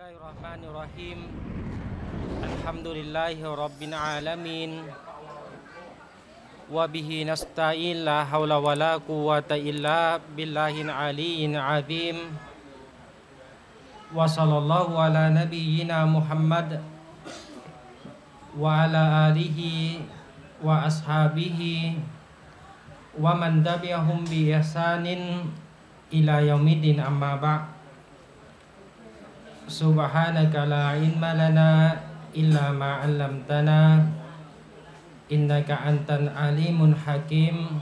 Bismillahirrahmanirrahim. Alhamdulillahirabbil alamin. Wa bihi nasta'in la haula wala quwwata illa billahil aliyyil azim. Wa sallallahu ala nabiyyina Muhammad wa ala alihi wa ashabihi wa man tabi'ahum bi ihsanin ila yaumiddin, amma ba'd. Subhanaka la ilma lana illa ma 'allamtana innaka antal alimul hakim.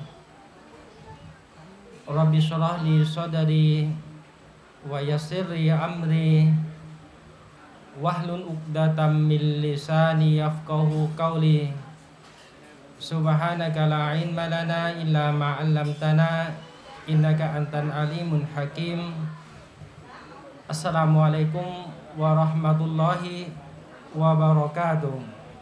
Rabbi shrah li sadri wa yassir li amri wahlul 'uqdatam min lisani yafqahu qawli. Subhanaka la ilma lana illa ma 'allamtana innaka antal alimul hakim. Assalamualaikum warahmatullahi wabarakatuh.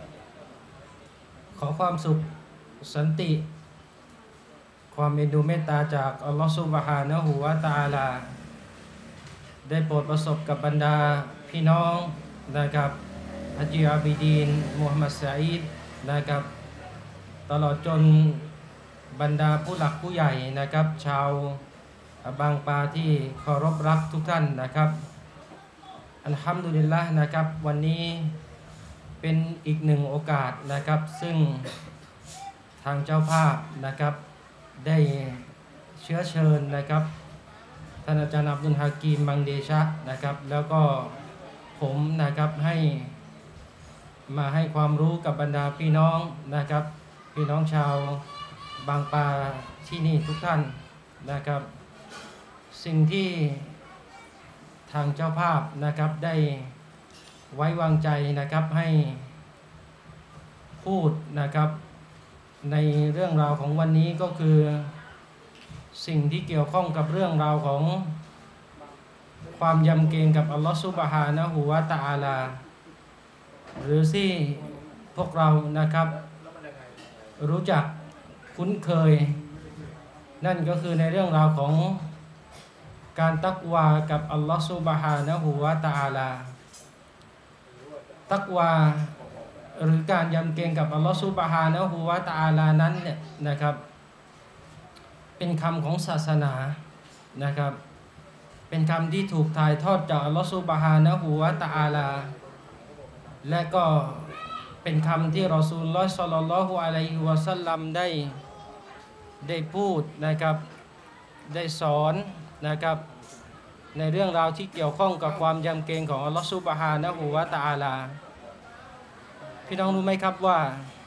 ขอความสุขสันติความเมตดูเมตตาจากอัลลอฮฺซุบฮานะฮูวะตะอาลาได้โปรดประสบกับบรรดาพี่น้องนะครับฮัจญ์อาบิดีนมุฮัมมัดซะอีดนะครับตลอดจนบรรดาผู้หลักผู้ใหญ่นะครับชาวบางปาที่เคารพรักทุกท่านนะครับอัลฮัมดุลิลละห์นะครับวันนี้เป็นอีกหนึ่งโอกาสนะครับซึ่งทางเจ้าภาพนะครับได้เชื้อเชิญนะครับท่านอาจารย์อับดุลฮากีมบังเดชะนะครับแล้วก็ผมนะครับให้มาให้ความรู้กับบรรดาพี่น้องนะครับพี่น้องชาวบางปาที่นี่ทุกท่านนะครับสิ่งที่ทางเจ้าภาพนะครับได้ไว้วางใจนะครับให้พูดนะครับในเรื่องราวของวันนี้ก็คือสิ่งที่เกี่ยวข้องกับเรื่องราวของความยำเกรงกับอัลลอฮฺซุบฮานะฮูวะตะอาลาหรือที่พวกเรานะครับรู้จักคุ้นเคยนั่นก็คือในเรื่องราวของการตักวากับอัลลอฮฺซุบฮานะฮูวะตะอาลาตักวาหรือการยำเกรงกับอัลลอฮฺซุบฮานะฮูวะตะอาลานั้นเนี่ยนะครับเป็นคำของศาสนานะครับเป็นคำที่ถูกถ่ายทอดจากอัลลอฮฺซุบฮานะฮูวะตะอาลาและก็เป็นคำที่รอซูลุลลอฮ์ ศ็อลลัลลอฮุอะลัยฮิวะซัลลัมได้พูดนะครับได้สอนนะครับในเรื่องราวที่เกี่ยวข้องกับความยำเกรงของอัลลอฮฺซุบฮานะฮูวะตะอาลาพี่น้องรู้ไหมครับว่า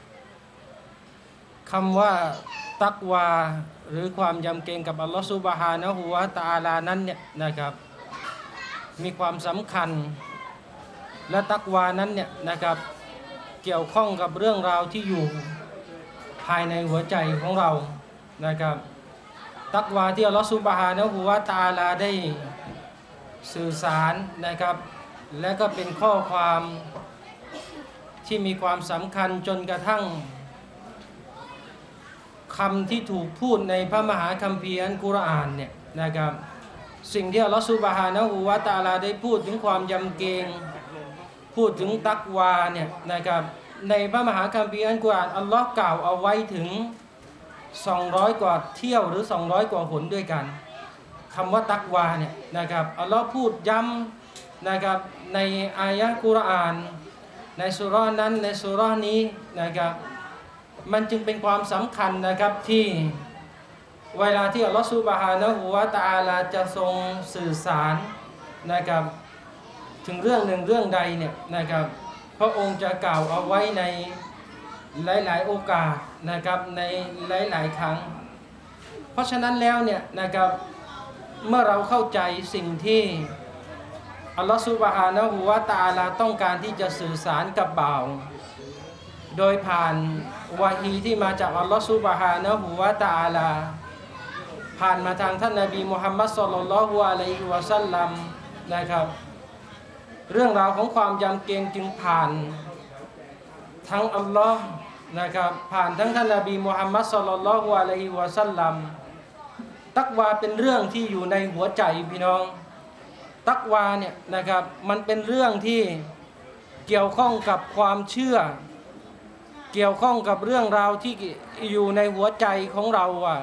คำว่าตักวาหรือความยำเกรงกับอัลลอฮฺซุบฮานะฮูวะตะอาลานั้นเนี่ยนะครับมีความสำคัญและตักวานั้นเนี่ยนะครับเกี่ยวข้องกับเรื่องราวที่อยู่ภายในหัวใจของเรานะครับตักวาที่อัลลอฮฺซุบฮานะฮูวะตะอาลาได้สื่อสารนะครับและก็เป็นข้อความที่มีความสำคัญจนกระทั่งคำที่ถูกพูดในพระมหาคัมภีร์อัลกุรอานเนี่ยนะครับสิ่งที่อัลลอฮฺซุบฮานะฮูวะตะอาลาได้พูดถึงความยำเกรงพูดถึงตักวาเนี่ยนะครับในพระมหาคัมภีร์อัลกุรอานอัลลอฮ์กล่าวเอาไว้ถึง200กว่าเที่ยวหรือ200กว่าหนด้วยกันคำว่าตักวาเนี่ยนะครับอัลลอฮ์พูดย้ำนะครับในอายะห์กุรอานในซูเราะห์นั้นในซูเราะห์นี้นะครับมันจึงเป็นความสำคัญนะครับที่เวลาที่อัลลอฮ์ซุบฮานะฮูวะตะอาลาจะทรงสื่อสารนะครับถึงเรื่องหนึ่งเรื่องใดเนี่ยนะครับพระองค์จะกล่าวเอาไว้ในหลายๆโอกาสนะครับในหลายๆครั้งเพราะฉะนั้นแล้วเนี่ยนะครับเมื่อเราเข้าใจสิ่งที่อัลลอฮฺซุบฮานะฮูวะตะอาลาต้องการที่จะสื่อสารกับบ่าวโดยผ่านวะฮีที่มาจากอัลลอฮฺซุบฮานะฮูวะตะอาลาผ่านมาทางท่านนบีมุฮัมมัด ศ็อลลัลลอฮุอะลัยฮิวะซัลลัมนะครับเรื่องราวของความยำเกรงจึงผ่านทั้งอัลลอฮ์นะครับผ่านทั้งท่านนบีมุฮัมมัด ศ็อลลัลลอฮุอะลัยฮิวะซัลลัมตักวาเป็นเรื่องที่อยู่ในหัวใจพี่น้องตักวาเนี่ยนะครับมันเป็นเรื่องที่เกี่ยวข้องกับความเชื่อเกี่ยวข้องกับเรื่องราวที่อยู่ในหัวใจของเราว่า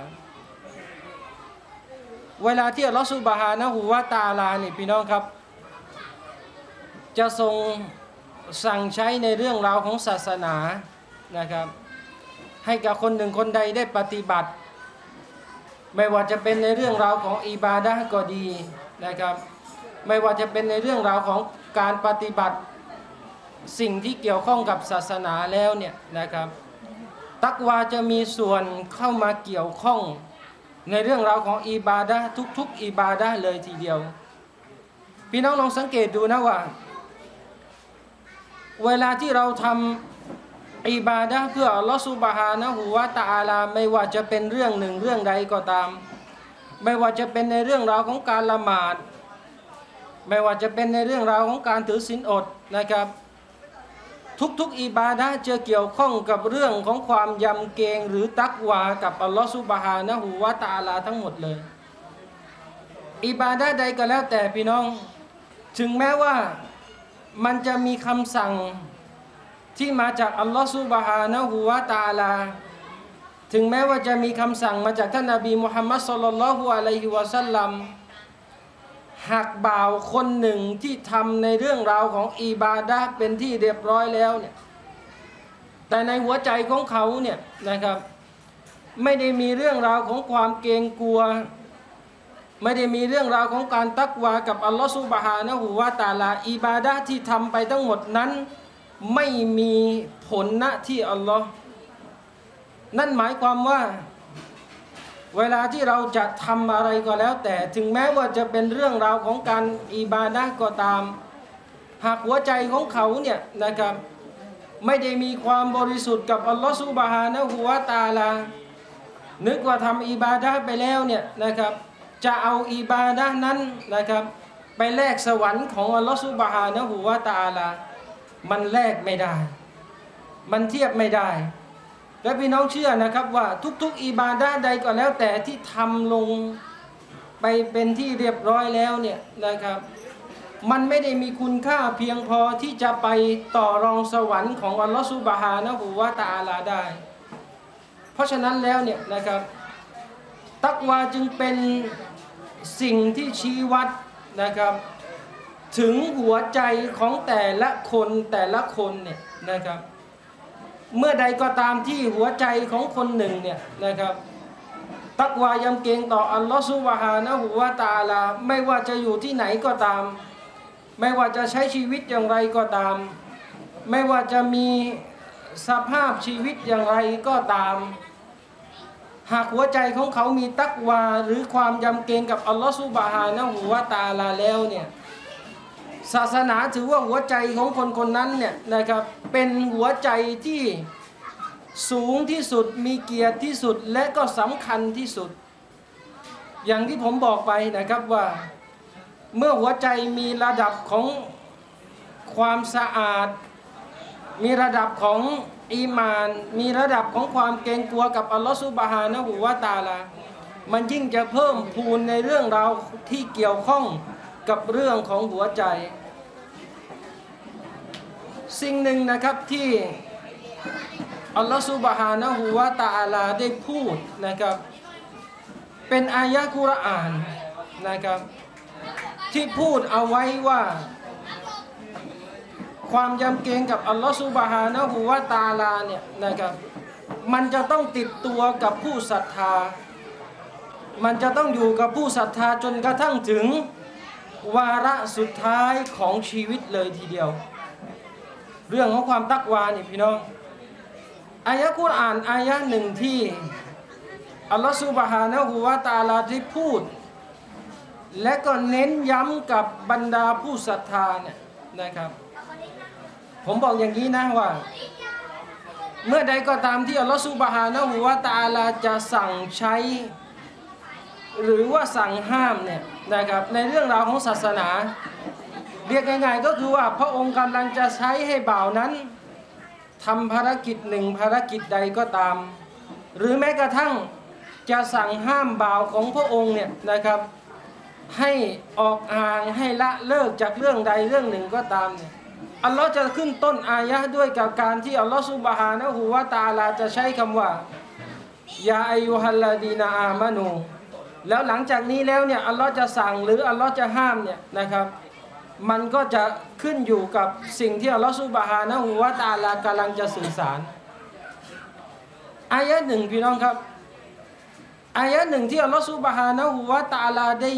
เวลาที่อัลลอฮฺซุบฮานะฮูวะตะอาลาเนี่ยพี่น้องครับจะทรงสั่งใช้ในเรื่องราวของศาสนานะครับให้กับคนหนึ่งคนใดได้ปฏิบัติไม่ว่าจะเป็นในเรื่องราวของอิบาดะห์ก็ดีนะครับไม่ว่าจะเป็นในเรื่องราวของการปฏิบัติสิ่งที่เกี่ยวข้องกับศาสนาแล้วเนี่ยนะครับตักวาจะมีส่วนเข้ามาเกี่ยวข้องในเรื่องราวของอิบาดะห์ทุกๆอิบาดะห์เลยทีเดียวพี่น้องลองสังเกตดูนะว่าเวลาที่เราทำอิบาดะห์เพื่ออัลลอฮฺซุบฮานะฮูวะตะอาลาไม่ว่าจะเป็นเรื่องหนึ่งเรื่องใดก็ตามไม่ว่าจะเป็นในเรื่องราวของการละหมาดไม่ว่าจะเป็นในเรื่องราวของการถือศีลอดนะครับทุกๆอิบาดะห์จะเกี่ยวข้องกับเรื่องของความยำเกรงหรือตักวากับอัลลอฮฺซุบฮานะฮูวะตะอาลาทั้งหมดเลยอิบาดะห์ใดก็แล้วแต่พี่น้องถึงแม้ว่ามันจะมีคำสั่งที่มาจากอัลลอฮฺซุบฮานะฮูวะตะอาลาถึงแม้ว่าจะมีคำสั่งมาจากท่านนบีมุฮัมมัดศ็อลลัลลอฮุอะลัยฮิวะซัลลัมหากบ่าวคนหนึ่งที่ทำในเรื่องราวของอิบาดะห์เป็นที่เรียบร้อยแล้วเนี่ยแต่ในหัวใจของเขาเนี่ยนะครับไม่ได้มีเรื่องราวของความเกรงกลัวไม่ได้มีเรื่องราวของการตักวากับอัลลอฮฺซุบฮานะฮูวะตะอาลาอิบาดะห์ที่ทำไปทั้งหมดนั้นไม่มีผลณที่อัลลอฮ์นั่นหมายความว่าเวลาที่เราจะทำอะไรก็แล้วแต่ถึงแม้ว่าจะเป็นเรื่องราวของการอิบาดะห์ก็ตามหากหัวใจของเขาเนี่ยนะครับไม่ได้มีความบริสุทธิ์กับอัลลอฮฺซุบฮานะฮูวะตะอาลานึกว่าทำอิบาดะห์ไปแล้วเนี่ยนะครับจะเอาอิบาดะห์นั้นนะครับไปแลกสวรรค์ของอัลลอฮฺซุบฮานะฮูวะตะอาลามันแลกไม่ได้มันเทียบไม่ได้และพี่น้องเชื่อนะครับว่าทุกๆอิบาดะห์ใดก็แล้วแต่ที่ทำลงไปเป็นที่เรียบร้อยแล้วเนี่ยนะครับมันไม่ได้มีคุณค่าเพียงพอที่จะไปต่อรองสวรรค์ของอัลลอฮฺซุบฮานะฮูวะตะอาลาได้เพราะฉะนั้นแล้วเนี่ยนะครับตักวาจึงเป็นสิ่งที่ชี้วัดนะครับถึงหัวใจของแต่ละคนเนี่ยนะครับเมื่อใดก็ตามที่หัวใจของคนหนึ่งเนี่ยนะครับตักวายำเกรงต่ออัลลอฮฺซุบฮานะฮูวะตะอาลาไม่ว่าจะอยู่ที่ไหนก็ตามไม่ว่าจะใช้ชีวิตอย่างไรก็ตามไม่ว่าจะมีสภาพชีวิตอย่างไรก็ตามหากหัวใจของเขามีตักวาหรือความยำเกรงกับอัลลอฮฺซุบฮานะฮูวะตะอาลาแล้วเนี่ยศาสนาถือว่าหัวใจของคนคนนั้นเนี่ยนะครับเป็นหัวใจที่สูงที่สุดมีเกียรติที่สุดและก็สำคัญที่สุดอย่างที่ผมบอกไปนะครับว่าเมื่อหัวใจมีระดับของความสะอาดมีระดับของอีมานมีระดับของความเกรงกลัวกับอัลลอฮฺซุบฮานะฮูวะตะอาลามันยิ่งจะเพิ่มพูนในเรื่องราวที่เกี่ยวข้องกับเรื่องของหัวใจสิ่งหนึ่งนะครับที่อัลลอฮฺซุบฮานะฮูวะตะอาลาได้พูดนะครับเป็นอายะห์กุรอานนะครับที่พูดเอาไว้ว่าความยำเกรงกับอัลลอฮฺซุบฮานะฮูวะตะอาลาเนี่ยนะครับมันจะต้องติดตัวกับผู้ศรัทธามันจะต้องอยู่กับผู้ศรัทธาจนกระทั่งถึงวาระสุดท้ายของชีวิตเลยทีเดียวเรื่องของความตักวานี่พี่น้องอายะห์กุรอานอายะห์หนึ่งที่อัลลอฮฺซุบฮานะฮูวะตะอาลาได้พูดและก็เน้นย้ำกับบรรดาผู้ศรัทธาเนี่ยนะครับผมบอกอย่างนี้นะว่าเมื่อใดก็ตามที่อัลลอฮฺซุบฮานะฮูวะตะอาลาจะสั่งใช้หรือว่าสั่งห้ามเนี่ยนะครับในเรื่องราวของศาสนาเรียกง่ายๆก็คือว่าพระองค์กำลังจะใช้ให้บ่าวนั้นทำภารกิจหนึ่งภารกิจใดก็ตามหรือแม้กระทั่งจะสั่งห้ามบ่าวของพระองค์เนี่ยนะครับให้ออกห่างให้ละเลิกจากเรื่องใดเรื่องหนึ่งก็ตามเนี่ยอัลลอฮ์จะขึ้นต้นอายะห์ด้วยกับการที่อัลลอฮ์ซุบฮานะฮูวะตะอาลาจะใช้คำว่ายาอายุฮัลลาดีนาอามานูแล้วหลังจากนี้แล้วเนี่ยอัลลอฮ์จะสั่งหรืออัลลอฮ์จะห้ามเนี่ยนะครับมันก็จะขึ้นอยู่กับสิ่งที่อัลลอฮ์ซุบฮานะฮูวะตะอาลากำลังจะสื่อสารอายะห์หนึ่งพี่น้องครับอายะห์หนึ่งที่อัลลอฮ์ซุบฮานะฮูวะตะอาลาได้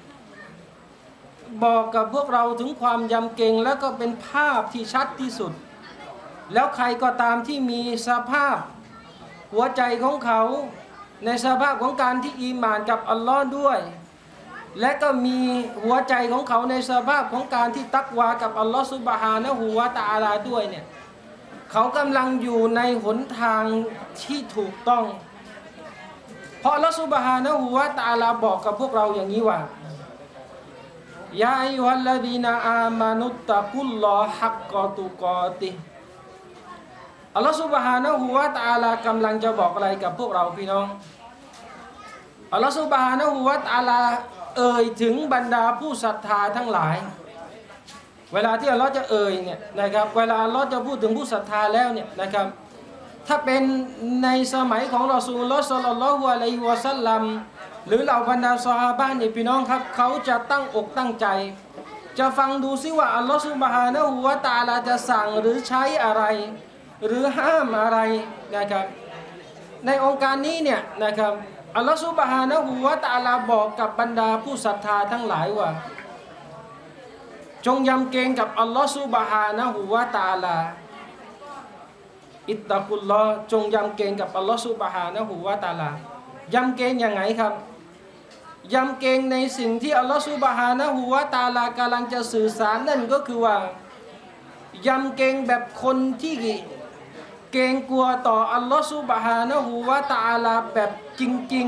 บอกกับพวกเราถึงความยำเกรงแล้วก็เป็นภาพที่ชัดที่สุดแล้วใครก็ตามที่มีสภาพหัวใจของเขาในสภาพของการที่อีหม่านกับอัลลอฮ์ด้วยและก็มีหัวใจของเขาในสภาพของการที่ตักวากับอัลลอฮ์ซุบฮานะฮูวะตะอาลาด้วยเนี่ยเขากำลังอยู่ในหนทางที่ถูกต้องเพราะอัลลอฮ์ซุบฮานะฮูวะตะอาลาบอกกับพวกเราอย่างนี้ว่ายาอัยยูฮัลลดีนาอามานุตตะกุลลอฮักกอตุกอติอัลลอฮฺซุบฮานะฮูวะตะอาลากำลังจะบอกอะไรกับพวกเราพี่น้องอัลลอฮฺซุบฮานะฮูวะตะอาลาเอ่ยถึงบรรดาผู้ศรัทธาทั้งหลายเวลาที่อัลลอฮฺจะเอ่ยเนี่ยนะครับเวลาอัลลอฮฺจะพูดถึงผู้ศรัทธาแล้วเนี่ยนะครับถ้าเป็นในสมัยของรอซูลุลลอฮฺ ศ็อลลัลลอฮุอะลัยฮิวะซัลลัมหรือเหล่าบรรดาซอฮาบะห์เนี่ยพี่น้องครับเขาจะตั้งอกตั้งใจจะฟังดูซิว่าอัลลอฮฺซุบฮานะฮูวะตะอาลาจะสั่งหรือใช้อะไรหรือห้ามอะไรนะครับในองค์การนี้เนี่ยนะครับอัลลอฮฺซุบฮานะฮูวะตะอาลาบอกกับบรรดาผู้ศรัทธาทั้งหลายว่าจงยำเกรงกับอัลลอฮฺซุบฮานะฮูวะตะอาลาอิตตะกุลลอฮ์จงยำเกรงกับอัลลอฮฺซุบฮานะฮูวะตะอาลายำเกรงยังไงครับยำเกรงในสิ่งที่อัลลอฮฺซุบฮานะฮูวะตะอาลากำลังจะสื่อสารนั่นก็คือว่ายำเกรงแบบคนที่เกรงกลัวต่ออัลลอฮฺซุบฮานะฮูวะตะอาลาแบบจริง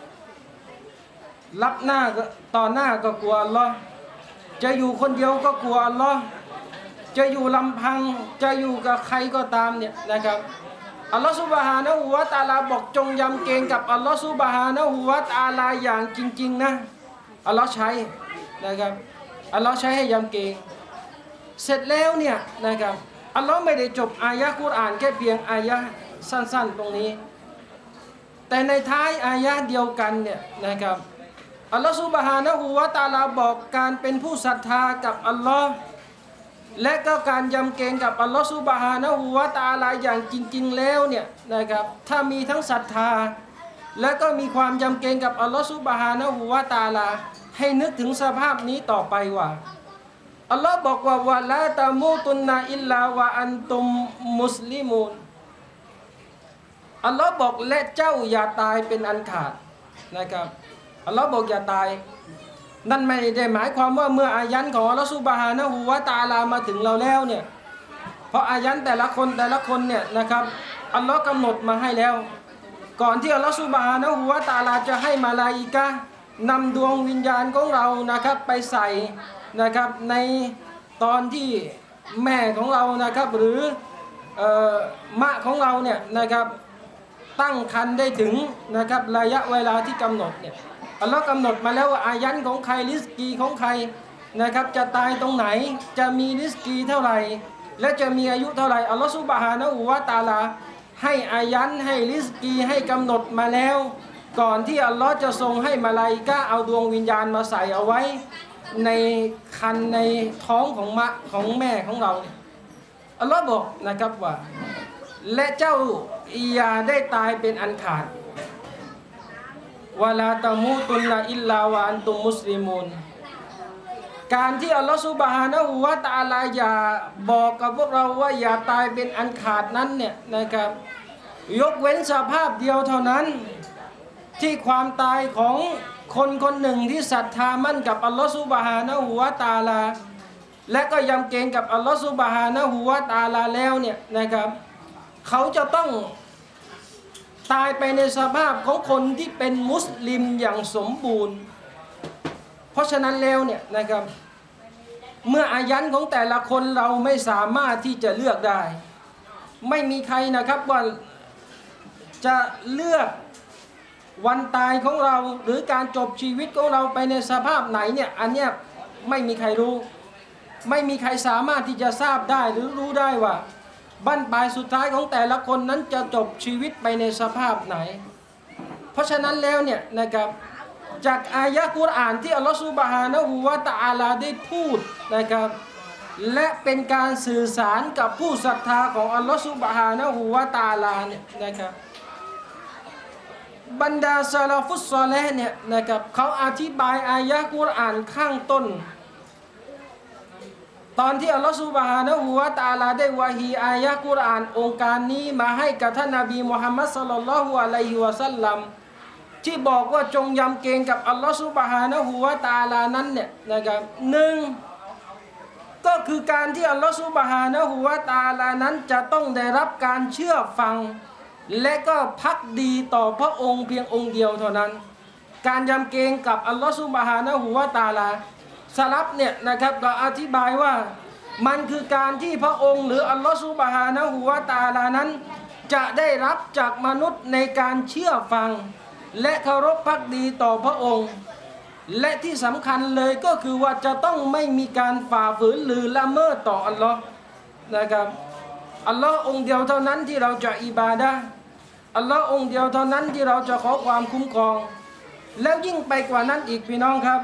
ๆรับหน้าต่อหน้าก็กลัวอัลลอฮ์จะอยู่คนเดียวก็กลัวอัลลอฮ์จะอยู่ลำพังจะอยู่กับใครก็ตามเนี่ยนะครับอัลลอฮฺซุบฮานะฮูวะตะอาลาบอกจงยำเกรงกับอัลลอฮฺซุบฮานะฮูวะตะอาลาอย่างจริงๆนะอัลลอฮ์ใช้นะครับอัลลอฮ์ใช้ให้ยำเกรงเสร็จแล้วเนี่ยนะครับอัลลอฮ์ไม่ได้จบอายะห์กุรอานแค่เพียงอายะห์สั้นๆตรงนี้แต่ในท้ายอายะห์เดียวกันเนี่ยนะครับอัลลอฮ์ซุบฮานะฮูวะตะอาลาบอกการเป็นผู้ศรัทธากับอัลลอฮ์และก็การยำเกรงกับอัลลอฮฺซุบฮานะฮูวะตะอาลาอย่างจริงๆแล้วเนี่ยนะครับถ้ามีทั้งศรัทธาและก็มีความยำเกรงกับอัลลอฮฺซุบฮานะฮูวะตะอาลาให้นึกถึงสภาพนี้ต่อไปว่าอัลลอฮ์บอกว่าวะลาตะมูตุนนะอิลลาวะอันตุมมุสลิมูนอัลลอฮ์บอกและเจ้าอย่าตายเป็นอันขาดนะครับอัลลอฮ์บอกอย่าตายนั่นไม่ได้หมายความว่าเมื่ออายันของอัลลอฮฺซุบฮานะฮูวะตะอาลามาถึงเราแล้วเนี่ยเพราะอายันแต่ละคนเนี่ยนะครับอัลลอฮ์กำหนดมาให้แล้วก่อนที่อัลลอฮฺซุบฮานะฮูวะตะอาลาจะให้มาลาอิกะห์นำดวงวิญญาณของเรานะครับไปใส่นะครับในตอนที่แม่ของเรานะครับหรือมะของเราเนี่ยนะครับตั้งครรภ์ได้ถึงนะครับระยะเวลาที่กำหนดเนี่ยอัลลอฮ์กำหนดมาแล้วว่าอายันของใครริสกีของใครนะครับจะตายตรงไหนจะมีริสกีเท่าไหร่และจะมีอายุเท่าไหร่อัลลอฮ์ซุบฮานะฮูวะตะอาลาให้อายันให้ริสกีให้กำหนดมาแล้วก่อนที่อัลลอฮ์จะทรงให้มาลาอิกะห์เอาดวงวิญญาณมาใส่เอาไว้ในคันในท้องของแม่ของเราอัลลอฮ์บอกนะครับว่าและเจ้าอย่าได้ตายเป็นอันขาดวะลาตะมูตุนนะอิลลาวะอันตุมมุสลิมูนการที่อัลลอฮฺซุบฮานะฮูวะตะอาลาอย่าบอกกับพวกเราว่าอย่าตายเป็นอันขาดนั้นเนี่ยนะครับยกเว้นสภาพเดียวเท่านั้นที่ความตายของคนคนหนึ่งที่ศรัทธามั่นกับอัลลอฮฺซุบฮานะฮูวะตะอาลาและก็ยำเกรงกับอัลลอฮฺซุบฮานะฮูวะตะอาลาแล้วเนี่ยนะครับเขาจะต้องตายไปในสภาพของคนที่เป็นมุสลิมอย่างสมบูรณ์เพราะฉะนั้นแล้วเนี่ยนะครับเมื่ออายันของแต่ละคนเราไม่สามารถที่จะเลือกได้ไม่มีใครนะครับว่าจะเลือกวันตายของเราหรือการจบชีวิตของเราไปในสภาพไหนเนี่ยอันเนี้ยไม่มีใครรู้ไม่มีใครสามารถที่จะทราบได้หรือรู้ได้ว่าบั้นปลายสุดท้ายของแต่ละคนนั้นจะจบชีวิตไปในสภาพไหนเพราะฉะนั้นแล้วเนี่ยนะครับจากอายะห์กุรอานที่อัลลอฮฺซุบฮานะฮูวะตะอาลาได้พูดนะครับและเป็นการสื่อสารกับผู้ศรัทธาของอัลลอฮฺซุบฮานะฮูวะตะอาลาเนี่ยนะครับบรรดาซาลาฟุสซอเลห์เนี่ยนะครับเขาอธิบายอายะห์กุรอานข้างต้นตอนที่อัลลอฮฺซุบฮานะฮูวะตะอาลาได้วะฮีอายะห์กุรอานองค์การนี้มาให้กับท่านนบีมุฮัมมัดศ็อลลัลลอฮุอะลัยฮิวะซัลลัมที่บอกว่าจงยำเกรงกับอัลลอฮฺซุบฮานะฮูวะตะอาลานั้นเนี่ยนะครับหนึ่งก็คือการที่อัลลอฮฺซุบฮานะฮูวะตะอาลานั้นจะต้องได้รับการเชื่อฟังและก็ภักดีต่อพระองค์เพียงองค์เดียวเท่านั้นการยำเกรงกับอัลลอฮฺซุบฮานะฮูวะตะอาลาสลับเนี่ยนะครับก็อธิบายว่ามันคือการที่พระองค์หรืออัลลอฮฺซุบฮานะฮูวะตะอาลานั้นจะได้รับจากมนุษย์ในการเชื่อฟังและเคารพภักดีต่อพระองค์และที่สำคัญเลยก็คือว่าจะต้องไม่มีการฝ่าฝืนหรือละเมิดต่ออัลลอฮ์นะครับอัลลอฮ์องค์เดียวเท่านั้นที่เราจะอิบาดะห์อัลลอฮ์องค์เดียวเท่านั้นที่เราจะขอความคุ้มครองแล้วยิ่งไปกว่านั้นอีกพี่น้องครับ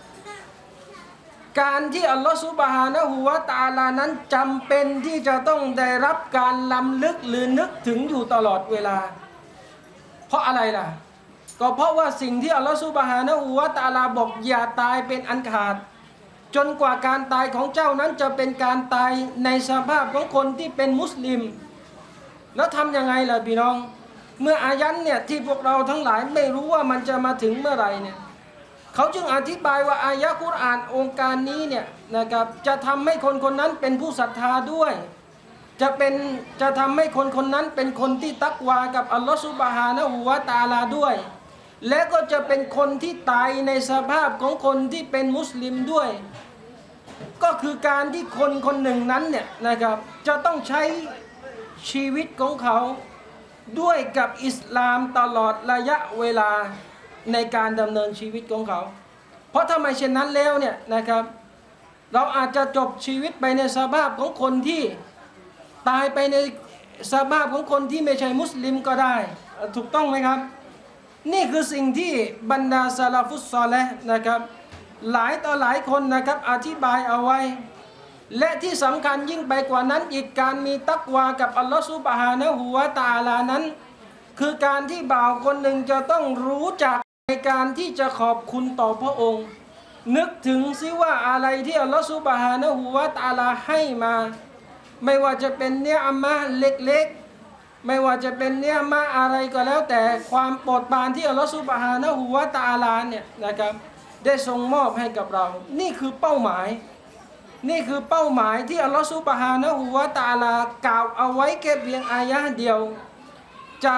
การที่อัลลอฮ์ซุบฮานะฮูวะตะอาลานั้นจำเป็นที่จะต้องได้รับการล้ำลึกหรือนึกถึงอยู่ตลอดเวลาเพราะอะไรล่ะก็เพราะว่าสิ่งที่อัลลอฮฺซุบฮานะฮูวะตะอาลาบอกอย่าตายเป็นอันขาดจนกว่าการตายของเจ้านั้นจะเป็นการตายในสภาพของคนที่เป็นมุสลิมแล้วทำยังไงล่ะพี่น้องเมื่ออายันเนี่ยที่พวกเราทั้งหลายไม่รู้ว่ามันจะมาถึงเมื่อไหร่เนี่ยเขาจึงอธิบายว่าอายะห์กุรอานองค์การนี้เนี่ยนะครับจะทำให้คนคนนั้นเป็นผู้ศรัทธาด้วยจะทำให้คนคนนั้นเป็นคนที่ตักวากับอัลลอฮฺซุบฮานะฮูวะตะอาลาด้วยและก็จะเป็นคนที่ตายในสภาพของคนที่เป็นมุสลิมด้วยก็คือการที่คนคนหนึ่งนั้นเนี่ยนะครับจะต้องใช้ชีวิตของเขาด้วยกับอิสลามตลอดระยะเวลาในการดำเนินชีวิตของเขาเพราะถ้าไม่เช่นนั้นแล้วเนี่ยนะครับเราอาจจะจบชีวิตไปในสภาพของคนที่ตายไปในสภาพของคนที่ไม่ใช่มุสลิมก็ได้ถูกต้องไหมครับนี่คือสิ่งที่บรรดาซาลาฟุสซอเลห์นะครับหลายต่อหลายคนนะครับอธิบายเอาไว้และที่สำคัญยิ่งไปกว่านั้นอีกการมีตักวากับอัลลอฮฺซุบฮานะฮูวะตะอาลานั้นคือการที่บ่าวคนหนึ่งจะต้องรู้จักในการที่จะขอบคุณต่อพระองค์นึกถึงซิว่าอะไรที่อัลลอฮฺซุบฮานะฮูวะตะอาลาให้มาไม่ว่าจะเป็นเนื้ออัมมะเล็กๆไม่ว่าจะเป็นเนื้ออัมมะอะไรก็แล้วแต่ความโปรดปรานที่อัลลอฮฺซุบฮานะฮูวะตะอาลาเนี่ยนะครับได้ทรงมอบให้กับเรานี่คือเป้าหมายนี่คือเป้าหมายที่อัลลอฮฺซุบฮานะฮูวะตะอาลากล่าวเอาไว้แค่เพียงอายะห์เดียวจาก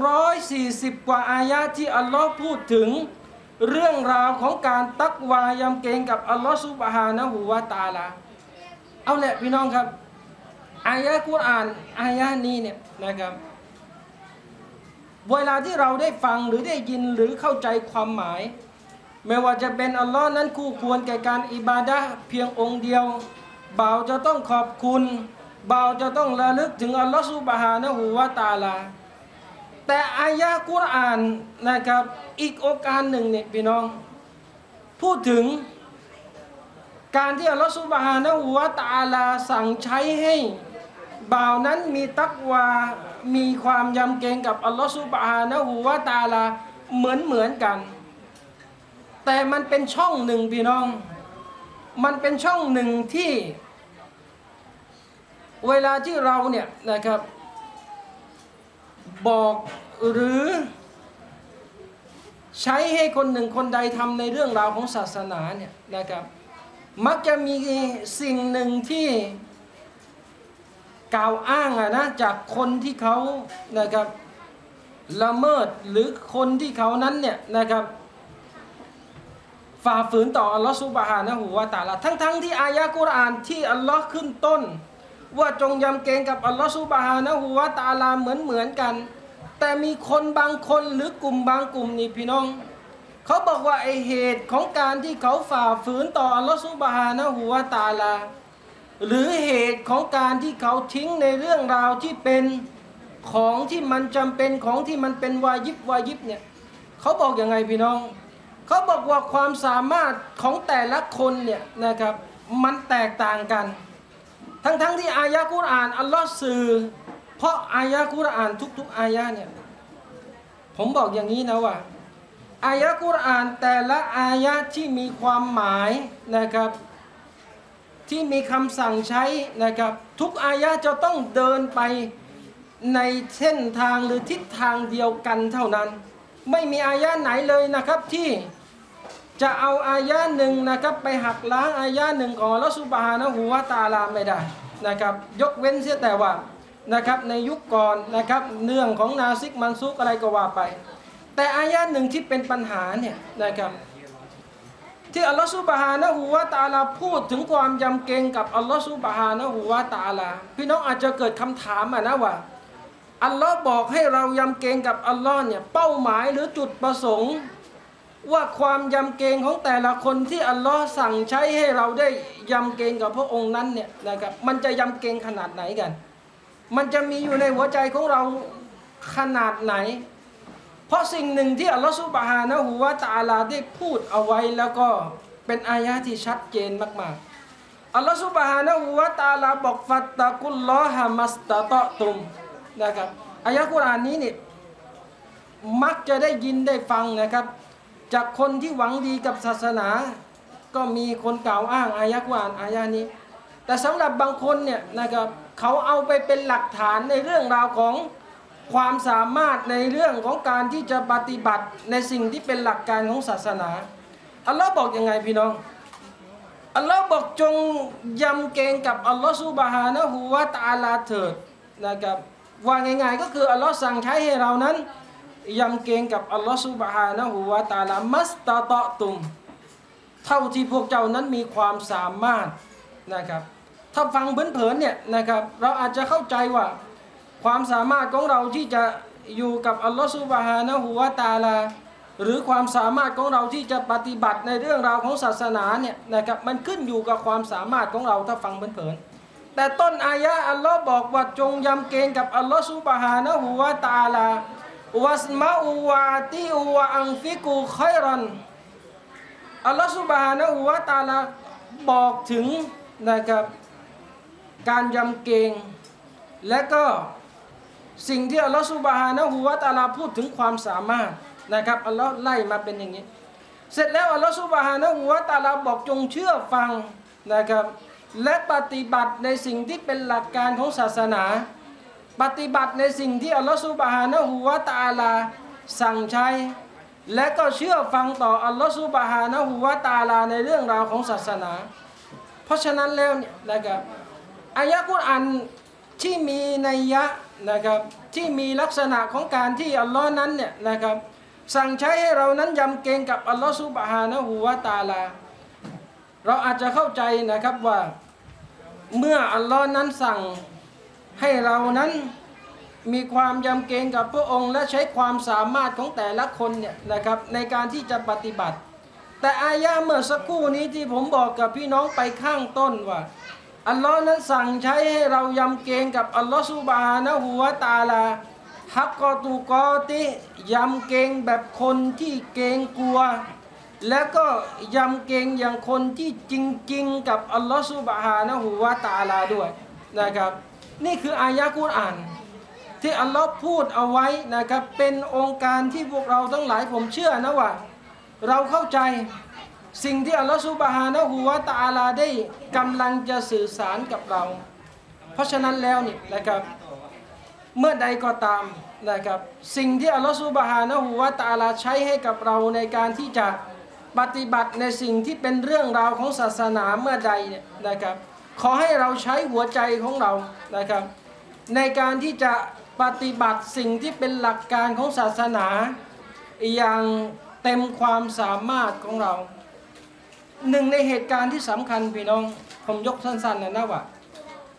240กว่าอายะห์ที่อัลลอฮ์พูดถึงเรื่องราวของการตักวายำเกรงกับอัลลอฮ์ซุบฮานะฮูวะตะอาลาเอาแหละพี่น้องครับอายะห์กุรอานอายะห์นี้เนี่ยนะครับเวลาที่เราได้ฟังหรือได้ยินหรือเข้าใจความหมายไม่ว่าจะเป็นอัลลอฮ์นั้นคู่ควรแก่การอิบาดะห์เพียงองค์เดียวบ่าวจะต้องขอบคุณบ่าวจะต้องระลึกถึงอัลลอฮ์ซุบฮานะฮูวะตะอาลาแต่อายะห์กุรอานนะครับอีกโอกาสหนึ่งเนี่ยพี่น้องพูดถึงการที่อัลลอฮฺซุบฮานะฮูวะตะอาลาสั่งใช้ให้บ่าวนั้นมีตักวามีความยำเกรงกับอัลลอฮฺซุบฮานะฮูวะตะอาลาเหมือนกันแต่มันเป็นช่องหนึ่งพี่น้องมันเป็นช่องหนึ่งที่เวลาที่เราเนี่ยนะครับบอกหรือใช้ให้คนหนึ่งคนใดทำในเรื่องราวของศาสนาเนี่ยนะครับมักจะมีสิ่งหนึ่งที่กล่าวอ้างนะจากคนที่เขานะครับละเมิดหรือคนที่เขานั้นเนี่ยนะครับฝ่าฝืนต่ออัลลอฮฺซุบฮานะฮูวะตะอาลาทั้งที่อายะห์กุรอานที่อัลลอฮ์ขึ้นต้นว่าจงยำเกรงกับอัลลอฮฺซุบฮานะฮูวะตะอาลาเหมือนกันแต่มีคนบางคนหรือกลุ่มบางกลุ่มนี่พี่น้องเขาบอกว่าไอเหตุของการที่เขาฝ่าฝืนต่ออัลลอฮฺซุบฮานะฮูวะตะอาลาหรือเหตุของการที่เขาทิ้งในเรื่องราวที่เป็นของที่มันจำเป็นของที่มันเป็นวาญิบเนี่ยเขาบอกยังไงพี่น้องเขาบอกว่าความสามารถของแต่ละคนเนี่ยนะครับมันแตกต่างกันทั้งที่อายะกุรอานอัลลอฮ์สื่อเพราะอายะกุรอานทุกๆอายะเนี่ยผมบอกอย่างนี้นะว่าอายะกุรอานแต่ละอายะที่มีความหมายนะครับที่มีคำสั่งใช้นะครับทุกอายะจะต้องเดินไปในเส้นทางหรือทิศทางเดียวกันเท่านั้นไม่มีอายะไหนเลยนะครับที่จะเอาอายะหนึ่งนะครับไปหักล้างอายะหนึ่งของอัลเลาะห์ซุบฮานะฮูวะตะอาลาไม่ได้นะครับยกเว้นเสียแต่ว่านะครับในยุคก่อนนะครับเรื่องของนาซิกมันซุกอะไรก็ว่าไปแต่อายะหนึ่งที่เป็นปัญหาเนี่ยนะครับที่อัลลอฮฺซุบฮานะฮูวะตะอาลาพูดถึงความยำเกรงกับอัลลอฮฺซุบฮานะฮูวะตะอาลาพี่น้องอาจจะเกิดคำถามนะว่าอัลลอฮ์บอกให้เรายำเกรงกับอัลลอฮ์เนี่ยเป้าหมายหรือจุดประสงค์ว่าความยำเกรงของแต่ละคนที่อัลลอฮ์สั่งใช้ให้เราได้ยำเกรงกับพระองค์นั้นเนี่ยนะครับมันจะยำเกรงขนาดไหนกันมันจะมีอยู่ในหัวใจของเราขนาดไหนเพราะสิ่งหนึ่งที่อัลลอฮฺซุบฮานะฮูวะตะอาลาได้พูดเอาไว้แล้วก็เป็นอายะที่ชัดเจนมากๆอัลลอฮฺซุบฮานะฮูวะตะอาลาบอกฟัตตะกุลลอฮะมัสตะตะตุมนะครับอายะกุรอานนี้เนี่ยมักจะได้ยินได้ฟังนะครับจากคนที่หวังดีกับศาสนาก็มีคนกล่าวอ้างอายะกุรอานอายะนี้แต่สำหรับบางคนเนี่ยนะครับเขาเอาไปเป็นหลักฐานในเรื่องราวของความสามารถในเรื่องของการที่จะปฏิบัติในสิ่งที่เป็นหลักการของศาสนาอัลลอฮ์บอกยังไงพี่น้องอัลลอฮ์บอกจงยำเกรงกับอัลลอฮ์ซุบฮานะฮูวะตะอาลาเถิดนะครับว่าง่ายๆก็คืออัลลอฮ์สั่งใช้ให้เรานั้นยำเกรงกับอัลลอฮ์ซุบฮานะฮูวะตะอาลามัสตะตะตุมเท่าที่พวกเจ้านั้นมีความสามารถนะครับถ้าฟังเผินๆเนี่ยนะครับเราอาจจะเข้าใจว่าความสามารถของเราที่จะอยู่กับอัลลอฮฺซุบฮานะฮูวะตะอาลาหรือความสามารถของเราที่จะปฏิบัติในเรื่องราวของศาสนาเนี่ยนะครับมันขึ้นอยู่กับความสามารถของเราถ้าฟังเผินๆแต่ต้นอายะอัลลอฮ์บอกว่าจงยำเกรงกับอัลลอฮฺซุบฮานะฮูวะตะอาลาวัสมาอูวาติอูวะอังฟิกูคัยรันอัลลอฮฺซุบฮานะฮูวะตะอาลาบอกถึงนะครับการยำเกรงและก็สิ่งที่อัลลอฮฺซุบฮานะฮูวะตะอาลาพูดถึงความสามารถนะครับอัลลอฮ์ไล่มาเป็นอย่างนี้เสร็จแล้วอัลลอฮฺซุบฮานะฮูวะตะอาลาบอกจงเชื่อฟังนะครับและปฏิบัติในสิ่งที่เป็นหลักการของศาสนาปฏิบัติในสิ่งที่อัลลอฮฺซุบฮานะฮูวะตะอาลาสั่งใช้และก็เชื่อฟังต่ออัลลอฮฺซุบฮานะฮูวะตะอาลาในเรื่องราวของศาสนาเพราะฉะนั้นแล้วเนี่ยนะครับอายะกุรอานที่มีนัยยะนะครับที่มีลักษณะของการที่อัลลอฮ์นั้นเนี่ยนะครับสั่งใช้ให้เรานั้นยำเกรงกับอัลลอฮ์ซุบฮานะฮูวะตะอาลาเราอาจจะเข้าใจนะครับว่าเมื่ออัลลอฮ์นั้นสั่งให้เรานั้นมีความยำเกรงกับพระองค์และใช้ความสามารถของแต่ละคนเนี่ยนะครับในการที่จะปฏิบัติแต่อายะเมื่อสักครู่นี้ที่ผมบอกกับพี่น้องไปข้างต้นว่าอัลลอฮ์นั้นสั่งใช้ให้เรายำเกรงกับอัลลอฮ์ซุบฮานะฮูวะตะอาลาฮักกอตุกอติยำเกรงแบบคนที่เกรงกลัวและก็ยำเกรงอย่างคนที่จริงๆกับอัลลอฮ์ซุบฮานะฮูวะตะอาลาด้วยนะครับนี่คืออายะกุรอานที่อัลลอฮ์พูดเอาไว้นะครับเป็นองค์การที่พวกเราทั้งหลายผมเชื่อนะว่าเราเข้าใจสิ่งที่อัลลอฮฺซุบฮานะฮูวะตะอาลาได้กำลังจะสื่อสารกับเราเพราะฉะนั้นแล้วนี่นะครับเมื่อใดก็ตามนะครับสิ่งที่อัลลอฮฺซุบฮานะฮูวะตะอาลาใช้ให้กับเราในการที่จะปฏิบัติในสิ่งที่เป็นเรื่องราวของศาสนาเมื่อใดเนี่ยนะครับขอให้เราใช้หัวใจของเรานะครับในการที่จะปฏิบัติสิ่งที่เป็นหลักการของศาสนาอย่างเต็มความสามารถของเราหนึ่งในเหตุการณ์ที่สำคัญพี่น้องผมยกสั้นๆนะว่า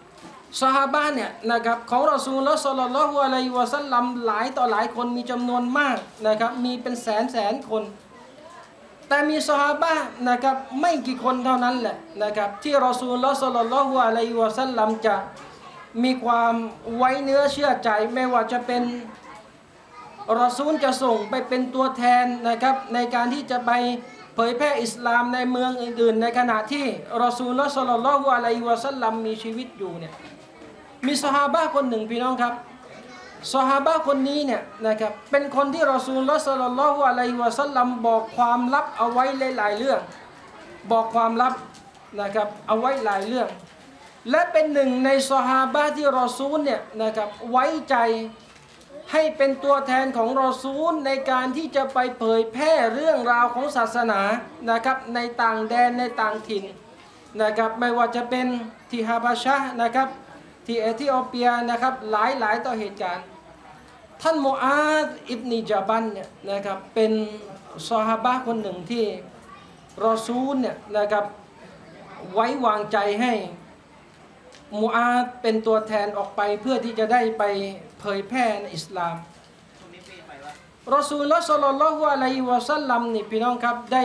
ซอฮาบะห์เนี่ยนะครับของรอซูลุลลอฮ์ ศ็อลลัลลอฮุอะลัยฮิวะซัลลัมหลายต่อหลายคนมีจำนวนมากนะครับมีเป็นแสนคนแต่มีซอฮาบะห์นะครับไม่กี่คนเท่านั้นแหละนะครับที่รอซูลุลลอฮ์ ศ็อลลัลลอฮุอะลัยฮิวะซัลลัมจะมีความไว้เนื้อเชื่อใจไม่ว่าจะเป็นรอซูลจะส่งไปเป็นตัวแทนนะครับในการที่จะไปเผยแพร่อิสลามในเมืองอื่นๆในขณะที่รอซูลุลลอฮ์ ศ็อลลัลลอฮุอะลัยฮิวะซัลลัมมีชีวิตอยู่เนี่ยมีซอฮาบะห์คนหนึ่งพี่น้องครับซอฮาบะห์คนนี้เนี่ยนะครับเป็นคนที่รอซูลุลลอฮ์ ศ็อลลัลลอฮุอะลัยฮิวะซัลลัมบอกความลับเอาไว้หลายๆเรื่องบอกความลับนะครับเอาไว้หลายเรื่องและเป็นหนึ่งในซอฮาบะห์ที่รอซูลเนี่ยนะครับไว้ใจให้เป็นตัวแทนของรอซูลในการที่จะไปเผยแพร่เรื่องราวของศาสนานะครับในต่างแดนในต่างถิ่นนะครับไม่ว่าจะเป็นที่ฮาบาชะห์นะครับที่เอธิโอเปียนะครับหลายต่อเหตุการณ์ท่านมูอาซอิบนีญะบัลเนี่ยนะครับเป็นซอฮาบะห์คนหนึ่งที่รอซูลเนี่ยนะครับไว้วางใจให้มูอาซเป็นตัวแทนออกไปเพื่อที่จะได้ไปเผยแพร่ในอิสลามรอซูลุลลอฮ์ ศ็อลลัลลอฮุอะลัยฮิวะซัลลัมนี่พี่น้องครับได้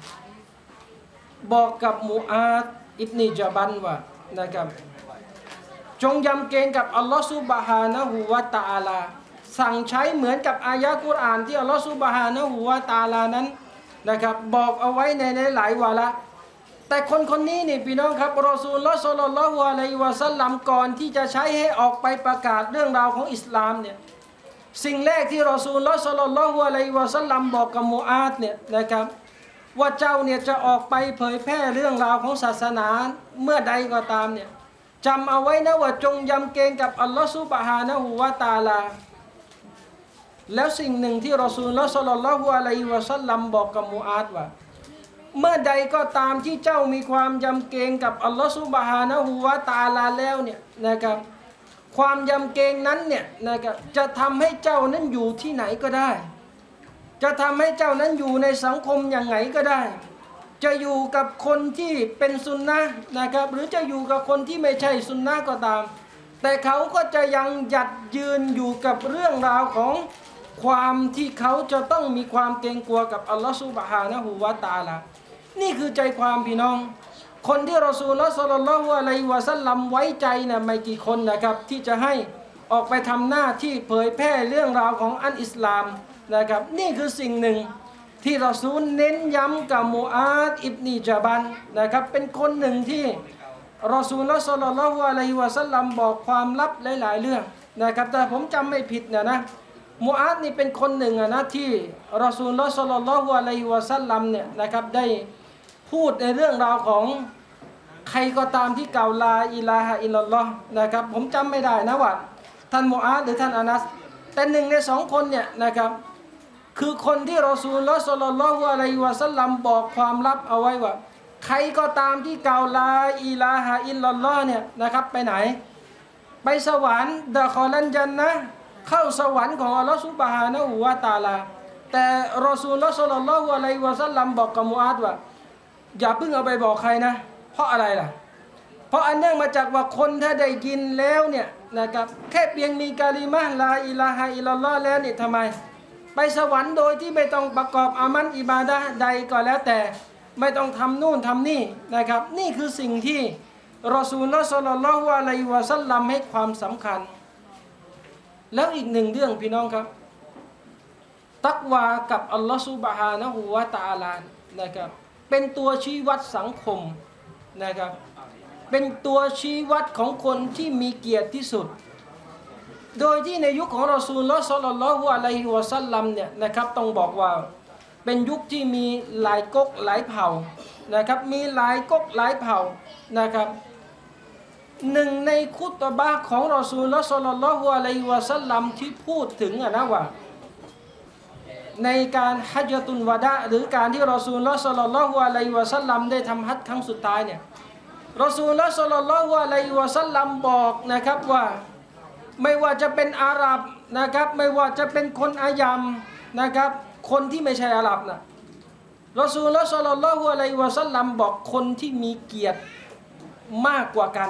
บอกกับมูอาซอิบนีญะบัลว่านะครับจงยำเกรงกับอัลลอฮฺซุบฮานะฮูวะตะอาลาสั่งใช้เหมือนกับอายะกุรอานที่อัลลอฮฺซุบฮานะฮูวะตะอาลานั้นนะครับบอกเอาไว้ในหลายวาระแต่คนนี้นี่พี่น้องครับรอซูลุลลอฮ์ ศ็อลลัลลอฮุอะลัยฮิวะซัลลัมก่อนที่จะใช้ให้ออกไปประกาศเรื่องราวของอิสลามเนี่ยสิ่งแรกที่รอซูลุลลอฮ์ ศ็อลลัลลอฮุอะลัยฮิวะซัลลัมบอกกับมูอาซเนี่ยนะครับว่าเจ้าเนี่ยจะออกไปเผยแพร่เรื่องราวของศาสนาเมื่อใดก็ตามเนี่ยจำเอาไว้นะว่าจงยำเกรงกับอัลลอฮฺซุบฮานะฮูวะตะอาลาแล้วสิ่งหนึ่งที่รอซูลุลลอฮ์ ศ็อลลัลลอฮุอะลัยฮิวะซัลลัมบอกกับมูอาซว่าเมื่อใดก็ตามที่เจ้ามีความยำเกรงกับอัลลอฮฺซุบฮานะฮูวะตะอาลาแล้วเนี่ยนะครับความยำเกรงนั้นเนี่ยนะครับจะทำให้เจ้านั้นอยู่ที่ไหนก็ได้จะทำให้เจ้านั้นอยู่ในสังคมอย่างไงก็ได้จะอยู่กับคนที่เป็นซุนนะห์นะครับหรือจะอยู่กับคนที่ไม่ใช่ซุนนะห์ก็ตามแต่เขาก็จะยังหยัดยืนอยู่กับเรื่องราวของความที่เขาจะต้องมีความเกรงกลัวกับอัลลอฮฺซุบฮานะฮูวะตะอาลานี่คือใจความพี่น้องคนที่รอซูลุลลอฮ์ ศ็อลลัลลอฮุอะลัยฮิวะซัลลัมไว้ใจนะไม่กี่คนนะครับที่จะให้ออกไปทำหน้าที่เผยแพร่เรื่องราวของอันอิสลามนะครับนี่คือสิ่งหนึ่งที่รอซูลเน้นย้ำกับมูอาซอิบนีญะบัลนะครับเป็นคนหนึ่งที่รอซูลุลลอฮ์ ศ็อลลัลลอฮุอะลัยฮิวะซัลลัมบอกความลับหลายๆเรื่องนะครับแต่ผมจำไม่ผิดนะมูอาซนี่เป็นคนหนึ่งนะที่รอซูลุลลอฮ์ ศ็อลลัลลอฮุอะลัยฮิวะซัลลัมเนี่ยนะครับได้พูดในเรื่องราวของใครก็ตามที่กล่าวลาอิลาฮะอิลลัลลอฮ์นะครับผมจำไม่ได้นะว่าท่านมูอาซหรือท่านอานัสแต่หนึ่งในสองคนเนี่ยนะครับคือคนที่รอซูลุลลอฮ์ ศ็อลลัลลอฮุอะลัยฮิวะซัลลัมบอกความลับเอาไว้ว่าใครก็ตามที่กล่าวลาอิลาฮะอิลลัลลอฮ์เนี่ยนะครับไปไหนไปสวรรค์ดะคอลันญันนะห์เข้าสวรรค์ของอัลลอฮ์ซุบฮานะฮูวะตะอาลาแต่รอซูลุลลอฮ์ ศ็อลลัลลอฮุอะลัยฮิวะซัลลัมบอกกับมูอาซว่าอย่าเพิ่งเอาไปบอกใครนะเพราะอะไรล่ะเพราะอันเนื่องมาจากว่าคนถ้าได้ยินแล้วเนี่ยนะครับแค่เพียงมีกะลิมะห์ลาอิลาฮะอิลลัลลอฮ์แล้วเนี่ยทำไมไปสวรรค์โดยที่ไม่ต้องประกอบอามัลอิบาดะห์ใดก็แล้วแต่ไม่ต้องทำนู่นทำนี่นะครับนี่คือสิ่งที่รอซูลุลลอฮ์ ศ็อลลัลลอฮุอะลัยฮิวะซัลลัมให้ความสำคัญแล้วอีกหนึ่งเรื่องพี่น้องครับตักวากับอัลลอฮฺซุบฮานะฮูวะตะอาลานะครับเป็นตัวชี้วัดสังคมนะครับเป็นตัวชี้วัดของคนที่มีเกียรติที่สุดโดยที่ในยุคของรอซูลุลลอฮ์ ศ็อลลัลลอฮุอะลัยฮิวะซัลลัมเนี่ยนะครับต้องบอกว่าเป็นยุคที่มีหลายก๊กหลายเผ่านะครับมีหลายก๊กหลายเผ่านะครับหนึ่งในคุตบะห์ของรอซูลุลลอฮ์ ศ็อลลัลลอฮุอะลัยฮิวะซัลลัมที่พูดถึงนะว่าในการฮัจญะตุลวะดะหรือการที่รอซูลุลลอฮ์ ศ็อลลัลลอฮุอะลัยฮิวะซัลลัมได้ทำฮัจญ์ครั้งสุดท้ายเนี่ยรอซูลุลลอฮ์ ศ็อลลัลลอฮุอะลัยฮิวะซัลลัมบอกนะครับว่าไม่ว่าจะเป็นอาหรับนะครับไม่ว่าจะเป็นคนอายัมนะครับคนที่ไม่ใช่อาหรับนะรอซูลุลลอฮ์ ศ็อลลัลลอฮุอะลัยฮิวะซัลลัมบอกคนที่มีเกียรติมากกว่ากัน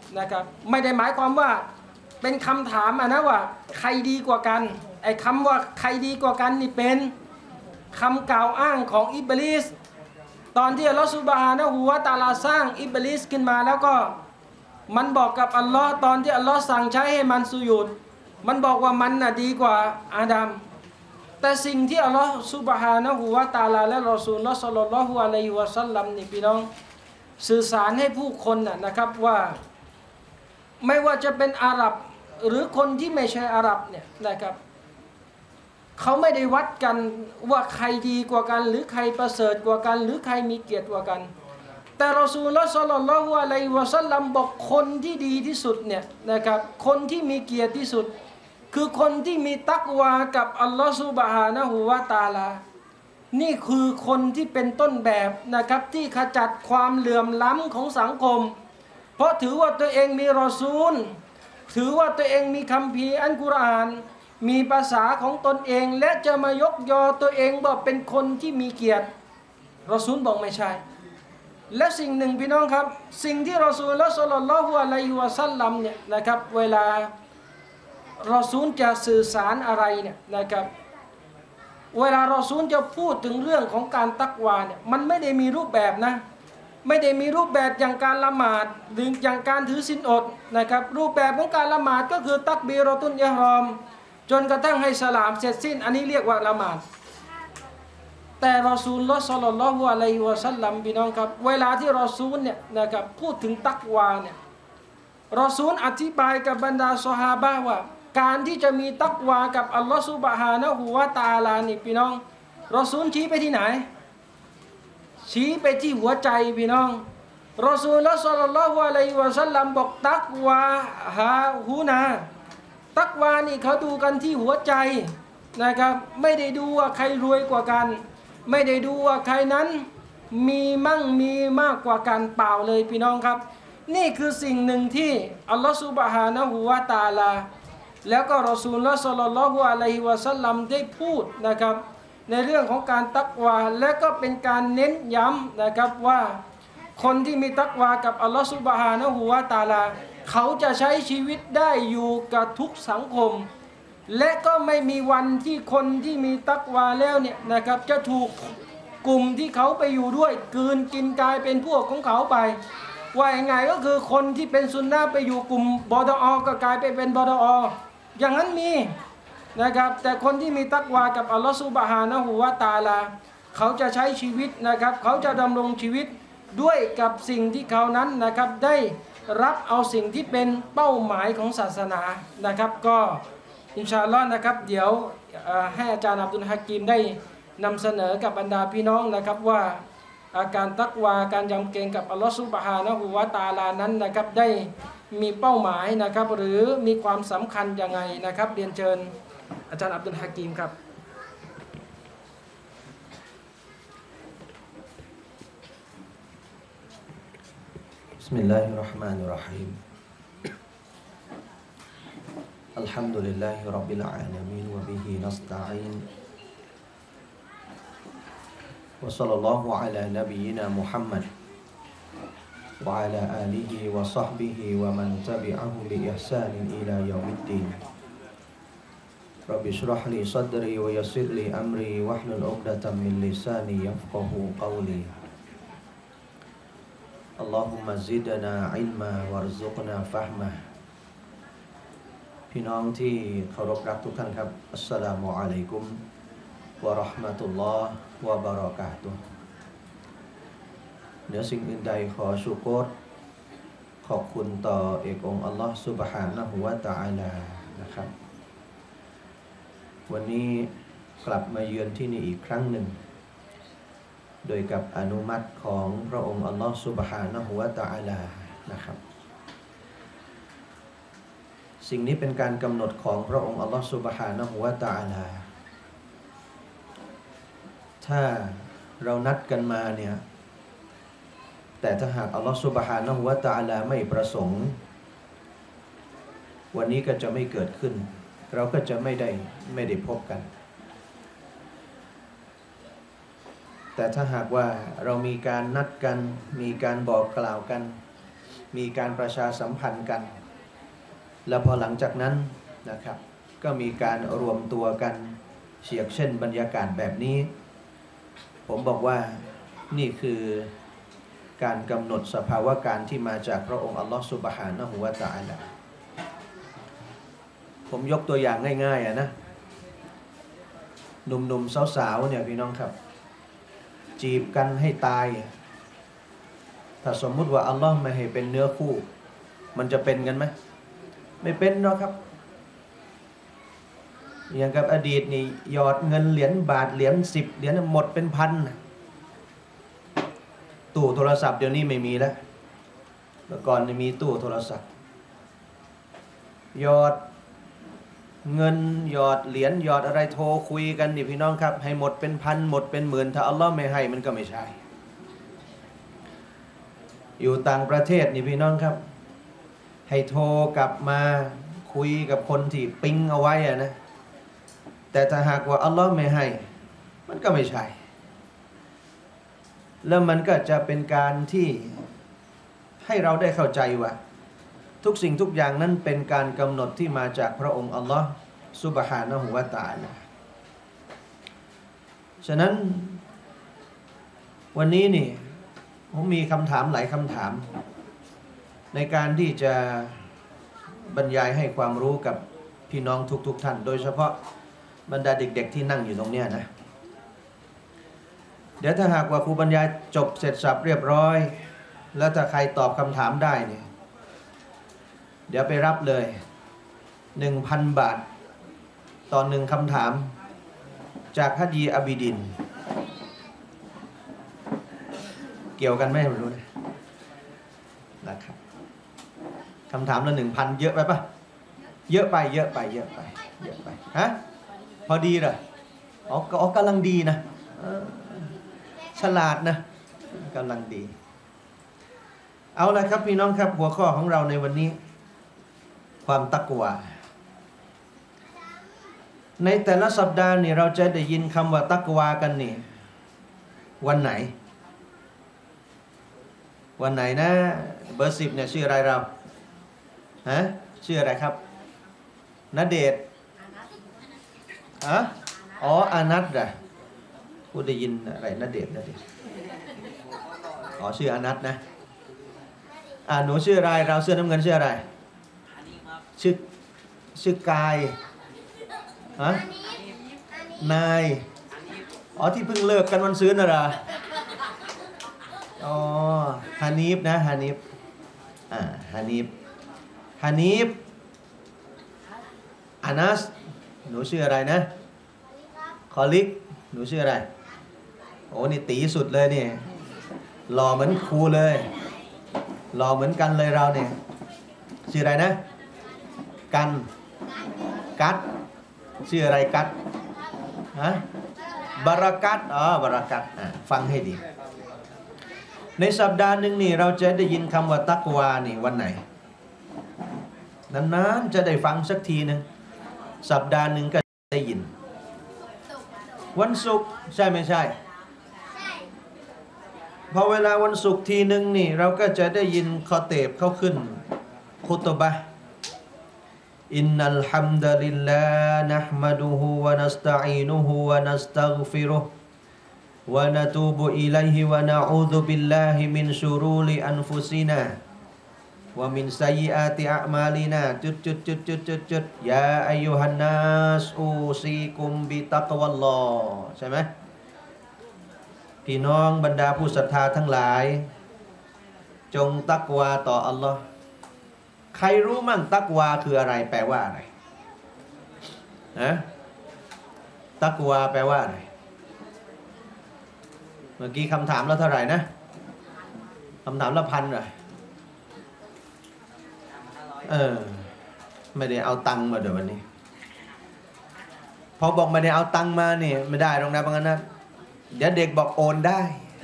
นะครับไม่ได้หมายความว่าเป็นคำถามนะว่าใครดีกว่ากันไอ้คำว่าใครดีกว่ากันนี่เป็นคำกล่าวอ้างของอิบลิสตอนที่อัลลอฮฺซุบฮานะฮูวะตะอาลาสร้างอิบลิสขึ้นมาแล้วก็มันบอกกับอัลลอฮ์ตอนที่อัลลอฮ์สั่งใช้ให้มันสุญูดมันบอกว่ามันน่ะดีกว่าอาดัมแต่สิ่งที่อัลลอฮ์ซุบฮานะฮูวะตะอาลาและรอซูลศ็อลลัลลอฮุอะลัยฮิวะซัลลัมนี่พี่น้องสื่อสารให้ผู้คนนะครับว่าไม่ว่าจะเป็นอาหรับหรือคนที่ไม่ใช่อาหรับเนี่ยนะครับเขาไม่ได้วัดกันว่าใครดีกว่ากันหรือใครประเสริฐกว่ากันหรือใครมีเกียรติกว่ากันแต่รอซูลุลลอฮ์ ศ็อลลัลลอฮุอะลัยฮิวะซัลลัมบอกคนที่ดีที่สุดเนี่ยนะครับคนที่มีเกียรติที่สุดคือคนที่มีตักวากับอัลลอฮ์ซุบฮานะฮูวะตะอาลานี่คือคนที่เป็นต้นแบบนะครับที่ขจัดความเหลื่อมล้ำของสังคมเพราะถือว่าตัวเองมีรอซูลถือว่าตัวเองมีคัมภีร์อัลกุรอานมีภาษาของตนเองและจะมายกยอตัวเองว่าเป็นคนที่มีเกียรติรอซูลบอกไม่ใช่และสิ่งหนึ่งพี่น้องครับสิ่งที่รอซูลและศ็อลลัลลอฮุอะลัยฮิวะซัลลัมเนี่ยนะครับเวลารอซูลจะสื่อสารอะไรเนี่ยนะครับเวลารอซูลจะพูดถึงเรื่องของการตักวาเนี่ยมันไม่ได้มีรูปแบบนะไม่ได้มีรูปแบบอย่างการละหมาดหรืออย่างการถือศีลอดนะครับรูปแบบของการละหมาดก็คือตักบีเราะตุลอิหรอมจนกระทั่งให้สลามเสร็จสิ้นอันนี้เรียกว่าละหมาดแต่รอซูลศ็อลลัลลอฮุอะลัยฮิวะซัลลัมพี่น้องครับเวลาที่รอซูลเนี่ยนะครับพูดถึงตักวาเนี่ยรอซูลอธิบายกับบรรดาซอฮาบะห์ว่าการที่จะมีตักวากับอัลลอฮฺซุบฮานะฮูวะตะอาลานี่พี่น้องรอซูลชี้ไปที่ไหนชี้ไปที่หัวใจพี่น้องรอซูลศ็อลลัลลอฮุอะลัยฮิวะซัลลัมบอกตักวาฮาฮูนาตักวานี่เขาดูกันที่หัวใจนะครับไม่ได้ดูว่าใครรวยกว่ากันไม่ได้ดูว่าใครนั้นมีมั่งมีมากกว่ากันเปล่าเลยพี่น้องครับนี่คือสิ่งหนึ่งที่อัลลอฮฺซุบฮานะฮูวะตะอาลาแล้วก็รอซูลศ็อลลัลลอฮุอะลัยฮิวะซัลลัมได้พูดนะครับในเรื่องของการตักวาและก็เป็นการเน้นย้ำนะครับว่าคนที่มีตักวากับอัลลอฮฺซุบฮานะฮูวะตะอาลาเขาจะใช้ชีวิตได้อยู่กับทุกสังคมและก็ไม่มีวันที่คนที่มีตักวาแล้วเนี่ยนะครับจะถูกกลุ่มที่เขาไปอยู่ด้วยกลืนกินกลายเป็นพวกของเขาไปว่าอย่างไงก็คือคนที่เป็นซุนนะห์ไปอยู่กลุ่มบอดอก็กลายไปเป็นบอดออย่างนั้นมีนะครับแต่คนที่มีตักวากับอัลลอฮฺซุบฮานะฮูวะตะอาลาเขาจะใช้ชีวิตนะครับเขาจะดำรงชีวิตด้วยกับสิ่งที่เขานั้นนะครับได้รับเอาสิ่งที่เป็นเป้าหมายของศาสนานะครับก็อินชาอัลลอฮ์นะครับเดี๋ยวให้อาจารย์อับดุลฮะกีมได้นำเสนอกับบรรดาพี่น้องนะครับว่าการตักวาการยำเกรงกับอัลลอฮฺซุบฮานะฮูวะตะอาลานั้นนะครับได้มีเป้าหมายนะครับหรือมีความสำคัญยังไงนะครับเรียนเชิญอาจารย์อับดุลฮะกีมครับบิสมิลลาฮิรเราะห์มานิรเราะฮีมอัลฮัมดุลิลลาฮิร็อบบิลอาลามีนวะบิฮินัสตะอีนวะศ็อลลัลลอฮุอะลานบียินามุฮัมมัดวะอะลาอาลิฮิวะศ็อฮบิฮิวะมันตะบิอะฮุบิอิห์ซานินอิลายอมิดดีนร็อบบิชเราะห์ลีซัดรีวะยัสซิรลีอัมรีวะฮลุล อุกดะตัมมินลิซานียัฟกะฮูกอลี อัลลอฮุมะซิดนาอิลมาวัรซุกนาฟะห์มะพี่น้องที่เคารพรักทุกท่านครับอัสสลามุอะลัยกุมวะเราะห์มะตุลลอฮ์วะบะเราะกาตุฮ์เหนือสิ่งอื่นใดขอชุกรขอบคุณต่อเอกองค์อัลลอฮ์ซุบฮานะฮูวะตะอาลานะครับวันนี้กลับมาเยือนที่นี่อีกครั้งหนึ่งโดยกับอนุมัติของพระองค์อัลลอฮฺซุบฮานะฮูวะตะอาลานะครับสิ่งนี้เป็นการกำหนดของพระองค์อัลลอฮฺซุบฮานะฮูวะตะอาลาถ้าเรานัดกันมาเนี่ยแต่ถ้าหากอัลลอฮฺซุบฮานะฮูวะตะอาลาไม่ประสงค์วันนี้ก็จะไม่เกิดขึ้นเราก็จะไม่ได้พบกันแต่ถ้าหากว่าเรามีการนัดกันมีการบอกกล่าวกันมีการประชาสัมพันธ์กัน แล้วพอหลังจากนั้นนะครับก็มีการรวมตัวกันเฉียกเช่นบรรยากาศแบบนี้ผมบอกว่านี่คือการกำหนดสภาวะการที่มาจากพระองค์อัลลอฮฺซุบฮานะฮูวะตะอาลาผมยกตัวอย่างง่ายๆนะหนุ่มๆสาวๆเนี่ยพี่น้องครับจีบกันให้ตายถ้าสมมุติว่าอัลลอฮ์ไม่ให้เป็นเนื้อคู่มันจะเป็นกันไหมไม่เป็นหรอกครับอย่างกับอดีตนี่หยอดเงินเหรียญบาทเหรียญ10เหรียญหมดเป็นพันตู้โทรศัพท์เดี๋ยวนี้ไม่มีแล้วเมื่อก่อนมีตู้โทรศัพท์หยอดเงินหยอดเหรียญหยอดอะไรโทรคุยกันนี่พี่น้องครับให้หมดเป็นพันหมดเป็นหมื่นถ้าอัลลอฮ์ไม่ให้มันก็ไม่ใช่อยู่ต่างประเทศนี่พี่น้องครับให้โทรกลับมาคุยกับคนที่ปิ๊งเอาไว้นะแต่ถ้าหากว่าอัลลอฮ์ไม่ให้มันก็ไม่ใช่แล้วมันก็จะเป็นการที่ให้เราได้เข้าใจว่าทุกสิ่งทุกอย่างนั้นเป็นการกำหนดที่มาจากพระองค์อัลลอฮ์ซุบฮานะฮูวะตะอาลาฉะนั้นวันนี้นี่ผมมีคำถามหลายคำถามในการที่จะบรรยายให้ความรู้กับพี่น้องทุกท่านโดยเฉพาะบรรดาเด็กๆที่นั่งอยู่ตรงนี้นะเดี๋ยวถ้าหากว่าครูบรรยายจบเสร็จสับเรียบร้อยแล้วถ้าใครตอบคำถามได้เนี่ยเดี๋ยวไปรับเลย 1,000 บาทต่อ1คำถามจากฮัจญีอาบิดินเกี่ยวกันไหมไม่รู้นะครับคำถามละ 1,000 เยอะไปปะเยอะไปฮะพอดีเหรออ๋อกำลังดีนะฉลาดนะกำลังดีเอาละครับพี่น้องครับหัวข้อของเราในวันนี้ความตักวาในแต่ละสัปดาห์นี่เราจะได้ยินคำว่าตักวากันนี่วันไหนนะเบอร์10เนี่ยชื่ออะไรเราฮะชื่ออะไรครับณเดชน์อ๋ออานัทเหรอพูดได้ยินอะไรณเดชน์อ๋อชื่ออานัทนะหนูชื่ออะไรเราเสื้อน้ำเงินชื่ออะไรชื่อกายฮะนายอ๋อที่เพิ่งเลิกกันวันซื้อน่ะเหรออ๋อฮานีฟนะฮานีฟฮานีฟอานัสหนูชื่ออะไรนะคอลิกหนูชื่ออะไรโอ้นี่ตีสุดเลยนี่หล่อเหมือนครูเลยหล่อเหมือนกันเลยเราเนี่ยชื่ออะไรนะกัดชื่ออะไรกัดฮะบารักัตบารักัตฟังให้ดีในสัปดาห์หนึ่งนี่เราจะได้ยินคำว่าตักวานี่วันไหนนานๆจะได้ฟังสักทีนึงสัปดาห์หนึ่งก็ได้ยินวันศุกร์ใช่ไม่ใช่พอเวลาวันศุกร์ทีนึงนี่เราก็จะได้ยินคอเตบเขาขึ้นคุตบะห์อินนัลฮัมดุลิลลาห์นะห์มะดุฮุวะนัสตะอีนุฮุวะนัสตัฆฟิรุฮ์วะนะตูบุอิลัยฮิวะนะอูซุบิลลาฮิมินชุรูริอันฟุซินาวะมินซัยอาติอะมาลินาจุดยาอัยยูฮันนัสอูซีกุมบิตักวัลลอฮ์ใช่ไหมพี่น้องบรรดาผู้ศรัทธาทั้งหลายจงตักวาต่ออัลลอฮ์ใครรู้มั่งตักวาคืออะไรแปลว่าอะไรตักวาแปลว่าอะไรเมื่อกี้คำถามแล้วเท่าไหร่นะคำถามละ1,000เลยไม่ได้เอาตังค์มาเดี๋ยววันนี้พอบอกไม่ได้เอาตังค์มานี่ไม่ได้ตรงนั้นบางอันนะเดี๋ยวเด็กบอกโอนได้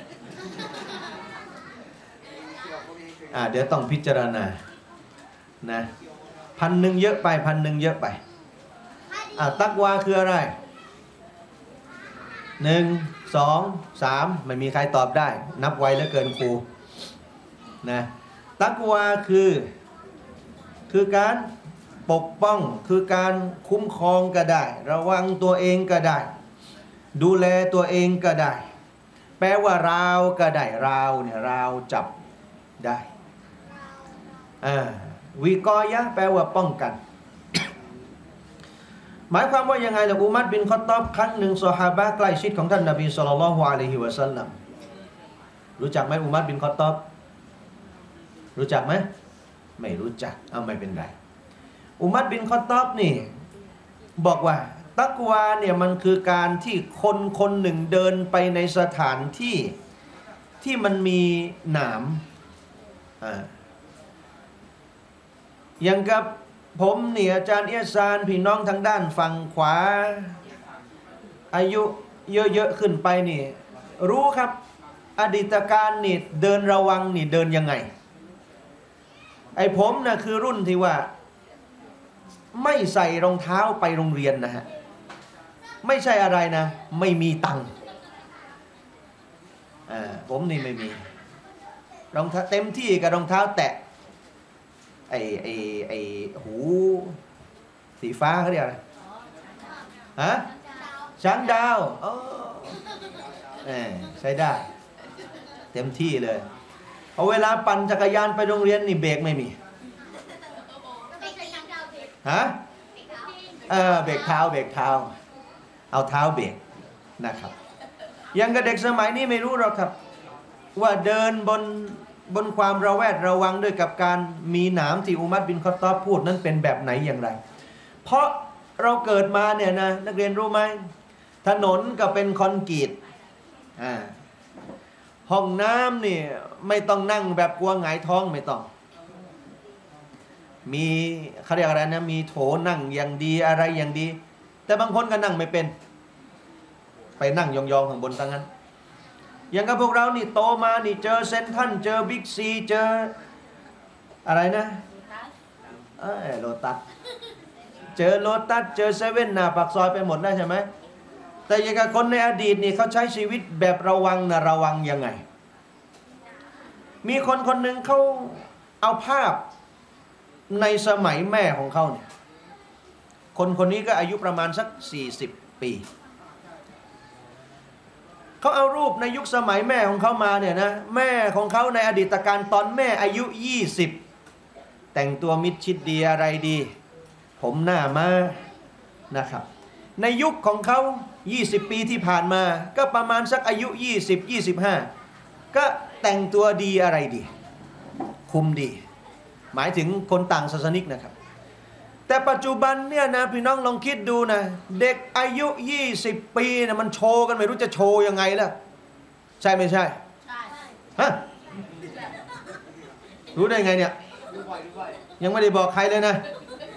เดี๋ยวต้องพิจารณานะ1,000เยอะไป1,000เยอะไปตักวาคืออะไร1 2 3ไม่มีใครตอบได้นับไวเหลือเกินครูนะตักวาคือการปกป้องคือการคุ้มครองก็ได้ระวังตัวเองก็ได้ดูแลตัวเองก็ได้แปลว่าราวก็ได้ราวเนี่ยราวจับได้วิกอยะแปลว่าป้องกัน หมายความว่ายังไงล่ะอุมัรบินคอฏฏอบครั้งหนึ่งซอฮาบะห์ใกล้ชิดของท่านนบีศ็อลลัลลอฮุอะลัยฮิวะซัลลัมรู้จักไหมอุมัรบินคอฏฏอบรู้จักไหมไม่รู้จักไม่เป็นไรอุมัรบินคอฏฏอบนี่บอกว่าตักวาเนี่ยมันคือการที่คนคนหนึ่งเดินไปในสถานที่มันมีหนามอย่างกับผมเนี่ยอาจารย์เอียซานพี่น้องทางด้านฝั่งขวาอายุเยอะๆขึ้นไปนี่รู้ครับอดีตการนี่เดินระวังนี่เดินยังไงไอ้ผมนะคือรุ่นที่ว่าไม่ใส่รองเท้าไปโรงเรียนนะฮะไม่ใช่อะไรนะไม่มีตังค์ผมนี่ไม่มีรองเท้าเต็มที่กับรองเท้าแตะไอ้หูสีฟ้าเขาเรียกอะไรฮะช้างดาวใช้ได้เต็มที่เลยเอาเวลาปั่นจักรยานไปโรงเรียนนี่เบรกไม่มีฮะเบรกเท้าเอาเท้าเบรกนะครับยังกับเด็กสมัยนี้ไม่รู้หรอกครับว่าเดินบนความระแวดระวังด้วยกับการมีหนามที่อุมัรบินคอฏฏอบพูดนั้นเป็นแบบไหนอย่างไรเพราะเราเกิดมาเนี่ยนะนักเรียนรู้ไหมถนนก็เป็นคอนกรีตห้องน้ำเนี่ยไม่ต้องนั่งแบบกลัวหงายท้องไม่ต้องมีเขาเรียกอะไรนะมีโถนั่งอย่างดีอะไรอย่างดีแต่บางคนก็นั่งไม่เป็นไปนั่งยองๆข้างบนตั้งนั้นอย่างกับพวกเรานี่โตมานี่เจอเซ็นทรัลเจอบิ๊กซีเจออะไรนะโลตัสเจอโลตัสเจอเซเว่นหน้าปากซอยไปหมดแล้วใช่ไหมแต่อย่างกับคนในอดีตนี่เขาใช้ชีวิตแบบระวังนะระวังยังไงมีคนหนึ่งเขาเอาภาพในสมัยแม่ของเขาเนี่ยคนนี้ก็อายุประมาณสัก40 ปีเขาเอารูปในยุคสมัยแม่ของเขามาเนี่ยนะแม่ของเขาในอดีตการตอนแม่อายุ20แต่งตัวมิดชิดดีอะไรดีผมหน้ามานะครับในยุคของเขา20 ปีที่ผ่านมาก็ประมาณสักอายุ20-25ก็แต่งตัวดีอะไรดีคุมดีหมายถึงคนต่างศาสนิกนะครับแต่ปัจจุบันเนี่ยนะพี่น้องลองคิดดูนะเด็กอายุ20 ปีนะมันโชว์กันไม่รู้จะโชว์ยังไงล่ะใช่ไม่ใช่ใช่ฮะรู้ได้ไงเนี่ยยังไม่ได้บอกใครเลยนะ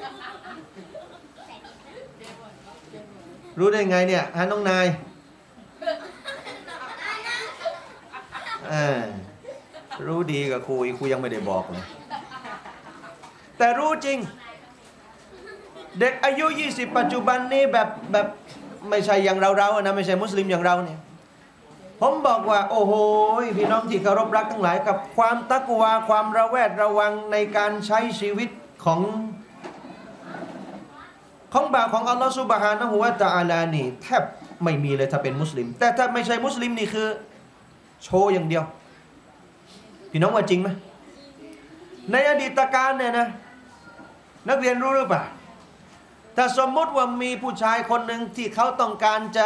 รู้ได้ไงเนี่ยฮะน้องนายรู้ดีกับครูยังไม่ได้บอกเลยแต่รู้จริงเด็กอายุ20ปัจจุบันนี้แบบไม่ใช่อย่างเรานะไม่ใช่มุสลิมอย่างเราเนี่ยผมบอกว่าโอ้โหพี่น้องที่เคารพรักทั้งหลายกับความตักวาความระแวดระวังในการใช้ชีวิตของบ่าวของอัลลอฮฺซุบฮานะฮูวะตะอาลานี่แทบไม่มีเลยถ้าเป็นมุสลิมแต่ถ้าไม่ใช่มุสลิมนี่คือโชว์อย่างเดียวพี่น้องว่าจริงไหมในอดีตการเนี่ยนะนักเรียนรู้หรือเปล่าถ้าสมมติว่ามีผู้ชายคนหนึ่งที่เขาต้องการจะ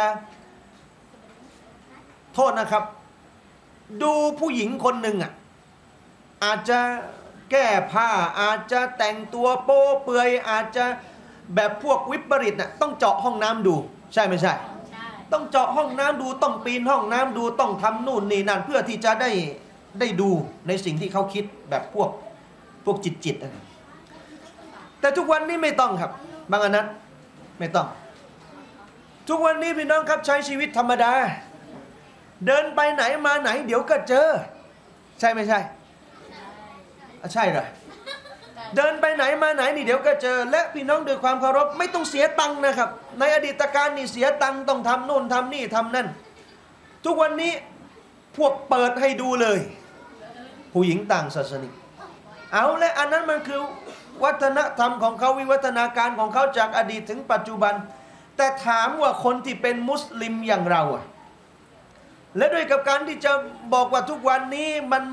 โทษนะครับดูผู้หญิงคนหนึ่งอาจจะแก้ผ้าอาจจะแต่งตัวโป๊เปลือยอาจจะแบบพวกวิปริตต้องเจาะห้องน้ำดูใช่ไม่ใช่ต้องเจาะห้องน้ำดูต้องปีนห้องน้ำดูต้องทำนู่นนี่นั่นเพื่อที่จะได้ดูในสิ่งที่เขาคิดแบบพวกจิตแต่ทุกวันนี้ไม่ต้องครับบางอันนั้นไม่ต้องทุกวันนี้พี่น้องครับใช้ชีวิตธรรมดาเดินไปไหนมาไหนเดี๋ยวก็เจอใช่ไม่ใช่ใช่เหรอเดินไปไหนมาไหนนี่เดี๋ยวก็เจอและพี่น้องด้วยความเคารพไม่ต้องเสียตังค์นะครับในอดีตการนี่เสียตังค์ต้องทำโน่นทำนี่ทำนั่นทุกวันนี้พวกเปิดให้ดูเลยผู้หญิงต่างศาสนิกเอาและอันนั้นมันคือวัฒนธรรมของเขาวิวัฒนาการของเขาจากอดีตถึงปัจจุบันแต่ถามว่าคนที่เป็นมุสลิมอย่างเราอะและด้วยกับการที่จะบอกว่าทุกวันนี้มัน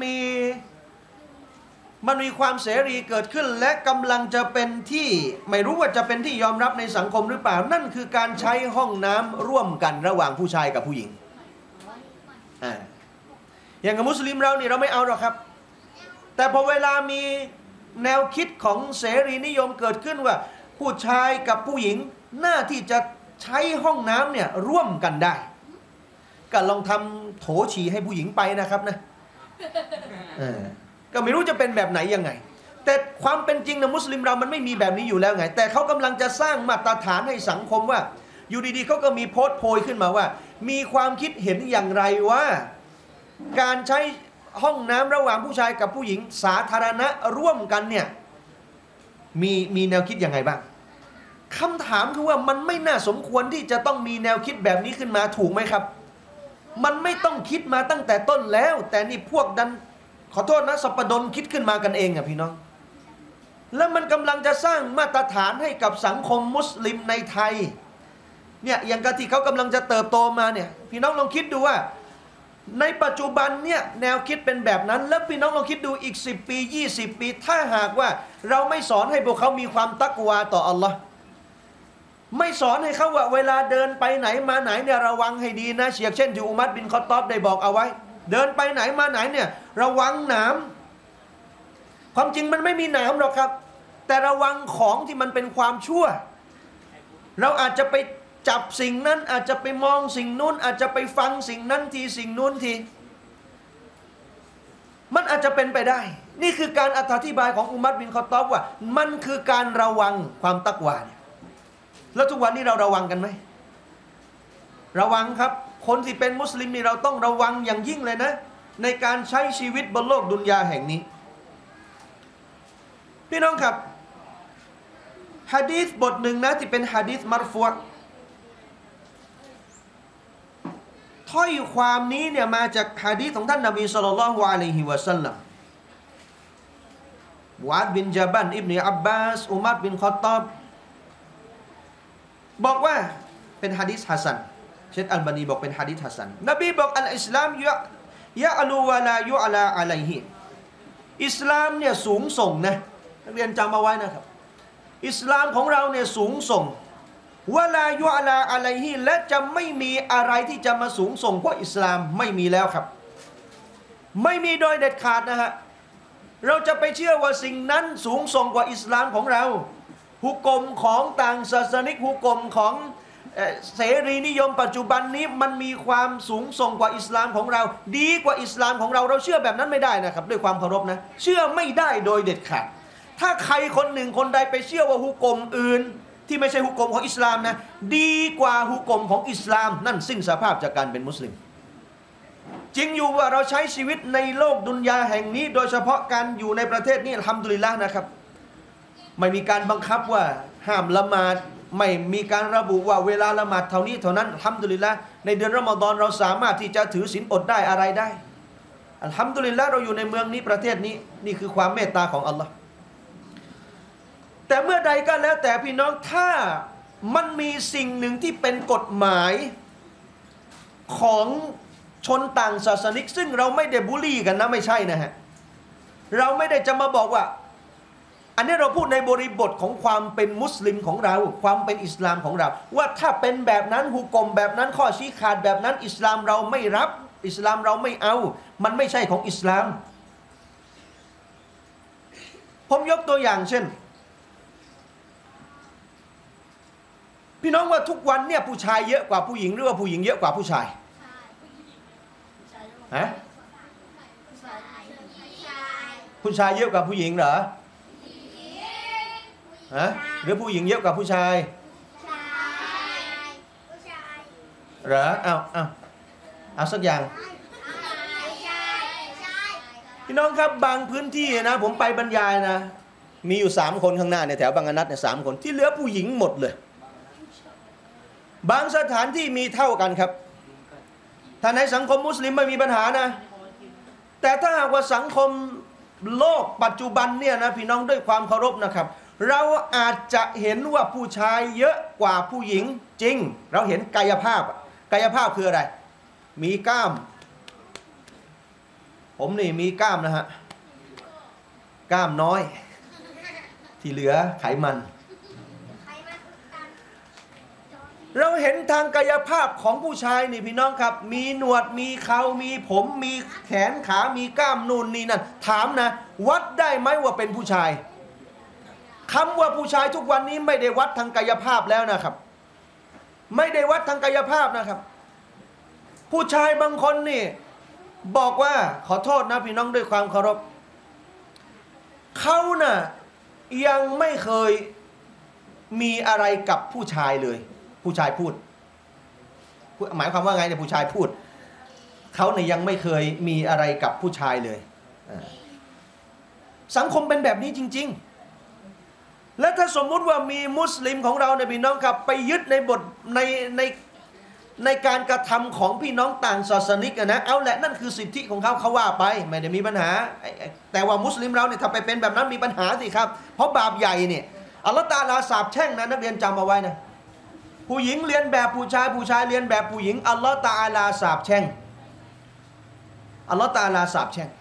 มีความเสรีเกิดขึ้นและกำลังจะเป็นที่ไม่รู้ว่าจะเป็นที่ยอมรับในสังคมหรือเปล่านั่นคือการใช้ห้องน้ำร่วมกันระหว่างผู้ชายกับผู้หญิงอย่างกับมุสลิมเรานี่เราไม่เอาหรอกครับแต่พอเวลามีแนวคิดของเสรีนิยมเกิดขึ้นว่าผู้ชายกับผู้หญิงหน้าที่จะใช้ห้องน้ำเนี่ยร่วมกันได้ก็ลองทำโถฉี่ให้ผู้หญิงไปนะครับนะก็ไม่รู้จะเป็นแบบไหนยังไงแต่ความเป็นจริงนะมุสลิมเรามันไม่มีแบบนี้อยู่แล้วไงแต่เขากำลังจะสร้างมาตรฐานให้สังคมว่าอยู่ดีๆเขาก็มีโพสต์โพยขึ้นมาว่ามีความคิดเห็นอย่างไรว่าการใช้ห้องน้ำระหว่างผู้ชายกับผู้หญิงสาธารณะร่วมกันเนี่ยมีแนวคิดยังไงบ้างคำถามคือว่ามันไม่น่าสมควรที่จะต้องมีแนวคิดแบบนี้ขึ้นมาถูกไหมครับมันไม่ต้องคิดมาตั้งแต่ต้นแล้วแต่นี่พวกดันขอโทษนะสัปดนคิดขึ้นมากันเองอะพี่น้องแล้วมันกำลังจะสร้างมาตรฐานให้กับสังคมมุสลิมในไทยเนี่ยอย่างกะที่เขากำลังจะเติบโตมาเนี่ยพี่น้องลองคิดดูว่าในปัจจุบันเนี่ยแนวคิดเป็นแบบนั้นแล้วพี่น้องลองคิดดูอีก10 ปี 20 ปีถ้าหากว่าเราไม่สอนให้พวกเขามีความตักวาต่ออัลลอฮ์ไม่สอนให้เขาว่าเวลาเดินไปไหนมาไหนเนี่ยระวังให้ดีนะเช่นที่อุมัรบินคอฏฏอบได้บอกเอาไว้เดินไปไหนมาไหนเนี่ยระวังหนามความจริงมันไม่มีหนามหรอกครับแต่ระวังของที่มันเป็นความชั่วเราอาจจะไปจับสิ่งนั้นอาจจะไปมองสิ่งนู้นอาจจะไปฟังสิ่งนั้นทีสิ่งนู้นทีมันอาจจะเป็นไปได้นี่คือการอธิบายของอุมัรบินคอฏฏอบว่ามันคือการระวังความตักวาเนี่ยแล้วทุกวันนี้เราระวังกันไหมระวังครับคนที่เป็นมุสลิมนี่เราต้องระวังอย่างยิ่งเลยนะในการใช้ชีวิตบนโลกดุนยาแห่งนี้พี่น้องครับหะดีษบทหนึ่งนะที่เป็นหะดีษมัรฟูอ์ถ้อยความนี้เนี่ยมาจากหะดีษของท่านนบีศ็อลลัลลอฮุอะลัยฮิวะซัลลัมมุอาซบินญะบัลอิบนุอับบาสอุมัรบินคอฏฏอบบอกว่าเป็นหะดีษฮัสซันเชคอัลบานีบอกเป็นหะดีษฮัสซันนบีบอกอัลอิสลามยะอลูวะลายุอลาอะลัยฮิอิสลามเนี่ยสูงส่งนะนักเรียนจำเอาไว้นะครับอิสลามของเราเนี่ยสูงส่งวะลายุอลาอะลัยฮิและจะไม่มีอะไรที่จะมาสูงส่งกว่าอิสลามไม่มีแล้วครับไม่มีโดยเด็ดขาดนะฮะเราจะไปเชื่อว่าสิ่งนั้นสูงส่งกว่าอิสลามของเราฮุกมของต่างศาสนิกฮุกมของเสรีนิยมปัจจุบันนี้มันมีความสูงส่งกว่าอิสลามของเราดีกว่าอิสลามของเราเราเชื่อแบบนั้นไม่ได้นะครับด้วยความเคารพนะเชื่อไม่ได้โดยเด็ดขาดถ้าใครคนหนึ่งคนใดไปเชื่อว่าฮุกมอื่นที่ไม่ใช่ฮุกมของอิสลามนะดีกว่าฮุกมของอิสลามนั่นสิ้นสภาพจากการเป็นมุสลิมจริงอยู่ว่าเราใช้ชีวิตในโลกดุนยาแห่งนี้โดยเฉพาะการอยู่ในประเทศนี้อัลฮัมดุลิลละห์นะครับไม่มีการบังคับว่าห้ามละหมาดไม่มีการระบุว่าเวลาละหมาดเท่านี้เท่านั้นอัลฮัมดุลิลละห์ในเดือนรอมฎอนเราสามารถที่จะถือศีลอดได้อะไรได้อัลฮัมดุลิลละห์เราอยู่ในเมืองนี้ประเทศนี้นี่คือความเมตตาของอัลลอฮ์แต่เมื่อใดก็แล้วแต่พี่น้องถ้ามันมีสิ่งหนึ่งที่เป็นกฎหมายของชนต่างศาสนิกซึ่งเราไม่ได้บูลลี่กันนะไม่ใช่นะฮะเราไม่ได้จะมาบอกว่าอันนี้เราพูดในบริบทของความเป็นมุสลิมของเราความเป็นอิสลามของเราว่าถ้าเป็นแบบนั้นฮุกมแบบนั้นข้อชี้ขาดแบบนั้นอิสลามเราไม่รับอิสลามเราไม่เอามันไม่ใช่ของอิสลามผมยกตัวอย่างเช่นพี่น้องว่าทุกวันเนี่ยผู้ชายเยอะกว่าผู้หญิงหรือว่าผู้หญิงเยอะกว่าผู้ชายฮะผู้ชายเยอะกว่าผู้หญิงเหรอฮะหรือผู้หญิงเยอะกว่าผู้ชายเหรอเอาสักอย่างพี่น้องครับบางพื้นที่นะผมไปบรรยายนะมีอยู่3 คนข้างหน้าในแถวบางกะนัดเนี่ย3 คนที่เหลือผู้หญิงหมดเลยบางสถานที่มีเท่ากันครับถ้าในสังคมมุสลิมไม่มีปัญหานะแต่ถ้าหากว่าสังคมโลกปัจจุบันเนี่ยนะพี่น้องด้วยความเคารพนะครับเราอาจจะเห็นว่าผู้ชายเยอะกว่าผู้หญิงจริงเราเห็นกายภาพคืออะไรมีกล้ามผมนี่มีกล้ามนะฮะกล้ามน้อยที่เหลือไขมันเราเห็นทางกายภาพของผู้ชายนี่พี่น้องครับมีหนวดมีเขามีผมมีแขนขามีกล้ามนูนนี่นั่นถามนะวัดได้ไหมว่าเป็นผู้ชายคำว่าผู้ชายทุกวันนี้ไม่ได้วัดทางกายภาพแล้วนะครับไม่ได้วัดทางกายภาพนะครับผู้ชายบางคนนี่บอกว่าขอโทษนะพี่น้องด้วยความเคารพเขาน่ะยังไม่เคยมีอะไรกับผู้ชายเลยผู้ชายพูดหมายความว่าไงเนี่ยผู้ชายพูดเขาเนี่ยยังไม่เคยมีอะไรกับผู้ชายเลยสังคมเป็นแบบนี้จริงๆและถ้าสมมุติว่ามีมุสลิมของเราเนี่ยพี่น้องครับไปยึดในบทในการกระทำของพี่น้องต่างศาสนิกนะเอาแหละนั่นคือสิทธิของเขาว่าไปไม่ได้มีปัญหาแต่ว่ามุสลิมเราเนี่ยถ้าไปเป็นแบบนั้นมีปัญหาสิครับเพราะบาปใหญ่เนี่ยอัลลอฮฺตะอาลาสาปแช่งนะนักเรียนจำเอาไว้นะผู้หญิงเรียนแบบผู้ชายเรียนแบบผู้หญิงอัลลอฮฺตะอาลาสาปแช่งอัลลอฮฺตะอาลาสาปแช่ง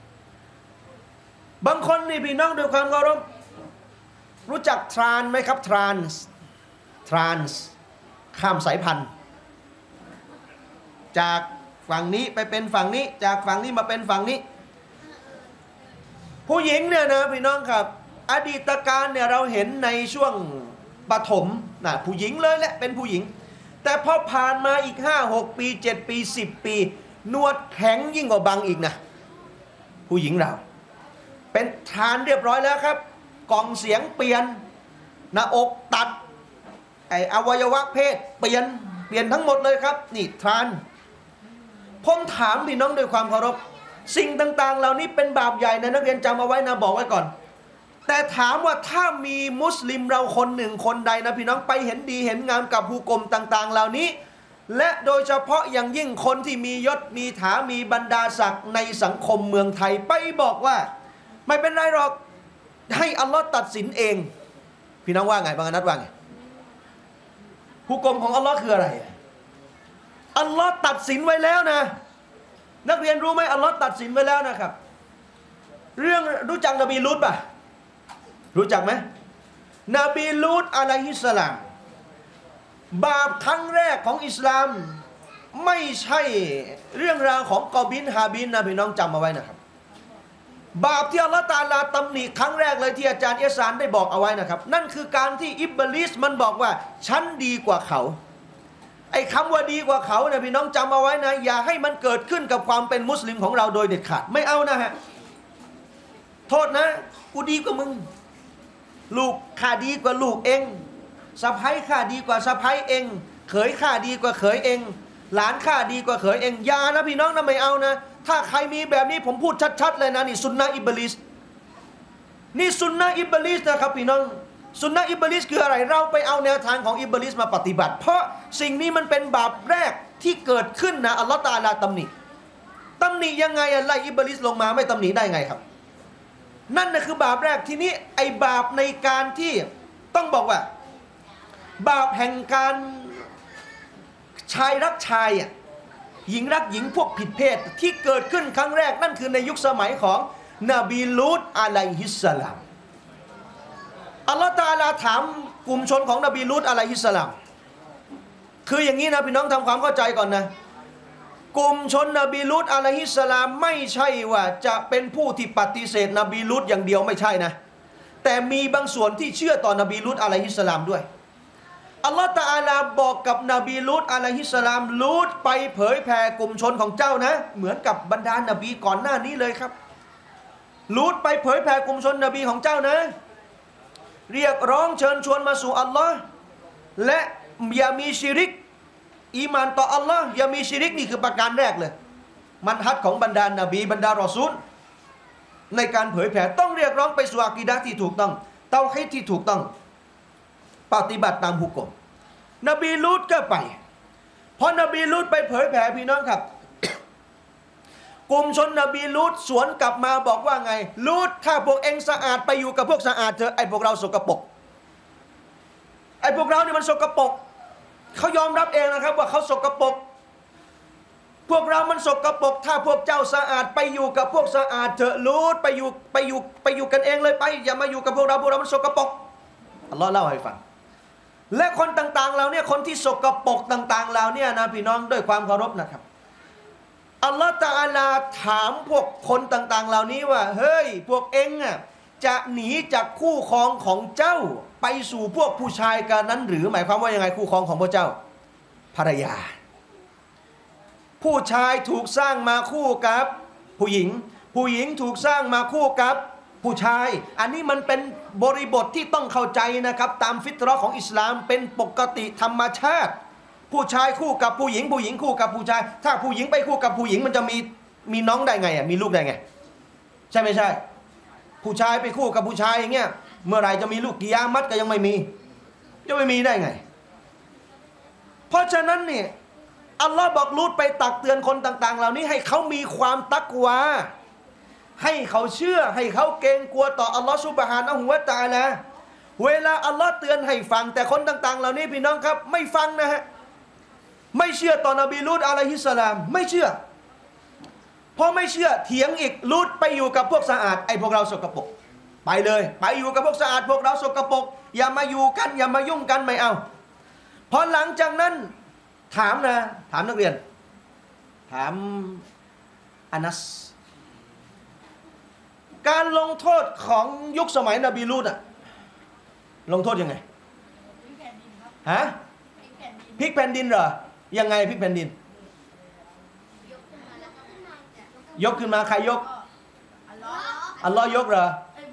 บางคนนี่พี่น้องด้วยความเคารพรู้จักทรานไหมครับทรานส์ข้ามสายพันธุ์จากฝั่งนี้ไปเป็นฝั่งนี้จากฝั่งนี้มาเป็นฝั่งนี้ผู้หญิงเนี่ยนะพี่น้องครับอดีตการเนี่ยเราเห็นในช่วงปฐมนะผู้หญิงเลยแหละเป็นผู้หญิงแต่พอผ่านมาอีก5-6 ปี7 ปี10 ปีหนวดแข็งยิ่งกว่าบังอีกนะผู้หญิงเราเป็นทรานเรียบร้อยแล้วครับกล่องเสียงเปลี่ยนหน้าอกตัดอวัยวะเพศเปลี่ยนทั้งหมดเลยครับนี่ทรานผมถามพี่น้องด้วยความเคารพสิ่งต่างๆเหล่านี้เป็นบาปใหญ่นะนักเรียนจำเอาไว้นะบอกไว้ก่อนแต่ถามว่าถ้ามีมุสลิมเราคนหนึ่งคนใดนะพี่น้องไปเห็นดีเห็นงามกับหุกมต่างๆเหล่านี้และโดยเฉพาะอย่างยิ่งคนที่มียศมีฐามีบรรดาศักดิ์ในสังคมเมืองไทยไปบอกว่าไม่เป็นไรหรอกให้อัลลอฮ์ตัดสินเองพี่น้องว่าไงบางนัดว่าไงหุกมของอัลลอฮ์คืออะไรอัลลอฮ์ตัดสินไว้แล้วนะนักเรียนรู้ไหมอัลลอฮ์ตัดสินไว้แล้วนะครับเรื่องรู้จักนบีลูตป่ะรู้จักไหมนบีลูตอะลัยฮิสสลามบาปครั้งแรกของอิสลามไม่ใช่เรื่องราวของกอบินฮาบินนะพี่น้องจำเอาไว้นะครับบาปที่อัลลอฮฺตะอาลาตำหนิครั้งแรกเลยที่อาจารย์เอซานได้บอกเอาไว้นะครับนั่นคือการที่อิบลิสมันบอกว่าฉันดีกว่าเขาไอ้คำว่าดีกว่าเขาเนี่ยพี่น้องจำเอาไว้นะอย่าให้มันเกิดขึ้นกับความเป็นมุสลิมของเราโดยเด็ดขาดไม่เอานะฮะโทษนะกูดีกว่ามึงลูกข้าดีกว่าลูกเองสะใภ้ข้าดีกว่าสะใภ้เองเขยข้าดีกว่าเขยเองหลานข้าดีกว่าเขยเองอย่านะพี่น้องนะไม่เอานะถ้าใครมีแบบนี้ผมพูดชัดๆเลยนะนี่ซุนนะอิบลิสนี่ซุนนะอิบลิสนะครับพี่น้องซุนนะอิบลิสคืออะไรเราไปเอาแนวทางของอิบลิสมาปฏิบัติเพราะสิ่งนี้มันเป็นบาปแรกที่เกิดขึ้นนะอัลลอฮฺตะอาลาตำหนิยังไงไล่อิบลิสลงมาไม่ตำหนิได้ไงครับนั่นนะคือบาปแรกทีนี้ไอ้บาปในการที่ต้องบอกว่าบาปแห่งการชายรักชายหญิงรักหญิงพวกผิดเพศที่เกิดขึ้นครั้งแรกนั่นคือในยุคสมัยของนบีลูตอะลัยฮิสสลามอัลลอฮฺตะอาลาถามกลุ่มชนของนบีลูตอะลัยฮิสสลามคืออย่างนี้นะพี่น้องทำความเข้าใจก่อนนะกลุ่มชนนบีลูตอะลัยฮิสสลามไม่ใช่ว่าจะเป็นผู้ที่ปฏิเสธนบีลูตอย่างเดียวไม่ใช่นะแต่มีบางส่วนที่เชื่อต่อนบีลูตอะลัยฮิสสลามด้วยอัลลอฮฺตะอาลาบอกกับนบีลูตอะลัยฮิสสลามลูตไปเผยแผ่กลุ่มชนของเจ้านะเหมือนกับบรรดานบีก่อนหน้านี้เลยครับลูตไปเผยแผ่กลุ่มชนนบีของเจ้านะเรียกร้องเชิญชวนมาสู่อัลลอฮ์และอย่ามีชิริกอีมานต่ออัลลอฮ์อย่ามีชิริกนี่คือประการแรกเลยมันฮัดของบรรดานบีบรรดารอซูลในการเผยแผ่ต้องเรียกร้องไปสู่อะกีดะห์ที่ถูกต้องเตาฮีดที่ถูกต้องปฏิบัติตามหุกมนบีลูตก็ไปพอนบีลูตไปเผยแผ่พี่น้องครับกลุ่มชนนบีลูตสวนกลับมาบอกว่าไงลูตถ้าพวกเองสะอาดไปอยู่กับพวกสะอาดเถอะไอ้พวกเราสกปรกไอ้พวกเรานี่มันสกปรกเขายอมรับเองนะครับว่าเขาสกปรกพวกเรามันสกปรกถ้าพวกเจ้าสะอาดไปอยู่กับพวกสะอาดเถอะลูตไปอยู่กันเองเลยไปอย่ามาอยู่กับพวกเรามันสกปรกอัลลอฮ์เล่าให้ฟังและคนต่างๆเราเนี่ยคนที่สกปรกต่างๆเราเนี่ยนะพี่น้องด้วยความเคารพนะครับอัลลอฮ์ตะอาลาถามพวกคนต่างๆเหล่านี้ว่าเฮ้ยพวกเองอ่ะจะหนีจากคู่ครองของเจ้าไปสู่พวกผู้ชายกันนั้นหรือหมายความว่ายังไงคู่ครองของพวกเจ้าภรรยาผู้ชายถูกสร้างมาคู่กับผู้หญิงผู้หญิงถูกสร้างมาคู่กับผู้ชายอันนี้มันเป็นบริบทที่ต้องเข้าใจนะครับตามฟิตเราะห์ของอิสลามเป็นปกติธรรมชาติผู้ชายคู่กับผู้หญิงผู้หญิงคู่กับผู้ชายถ้าผู้หญิงไปคู่กับผู้หญิงมันจะมีน้องได้ไงอ่ะมีลูกได้ไงใช่ไม่ใช่ผู้ชายไปคู่กับผู้ชายอย่างเงี้ยเมื่อไหร่จะมีลูกกิยามัตก็ยังไม่มีจะไม่มีได้ไงเพราะฉะนั้นเนี่ยอัลลอฮ์บอกลูตไปตักเตือนคนต่างๆเหล่านี้ให้เขามีความตักวาให้เขาเชื่อให้เขาเกรงกลัวต่ออัลลอฮ์ซุบฮานะฮูวะตะอาลาเวลาอัลลอฮ์เตือนให้ฟังแต่คนต่างๆเหล่านี้พี่น้องครับไม่ฟังนะฮะไม่เชื่อต่อนบีลูตอะลัยฮิสสลามไม่เชื่อพอไม่เชื่อเถียงอีกลูตไปอยู่กับพวกสะอาดไอ้พวกเราสกปรกไปเลยไปอยู่กับพวกสะอาดพวกเราสกปรกอย่ามาอยู่กันอย่ามายุ่งกันไม่เอาพอหลังจากนั้นถามนักเรียนถามอานัสการลงโทษของยุคสมัยนบีลูตอะลงโทษยังไงฮะพลิกแผ่นดินเหรอยังไงพลิกแผ่นดินยกขึ้นมาใครยกอัลลอฮ์ยกเหรอ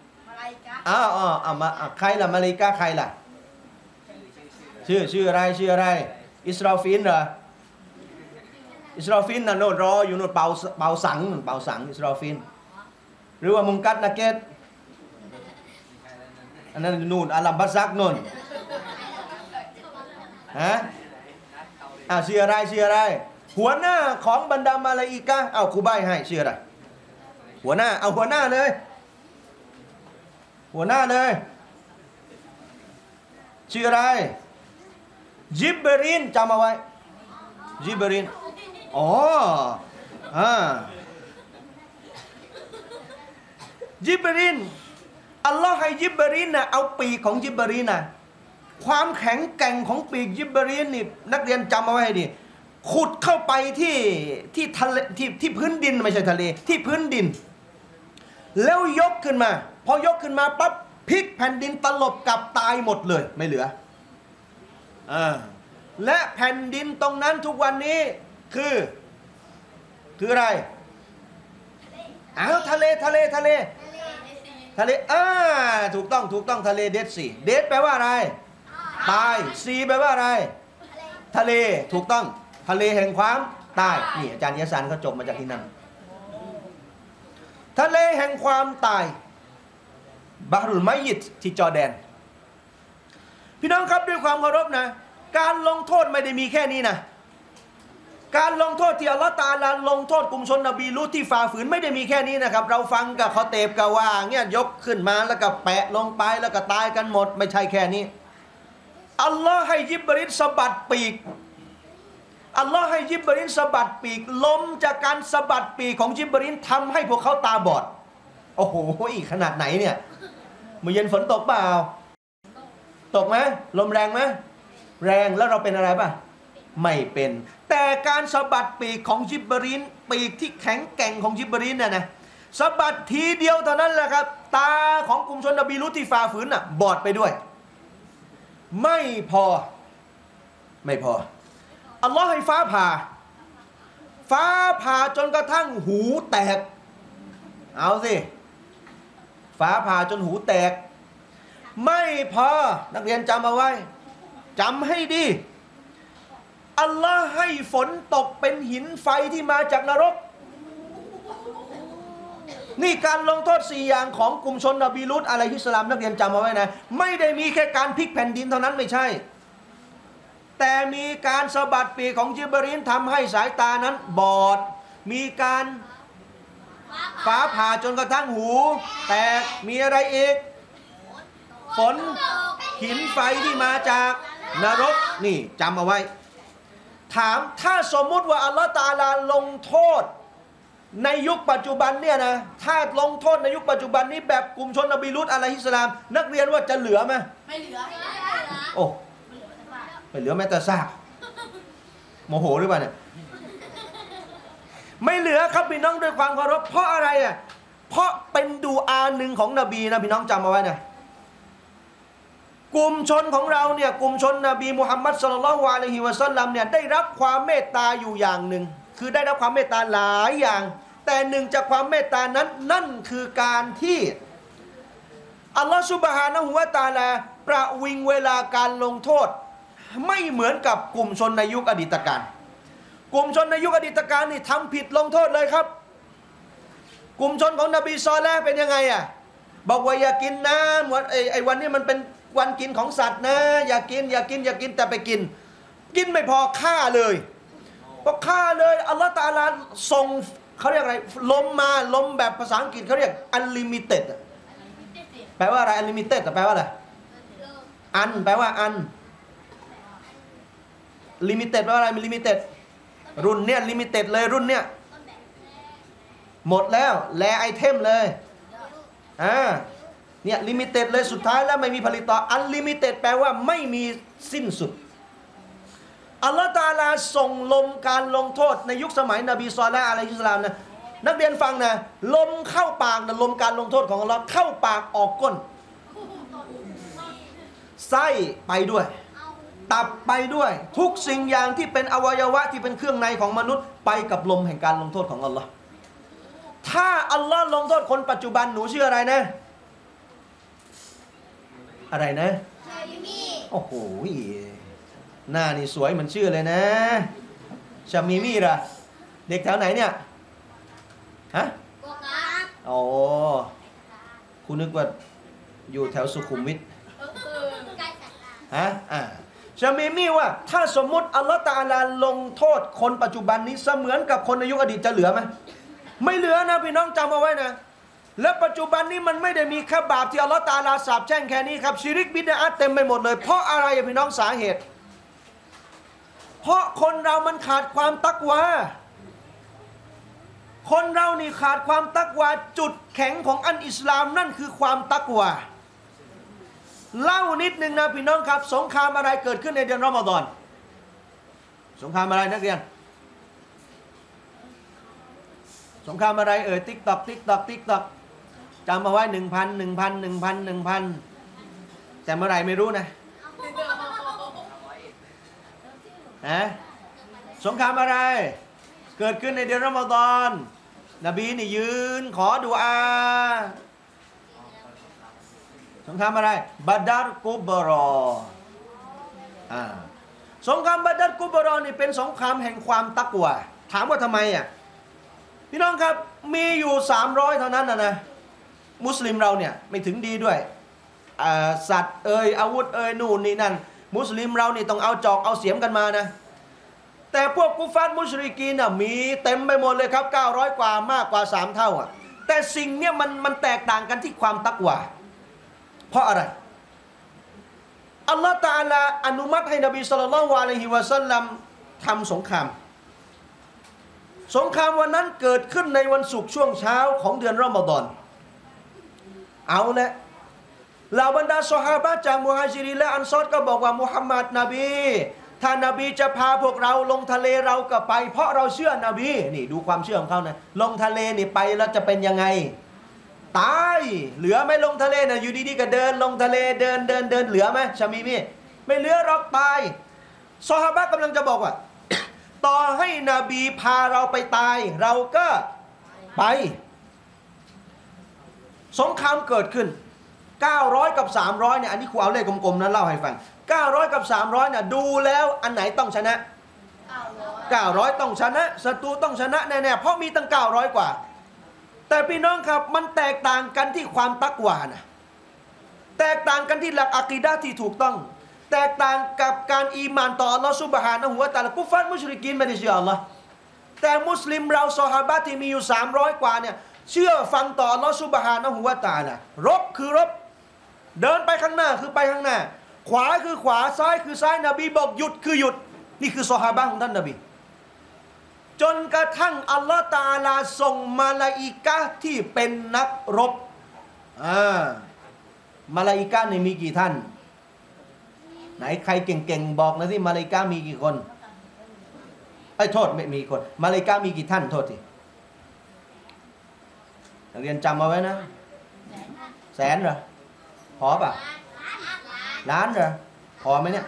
มาใครล่ะมาลาอิกะฮ์ใครล่ะชื่ออะไรอิสราฟิลเหรออิสราฟิลน่ะโน่นรออยู่โน่นเป่าสังอิสราฟิลหรือว่ามุงกัดนาเกตอันนั้นนู่นอาลัมบัซักนู่นฮะชื่ออะไรหัวหน้าของบรรดามาลาอิกะฮ์เอาครูใบ้ให้ชื่ออะไรหัวหน้าเอาหัวหน้าเลยชื่ออะไรจิบรีนจำเอาไว้จิบรีนจิบรีนอัลลอฮ์ให้จิบรีนนะเอาปีกของจิบรีนนะความแข็งแกร่งของปีกจิบรีนนี่นักเรียนจำเอาไว้ให้ดีขุดเข้าไปที่ทะเลที่พื้นดินไม่ใช่ทะเลที่พื้นดินแล้วยกขึ้นมาพอยกขึ้นมาปั๊บพลิกแผ่นดินตลบกลับตายหมดเลยไม่เหลือและแผ่นดินตรงนั้นทุกวันนี้คืออะไรทะเลถูกต้องทะเลเดดซีเดดแปลว่าอะไรตายซีแปลว่าอะไรทะเลถูกต้องทะเลแห่งความตายนี่อาจารย์ยะซันเขาจบมาจากที่นั่นทะเลแห่งความตายบาฮรุลมัยยิตที่จอร์แดนพี่น้องครับด้วยความเคารพนะการลงโทษไม่ได้มีแค่นี้นะการลงโทษที่อัลลอฮฺตะอาลาลงโทษกลุ่มชนนบีลูตที่ฝ่าฝืนไม่ได้มีแค่นี้นะครับเราฟังกับคอเตบกับว่าเนี่ยยกขึ้นมาแล้วก็แปะลงไปแล้วก็ตายกันหมดไม่ใช่แค่นี้อัลลอฮ์ให้ยิบรีนสะบัดปีกอัลลอฮ์ให้ยิบรีนสะบัดปีกลมจากการสะบัดปีกของยิบรีนทำให้พวกเขาตาบอดโอ้โหขนาดไหนเนี่ยเมื่อเย็นฝนตกเปล่าตกไหมลมแรงไหมแรงแล้วเราเป็นอะไรป่ะไม่เป็นแต่การสะบัดปีกของจิบรีนปีกที่แข็งแกร่งของจิบรีนเนี่ยนะสะบัดทีเดียวเท่านั้นแหละครับตาของกลุ่มชนนบีลูตที่ฝ่าฝืนน่ะบอดไปด้วยไม่พออัลลอฮ์ให้ฟ้าผ่าจนกระทั่งหูแตกเอาสิฟ้าผ่าจนหูแตกไม่พอนักเรียนจำเอาไว้จำให้ดีอัลลอฮ์ให้ฝนตกเป็นหินไฟที่มาจากนรกนี่การลงโทษ4อย่างของกลุ่มชนนบีลูตอะลัยฮิสสลามนักเรียนจำเอาไว้นะไม่ได้มีแค่การพลิกแผ่นดินเท่านั้นไม่ใช่แต่มีการสะบัดปีกของจิบรีนทำให้สายตานั้นบอดมีการฟ้าผ่าจนกระทั่งหูแตกมีอะไรอีกฝนหินไฟที่มาจากนรกนี่จำเอาไว้ถามถ้าสมมุติว่าอัลลอฮฺตะอาลาลงโทษในยุคปัจจุบันเนี่ยนะถ้าลงโทษในยุคปัจจุบันนี้แบบกลุ่มชนนบีลุตอะลัยฮิสสลามนักเรียนว่าจะเหลือไหมไม่เหลือโอ้ไม่เหลือแม้แต่ซากโมโหหรือเปล่าเนี่ยไม่เหลือครับพี่น้องด้วยความเคารพเพราะอะไรอ่ะเพราะเป็นดูอาหนึ่งของนบีนะพี่น้องจำเอาไว้นะกลุ่มชนของเราเนี่ยกลุ่มชนนบีมุฮัมมัดศ็อลลัลลอฮุอะลัยฮิวะซัลลัมเนี่ยได้รับความเมตตาอยู่อย่างหนึ่งคือได้รับความเมตตาหลายอย่างแต่หนึ่งจากความเมตตานั้นนั่นคือการที่อัลลอฮฺซุบฮานะฮูวะตะอาลาประวิงเวลาการลงโทษไม่เหมือนกับกลุ่มชนในยุคอดีตการกลุ่มชนในยุคอดีตการนี่ทำผิดลงโทษเลยครับกลุ่มชนของนบีซอเลห์เป็นยังไงอ่ะบอกว่าอย่ากินนะเหมือนไอ้วันนี้มันเป็นวันกินของสัตว์นะอย่ากินแต่ไปกินไม่พอฆ่าเลยพอฆ่าเลยอัลลอฮฺตะอาลาส่งเขาเรียกอะไรลมมาลมแบบภาษาอังกฤษเขาเรียก unlimited แปลว่าอะไร unlimited แปลว่าอะไรอันแปลว่าอัน limited แปลว่าอะไร limited รุ่นเนี้ย limited เลยรุ่นเนี้ยหมดแล้วแลไอเทมเลยเนี่ย limited เลยสุดท้ายแล้วไม่มีผลิตต่อ unlimited แปลว่าไม่มีสิ้นสุดอัลลอฮฺตะอาลาส่งลมการลงโทษในยุคสมัยนบีซอเลห์อะลัยฮิสสลามนะนักเรียนฟังนะลมเข้าปากนะลมการลงโทษของอัลลอฮฺเข้าปากออกก้นไส้ไปด้วยตับไปด้วยทุกสิ่งอย่างที่เป็นอวัยวะที่เป็นเครื่องในของมนุษย์ไปกับลมแห่งการลงโทษของอัลลอฮฺถ้าอัลลอฮฺลงโทษคนปัจจุบันหนูชื่ออะไรนะอะไรนะโอ้โหหน้านี่สวยเหมือนชื่อเลยนะชามีมี่ล่ะเด็กแถวไหนเนี่ยฮะอ๋อคุณนึกว่าอยู่แถวสุขุมวิทฮะชามีมี่ว่าถ้าสมมุติอัลลอฮฺตะอาลาลงโทษคนปัจจุบันนี้เสมือนกับคนในยุคอดีตจะเหลือไหมไม่เหลือนะพี่น้องจำเอาไว้นะและปัจจุบันนี้มันไม่ได้มีแค่บาปที่อัลลอฮฺตะอาลาสาปแช่งแค่นี้ครับชิริกบิดอะห์เต็มไปหมดเลยเพราะอะไรพี่น้องสาเหตุเพราะคนเรามันขาดความตักวาคนเรานี่ขาดความตักวาจุดแข็งของอันอิสลามนั่นคือความตักวาเล่านิดนึงนะพี่น้องครับสงครามอะไรเกิดขึ้นในเดือนรอมฎอนสงครามอะไรนักเรียนสงครามอะไรติ๊กตอกจำมาไว้1,000แต่เมื่อไหร่ไม่รู้นะสงครามอะไรเกิดขึ้นในเดือนรอมฎอนนบีนี่ยืนขอดุอาสงครามอะไรบัดรกุบรอสงครามบัดรกุบรอนี่เป็นสงครามแห่งความตักวาถามว่าทำไมพี่น้องครับมีอยู่300เท่านั้นนะมุสลิมเราเนี่ยไม่ถึงดีด้วยสัตว์อาวุธนู่นนี่นั่นมุสลิมเรานี่ต้องเอาจอกเอาเสียมกันมานะแต่พวกกุฟาร์มุชริกีนมีเต็มไปหมดเลยครับ900กว่ามากกว่า3เท่าแต่สิ่งเนี้ยมันแตกต่างกันที่ความตักวาเพราะอะไรอัลลอฮฺตะอาลาอนุมัติให้นบีศ็อลลัลลอฮุอะลัยฮิวะซัลลัมทำสงครามวันนั้นเกิดขึ้นในวันศุกร์ช่วงเช้าของเดือนรอมฎอนเอาละเหล่าบรรดาซอฮาบะห์จากมุฮาญิรินและอันซอรก็บอกว่ามุฮัมมัดนบีถ้านบีจะพาพวกเราลงทะเลเราก็ไปเพราะเราเชื่อนบีนี่ดูความเชื่อของเขานะลงทะเลนี่ไปแล้วจะเป็นยังไงตายเหลือไหมลงทะเลนะอยู่ดีๆก็เดินลงทะเลเดินเหลือไหมชามีมี่ไม่เหลือหรอกตายซอฮาบะห์กำลังจะบอกว่า ต่อให้นบีพาเราไปตายเราก็ไปสงครามเกิดขึ้น900กับ300เนี่ยอันนี้ครูเอาเลขกลมๆนั้นเล่าให้ฟัง900กับ300เนี่ยดูแล้วอันไหนต้องชนะ900ต้องชนะศัตรูต้องชนะแน่ๆเพราะมีตั้ง900กว่าแต่พี่น้องครับมันแตกต่างกันที่ความตักวานะแตกต่างกันที่หลักอะกีดะห์ที่ถูกต้องแตกต่างกับการอีหม่านต่ออัลลอฮฺซุบฮานะฮูวะตะอาลากุฟาร์มุชริกีนไม่ได้เชื่ออัลลอฮ์แต่มุสลิมเราซอฮาบะห์ที่มีอยู่300กว่าเนี่ยเชื่อฟังต่ออัลลอฮฺซุบฮานะฮูวะตะอาลารบคือรบเดินไปข้างหน้าคือไปข้างหน้าขวาคือขวาซ้ายคือซ้ายนบีบอกหยุดคือหยุดนี่คือซอฮาบะห์ของท่านนบีจนกระทั่งอัลลอฮฺตะอาลาส่งมาลาอิกะฮ์ที่เป็นนักรบมาลาอิกะฮ์นี่มีกี่ท่านไหนใครเก่งๆบอกนะสิมาลาอิกะฮ์มีกี่คนโทษไม่มีคนมาลาอิกะฮ์มีกี่ท่านโทษทีนักเรียนจำเอาไว้นะแสนเหรอพอป่ะล้านเหรอพอไหมเนี่ย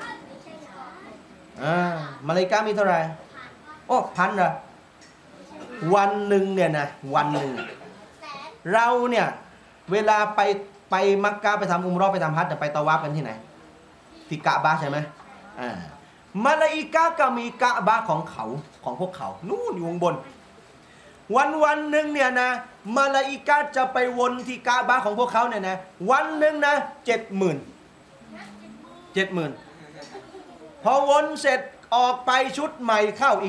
มาลาอิกะฮ์มีเท่าไหร่โอ้พันเหรอวันหนึ่งเนี่ยนะวันหนึ่งเราเนี่ยเวลาไปมักกะไปทำอุมเราะห์ไปทำฮัจญ์จะไปตะวาฟกันที่ไหนที่กะบะห์ใช่ไหมมาลาอิกะฮ์ก็มีกะบะห์ของเขาของพวกเขานู่นอยู่ข้างบนวันหนึ่งเนี่ยนะมาลาอิกะฮ์จะไปวนที่กะบะห์ของพวกเขาเนี่ยนะวันหนึ่งนะ70,000พอวนเสร็จออกไปชุดใหม่เข้าอีก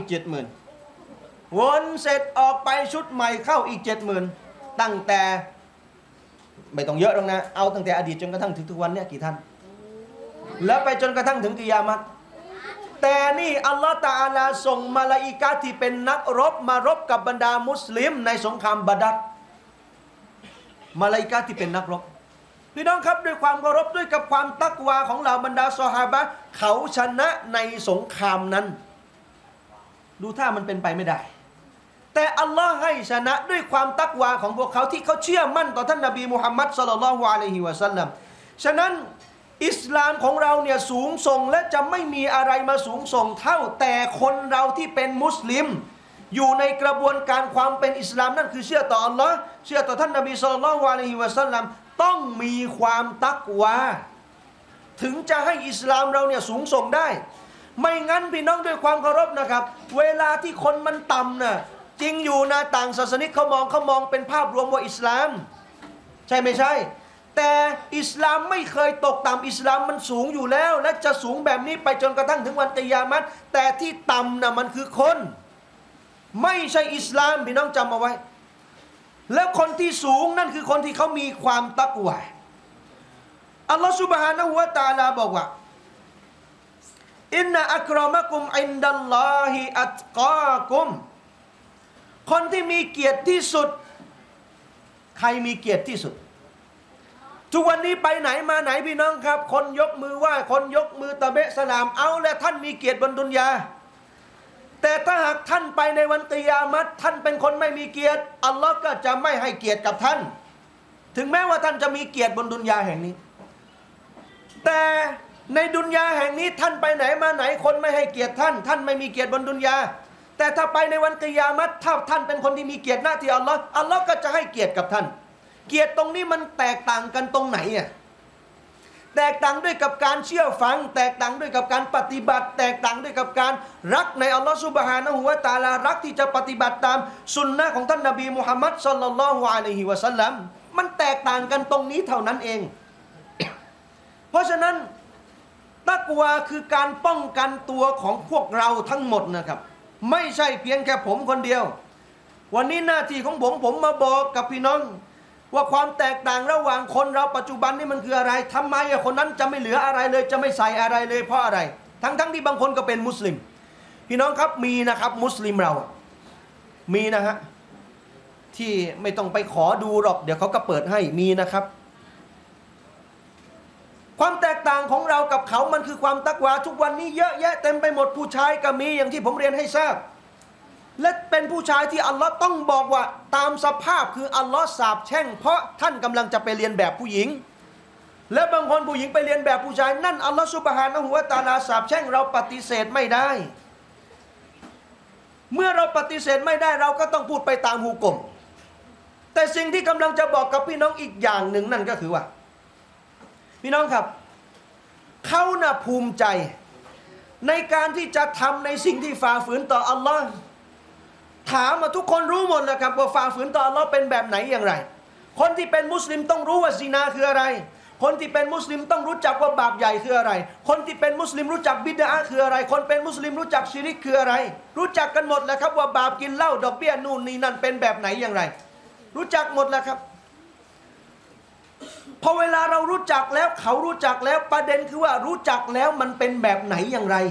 70,000วนเสร็จออกไปชุดใหม่เข้าอีก70,000ตั้งแต่ไม่ต้องเยอะหรอกนะเอาตั้งแต่อดีตจนกระทั่งถึงทุกวันเนี่ยกี่ท่านแล้วไปจนกระทั่งถึงกิยามะฮ์แต่นี่อัลลอฮฺตะอาลาส่งมาลาอิกะฮ์ที่เป็นนักรบมารบกับบรรดามุสลิมในสงครามบาดัรมาลาอิกะฮ์ที่เป็นนักรบพี่น้องครับด้วยความเคารพด้วยกับความตักวาของเหล่าบรรดาซอฮาบะห์เขาชนะในสงครามนั้นดูท่ามันเป็นไปไม่ได้แต่อัลลอฮ์ให้ชนะด้วยความตักวาของพวกเขาที่เขาเชื่อมั่นต่อท่านนบีมุฮัมมัดศ็อลลัลลอฮุอะลัยฮิวะซัลลัมฉะนั้นอิสลามของเราเนี่ยสูงส่งและจะไม่มีอะไรมาสูงส่งเท่าแต่คนเราที่เป็นมุสลิมอยู่ในกระบวนการความเป็นอิสลามนั่นคือเชื่อต่ออัลลอฮ์เชื่อต่อท่านนบีศ็อลลัลลอฮุอะลัยฮิวะซัลลัมต้องมีความตักวาถึงจะให้อิสลามเราเนี่ยสูงส่งได้ไม่งั้นพี่น้องด้วยความเคารพนะครับเวลาที่คนมันต่ำนะจริงอยู่นะต่างศาสนิกเขามองเป็นภาพรวมว่าอิสลามใช่ไม่ใช่แต่อิสลามไม่เคยตกต่ำอิสลามมันสูงอยู่แล้วและจะสูงแบบนี้ไปจนกระทั่งถึงวันกิยามะฮ์แต่ที่ต่ำนะมันคือคนไม่ใช่อิสลามพี่น้องจำเอาไว้แล้วคนที่สูงนั่นคือคนที่เขามีความตักวาอัลลอฮฺซุบฮานะฮูวะตะอาลาบอกว่าอินนะอักรอมะกุมอินดัลลอฮิอัตกากุมคนที่มีเกียรติที่สุดใครมีเกียรติที่สุดทุกวันนี้ไปไหนมาไหนพี่น้องครับคนยกมือไหว้คนยกมือตะเบะสลามเอาและท่านมีเกียรติบนดุนยาแต่ถ้าหากท่านไปในวันกิยามะฮ์ท่านเป็นคนไม่มีเกียรติอัลลอฮ์ก็จะไม่ให้เกียรติกับท่านถึงแม้ว่าท่านจะมีเกียรติบนดุนยาแห่งนี้แต่ในดุนยาแห่งนี้ท่านไปไหนมาไหนคนไม่ให้เกียรติท่านไม่มีเกียรติบนดุนยาแต่ถ้าไปในวันกิยามะฮ์ถ้าท่านเป็นคนที่มีเกียรติหน้าที่อัลลอฮ์ก็จะให้เกียรติกับท่านเกียรติตรงนี้มันแตกต่างกันตรงไหนอ่ะแตกต่างด้วยกับการเชื่อฟังแตกต่างด้วยกับการปฏิบัติแตกต่างด้วยกับการรักในอัลลอฮฺซุบฮานะฮูวะตะอาลารักที่จะปฏิบัติตามสุนนะของท่านนบีมุฮัมมัดศ็อลลัลลอฮุอะลัยฮิวะซัลลัมมันแตกต่างกันตรงนี้เท่านั้นเอง เพราะฉะนั้นตักวาคือการป้องกันตัวของพวกเราทั้งหมดนะครับไม่ใช่เพียงแค่ผมคนเดียววันนี้หน้าที่ของผมมาบอกกับพี่น้องว่าความแตกต่างระหว่างคนเราปัจจุบันนี่มันคืออะไรทำไมคนนั้นจะไม่เหลืออะไรเลยจะไม่ใส่อะไรเลยเพราะอะไรทั้งที่บางคนก็เป็นมุสลิมพี่น้องครับมีนะครับมุสลิมเรามีนะฮะที่ไม่ต้องไปขอดูหรอกเดี๋ยวเขาก็เปิดให้มีนะครับความแตกต่างของเรากับเขามันคือความตักวาทุกวันนี้เยอะแยะเต็มไปหมดผู้ชายก็มีอย่างที่ผมเรียนให้ทราบและเป็นผู้ชายที่อัลลอฮ์ต้องบอกว่าตามสภาพคืออัลลอฮ์สาปแช่งเพราะท่านกำลังจะไปเรียนแบบผู้หญิงและบางคนผู้หญิงไปเรียนแบบผู้ชายนั่นอัลลอฮ์ซุบฮานะฮูวะตะอาลาสาปแช่งเราปฏิเสธไม่ได้เมื่อเราปฏิเสธไม่ได้เราก็ต้องพูดไปตามฮุกมแต่สิ่งที่กำลังจะบอกกับพี่น้องอีกอย่างหนึ่งนั่นก็คือว่าพี่น้องครับเขาน่ะภูมิใจในการที่จะทำในสิ่งที่ฝ่าฝืนต่ออัลลอฮ์ถามมาทุกคนรู้หมดแล้วครับว่าฝ่าฝืนต่ออัลลอฮ์เป็นแบบไหนอย่างไรคนที่เป็นมุสลิมต้องรู้ว่าซินาคืออะไรคนที่เป็นมุสลิมต้องรู้จักว่าบาปใหญ่คืออะไรคนที่เป็นมุสลิมรู้จักบิดอะห์คืออะไรคนเป็นมุสลิมรู้จักชิริกคืออะไรรู้จักกันหมดแล้วครับว่าบาปกินเหล้าดอกเบี้ยนู่นนี่นั่นเป็นแบบไหนอย่างไรรู้จักหมดแล้วครับพอเวลาเรารู้จักแล้วเขารู้จักแล้วประเด็นคือว่ารู้จักแล้วมันเป็นแบบไหนอย่างไร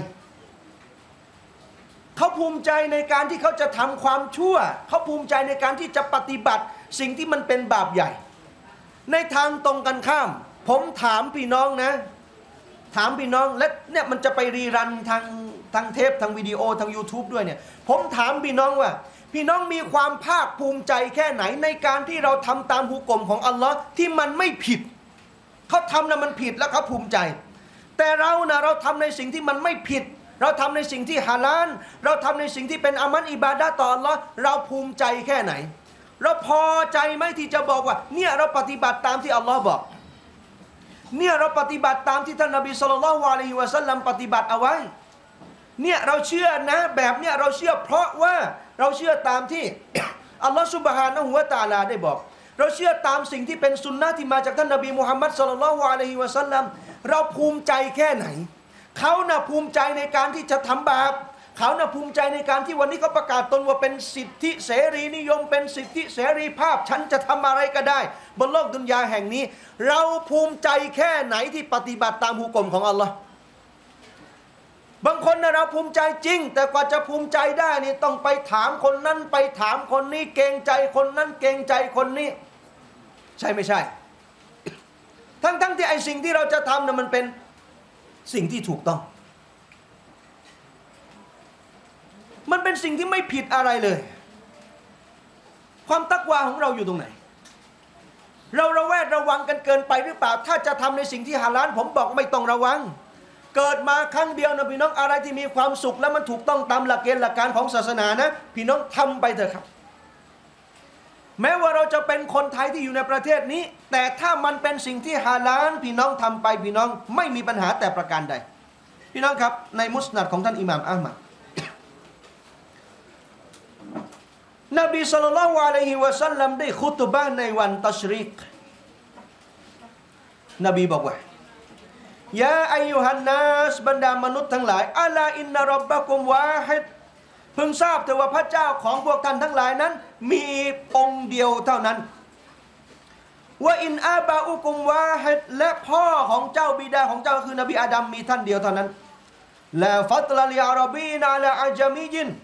เขาภูมิใจในการที่เขาจะทำความชั่วเขาภูมิใจในการที่จะปฏิบัติสิ่งที่มันเป็นบาปใหญ่ในทางตรงกันข้ามผมถามพี่น้องนะถามพี่น้องและเนี่ยมันจะไปรีรันทางเทปทางวิดีโอทาง YouTube ด้วยเนี่ยผมถามพี่น้องว่าพี่น้องมีความภาคภูมิใจแค่ไหนในการที่เราทำตามหุกมของอัลลอฮ์ที่มันไม่ผิดเขาทำนะมันผิดแล้วเขาภูมิใจแต่เรานะเราทำในสิ่งที่มันไม่ผิดเราทำในสิ่งที่ฮาลาลเราทำในสิ่งที่เป็นอามัลอิบาดะห์ต่ออัลลอฮ์เราภูมิใจแค่ไหนเราพอใจไหมที่จะบอกว่าเนี่ยเราปฏิบัติตามที่อัลลอฮ์บอกเนี่ยเราปฏิบัติตามที่ท่านนบีศ็อลลัลลอฮุอะลัยฮิวะซัลลัมปฏิบัติเอาไว้เนี่ยเราเชื่อนะแบบเนี่ยเราเชื่อเพราะว่าเราเชื่อตามที่ อัลลอฮฺซุบฮานะฮูวะตะอาลาได้บอกเราเชื่อตามสิ่งที่เป็นสุนนะที่มาจากท่านนบีมุฮัมมัดศ็อลลัลลอฮุอะลัยฮิวะซัลลัมเราภูมิใจแค่ไหนเขาน่ะภูมิใจในการที่จะทำบาปเขาน่ะภูมิใจในการที่วันนี้เขาประกาศตนว่าเป็นสิทธิเสรีนิยมเป็นสิทธิเสรีภาพฉันจะทำอะไรก็ได้บนโลกดุนยาแห่งนี้เราภูมิใจแค่ไหนที่ปฏิบัติตามหุกมของอัลลอฮ์บางคนนะเราภูมิใจจริงแต่กว่าจะภูมิใจได้นี่ต้องไปถามคนนั้นไปถามคนนี้เกรงใจคนนั้นเกรงใจคนนี้ใช่ไม่ใช่ทั้งที่ไอ้สิ่งที่เราจะทำนะมันเป็นสิ่งที่ถูกต้องมันเป็นสิ่งที่ไม่ผิดอะไรเลยความตักวาของเราอยู่ตรงไหนเราระแวดระวังกันเกินไปหรือเปล่าถ้าจะทำในสิ่งที่ฮาลาลผมบอกไม่ต้องระวังเกิดมาครั้งเดียวนะพี่น้องอะไรที่มีความสุขและมันถูกต้องตามหลักเกณฑ์หลักการของศาสนานะพี่น้องทำไปเถอะครับแม้ว่าเราจะเป็นคนไทยที่อยู่ในประเทศนี้แต่ถ้ามันเป็นสิ่งที่ฮาลาลพี่น้องทำไปพี่น้องไม่มีปัญหาแต่ประการใดพี่น้องครับในมุสนัดของท่านอิหม่ามอะห์มัดนบีศ็อลลัลลอฮุอะลัยฮิวะซัลลัมได้คุตบะห์ในวันตัชรีกนบีบอกว่ายาอัยยูฮันนัสบรรดามนุษย์ทั้งหลายอัลาอินนะร็อบบะกุมวาฮิดพึงทราบเถิดว่าพระเจ้าของพวกท่านทั้งหลายนั้นมีองค์เดียวเท่านั้นว่าอินอาบาอุกุมวาฮิดและพ่อของเจ้าบิดาของเจ้าคือนบีอาดัมมีท่านเดียวเท่านั้นละฟัตลลิอาระบีนาละอาจามียิน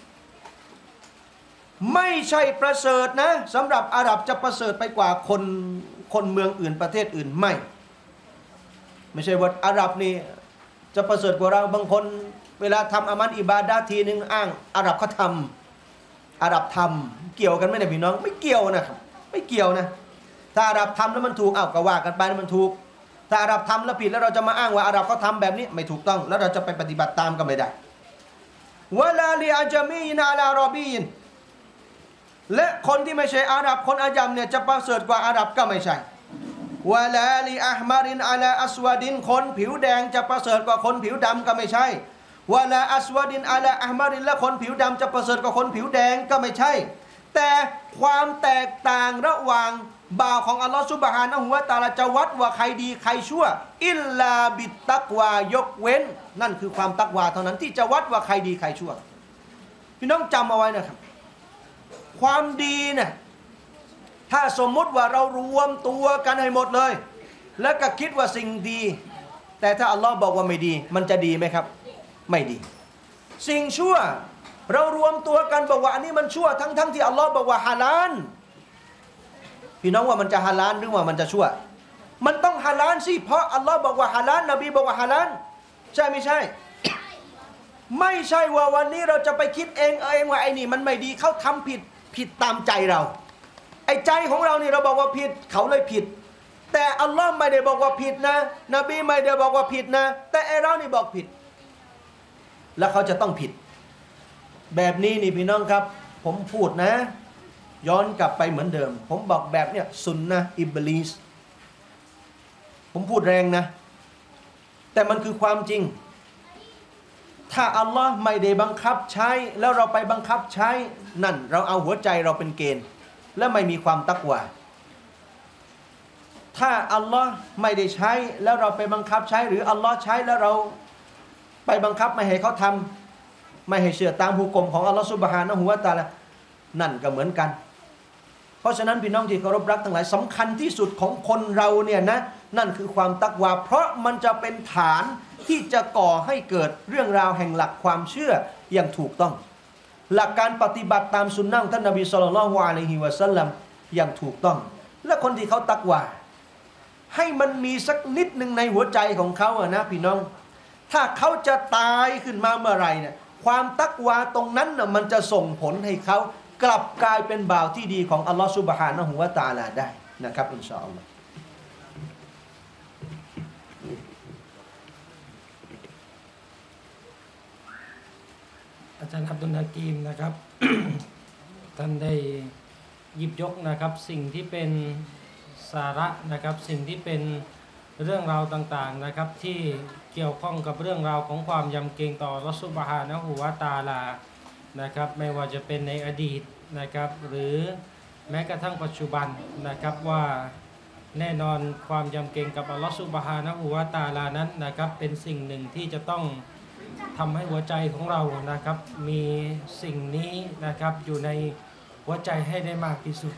ไม่ใช่ประเสริฐนะสำหรับอาหรับจะประเสริฐไปกว่าคนเมืองอื่นประเทศอื่นไม่ใช่ว่าอาหรับนี่จะประเสริฐกว่าเราบางคนเวลาทำอามัลอิบาดะห์ทีนึงอ้างอาหรับเขาทำอาหรับทำเกี่ยวกันไหมเนี่ยพี่น้องไม่เกี่ยวนะครับไม่เกี่ยวนะถ้าอาหรับทำแล้วมันถูกก็ว่ากันไปมันถูกถ้าอาหรับทำแล้วผิดแล้วเราจะมาอ้างว่าอาหรับเขาทำแบบนี้ไม่ถูกต้องแล้วเราจะไปปฏิบัติตามก็ไม่ได้วะลาลิอาจามีนาลารอบีนและคนที่ไม่ใช่อาหรับคนอาญัมเนี่ยจะประเสริฐกว่าอาหรับก็ไม่ใช่วะลาลิอัฮมารินอะลาอัสวาดินคนผิวแดงจะประเสริฐกว่าคนผิวดำก็ไม่ใช่วะลาอัสวาดินอะลาอัฮมารินและคนผิวดำจะประเสริฐกว่าคนผิวแดงก็ไม่ใช่แต่ความแตกต่างระหว่างบ่าวของอัลลอฮฺซุบฮานะฮูวะตะอาลาจะวัดว่าใครดีใครชั่วอิลลาบิตตักวายกเว้นนั่นคือความตักวาเท่านั้นที่จะวัดว่าใครดีใครชั่วพี่น้องจำเอาไว้นะครับความดีเนี่ยถ้าสมมุติว่าเรารวมตัวกันให้หมดเลยแล้วก็คิดว่าสิ่งดีแต่ถ้าอัลลอฮ์บอกว่าไม่ดีมันจะดีไหมครับไม่ดีสิ่งชั่วเรารวมตัวกันบอกว่าอันนี้มันชั่วทั้งที่อัลลอฮ์บอกว่าฮาลาลพี่น้องว่ามันจะฮาลาลหรือว่ามันจะชั่วมันต้องฮาลาลสิเพราะอัลลอฮ์บอกว่าฮาลาลนบีบอกว่าฮาลาลใช่ไม่ใช่ไม่ใช่ว่าวันนี้เราจะไปคิดเองว่าไอ้นี่มันไม่ดีเขาทำผิดตามใจเราไอ้ใจของเรานี่เราบอกว่าผิดเขาเลยผิดแต่อัลลอฮ์ไม่ได้บอกว่าผิดนะนบีไม่ได้บอกว่าผิดนะแต่ไอ้เรานี่บอกผิดแล้วเขาจะต้องผิดแบบนี้นี่พี่น้องครับผมพูดนะย้อนกลับไปเหมือนเดิมผมบอกแบบเนี้ยซุนนะอิบลิสผมพูดแรงนะแต่มันคือความจริงถ้าอัลลอฮ์ไม่ได้บังคับใช้แล้วเราไปบังคับใช้นั่นเราเอาหัวใจเราเป็นเกณฑ์และไม่มีความตักวาถ้าอัลลอฮ์ไม่ได้ใช้แล้วเราไปบังคับใช้หรืออัลลอฮ์ใช้แล้วเราไปบังคับไม่ให้เขาทำไม่ให้เชื่อตามหุกมของอัลลอฮ์ซุบฮานะฮูวะตะอาลานั่นก็เหมือนกันเพราะฉะนั้นพี่น้องที่เคารพรักทั้งหลายสำคัญที่สุดของคนเราเนี่ยนะนั่นคือความตักวาเพราะมันจะเป็นฐานที่จะก่อให้เกิดเรื่องราวแห่งหลักความเชื่ออย่างถูกต้องหลักการปฏิบัติตามสุนนะท่านนบีศ็อลลัลลอฮุอะลัยฮิวะซัลลัมอย่างถูกต้องและคนที่เขาตักวาให้มันมีสักนิดหนึ่งในหัวใจของเขาอะนะพี่น้องถ้าเขาจะตายขึ้นมาเมื่อไหร่เนี่ยความตักวาตรงนั้นน่ะมันจะส่งผลให้เขากลับกลายเป็นบ่าวที่ดีของอัลลอฮฺซุบฮานะฮูวะตะอาลาได้นะครับอินชาอัลลอฮ์อาจารย์อับดุลฮะกีมนะครับ ท่านได้หยิบยกนะครับสิ่งที่เป็นสาระนะครับสิ่งที่เป็นเรื่องราวต่างๆนะครับที่เกี่ยวข้องกับเรื่องราวของความยำเกรงต่ออัลเลาะห์ซุบฮานะฮูวะตะอาลานะครับไม่ว่าจะเป็นในอดีตนะครับหรือแม้กระทั่งปัจจุบันนะครับว่าแน่นอนความยำเกรงกับอัลเลาะห์ซุบฮานะฮูวะตะอาลานั้นนะครับเป็นสิ่งหนึ่งที่จะต้องทำให้หัวใจของเรานะครับมีสิ่งนี้นะครับอยู่ในหัวใจให้ได้มากที่สุด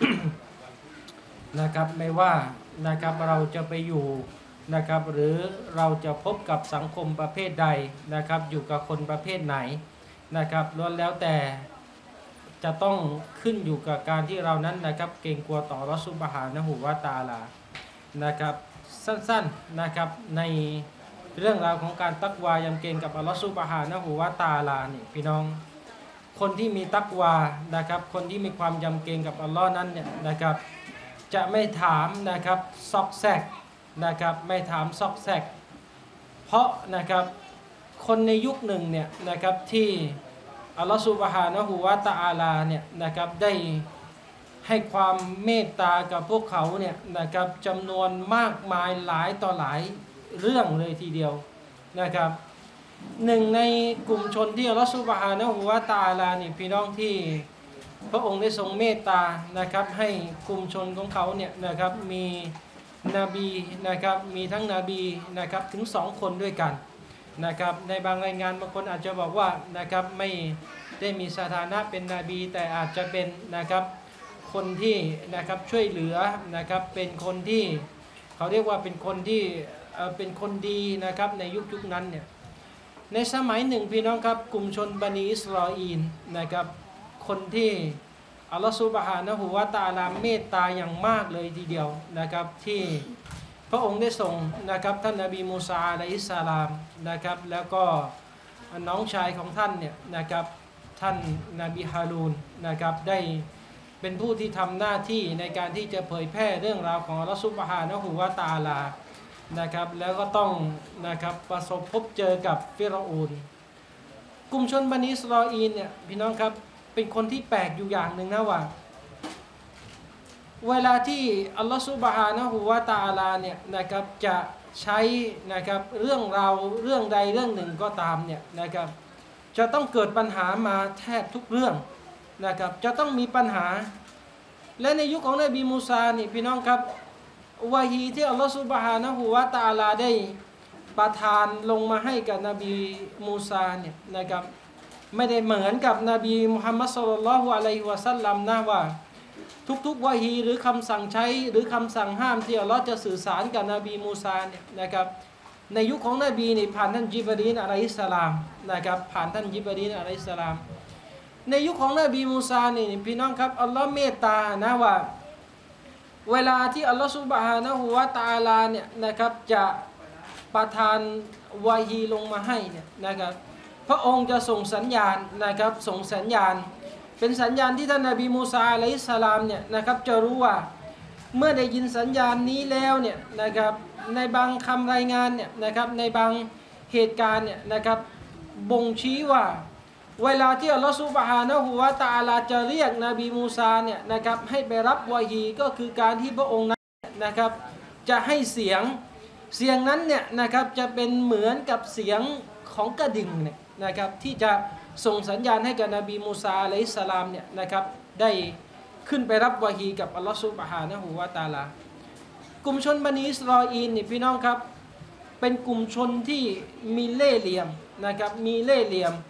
นะครับไม่ว่านะครับเราจะไปอยู่นะครับหรือเราจะพบกับสังคมประเภทใดนะครับอยู่กับคนประเภทไหนนะครับล้วนแล้วแต่จะต้องขึ้นอยู่กับการที่เรานั้นนะครับเกรงกลัวต่ออัลเลาะห์ซุบฮานะฮูวะตะอาลานะครับสั้นๆนะครับในเรื่องราวของการตักวายำเกรงกับอัลเลาะห์ซุบฮานะฮูวะตะอาลานี่พี่น้องคนที่มีตักวานะครับคนที่มีความยำเกรงกับอัลเลาะห์นั้นเนี่ยนะครับจะไม่ถามนะครับซอกแซกนะครับไม่ถามซอกแซกเพราะนะครับคนในยุคหนึ่งเนี่ยนะครับที่อัลลอฮฺซุบฮานะฮูวะตะอาลาเนี่ยนะครับได้ให้ความเมตตากับพวกเขาเนี่ยนะครับจำนวนมากมายหลายต่อหลายเรื่องเลยทีเดียวนะครับหนึ่งในกลุ่มชนที่อัลลอฮฺซุบฮานะฮูวะตะอาลานี่พี่น้องที่พระองค์ได้ทรงเมตตานะครับให้กลุ่มชนของเขาเนี่ยนะครับมีนบีนะครับมีทั้งนบีนะครับถึง2 คนด้วยกันนะครับในบางรายงานบางคนอาจจะบอกว่านะครับไม่ได้มีสถานะเป็นนบีแต่อาจจะเป็นนะครับคนที่นะครับช่วยเหลือนะครับเป็นคนที่เขาเรียกว่าเป็นคนที่เป็นคนดีนะครับในยุคนั้นเนี่ยในสมัยหนึ่งพี่น้องครับกลุ่มชนบันิอิสราอีลนะครับคนที่อัลลอฮฺซุบฮานะฮูวะตะอาลาเมตตาอย่างมากเลยทีเดียวนะครับที่พระองค์ได้ส่งนะครับท่านนบีมูซาอะลัยฮิสสลามนะครับแล้วก็น้องชายของท่านเนี่ยนะครับท่านนบีฮารูนนะครับได้เป็นผู้ที่ทำหน้าที่ในการที่จะเผยแพร่เรื่องราวของอัลลอฮฺซุบฮานะฮูวะตะอาลานะครับแล้วก็ต้องนะครับประสบพบเจอกับฟิรเอานกลุ่มชนบันิอิสราอีลเนี่ยพี่น้องครับเป็นคนที่แปลกอยู่อย่างหนึ่งนะว่าเวลาที่อัลลอฮฺซุบฮานะฮูวะตะอาลาเนี่ยนะครับจะใช้นะครับเรื่องราวเรื่องใดเรื่องหนึ่งก็ตามเนี่ยนะครับจะต้องเกิดปัญหามาแทบทุกเรื่องนะครับจะต้องมีปัญหาและในยุคของนบีมูซานี่พี่น้องครับวะฮีที่อัลลอฮฺซุบฮานะฮูวะตะอาลาได้ประทานลงมาให้กับนบีมูซาเนี่ยนะครับไม่ได้เหมือนกับนบีมุฮัมมัดศ็อลลัลลอฮุอะลัยฮิวะซัลลัมนะว่าทุกๆวะฮีหรือคำสั่งใช้หรือคำสั่งห้ามที่อัลลอฮ์จะสื่อสารกับนบีมูซาเนี่ยนะครับในยุคของนบีนี่ผ่านท่านญิบรีลอะลัยฮิสสลามนะครับผ่านท่านญิบรีลอะลัยฮิสสลามในยุคของนบีมูซานี่พี่น้องครับอัลลอฮ์เมตตานะว่าเวลาที่อัลลอฮ์ซุบฮานะฮูวะตะอาลาเนี่ยนะครับจะประทานวะฮีลงมาให้เนี่ยนะครับพระองค์จะส่งสัญญาณนะครับส่งสัญญาณเป็นสัญญาณที่ท่านนบีมูซาอะลัยฮิสสลามเนี่ยนะครับจะรู้ว่าเมื่อได้ยินสัญญาณนี้แล้วเนี่ยนะครับในบางคำรายงานเนี่ยนะครับในบางเหตุการณ์เนี่ยนะครับบ่งชี้ว่าเวลาที่อัลลอฮฺซุบฮานะฮูวะตะอาลาจะเรียกนบีมูซาเนี่ยนะครับให้ไปรับวะฮีก็คือการที่พระองค์นั้นนะครับจะให้เสียงนั้นเนี่ยนะครับจะเป็นเหมือนกับเสียงของกระดิ่งเนี่ยนะครับที่จะส่งสัญญาณให้กับนบีมูซาอะลัยฮิสสลามเนี่ยนะครับได้ขึ้นไปรับวะฮีกับอัลลอฮฺซุบฮานะฮูวะตะอาลากลุ่มชนบันิอิสราอีลนี่พี่น้องครับเป็นกลุ่มชนที่มีเล่ห์เหลี่ยมนะครับมีเล่ห์เหลี่ยม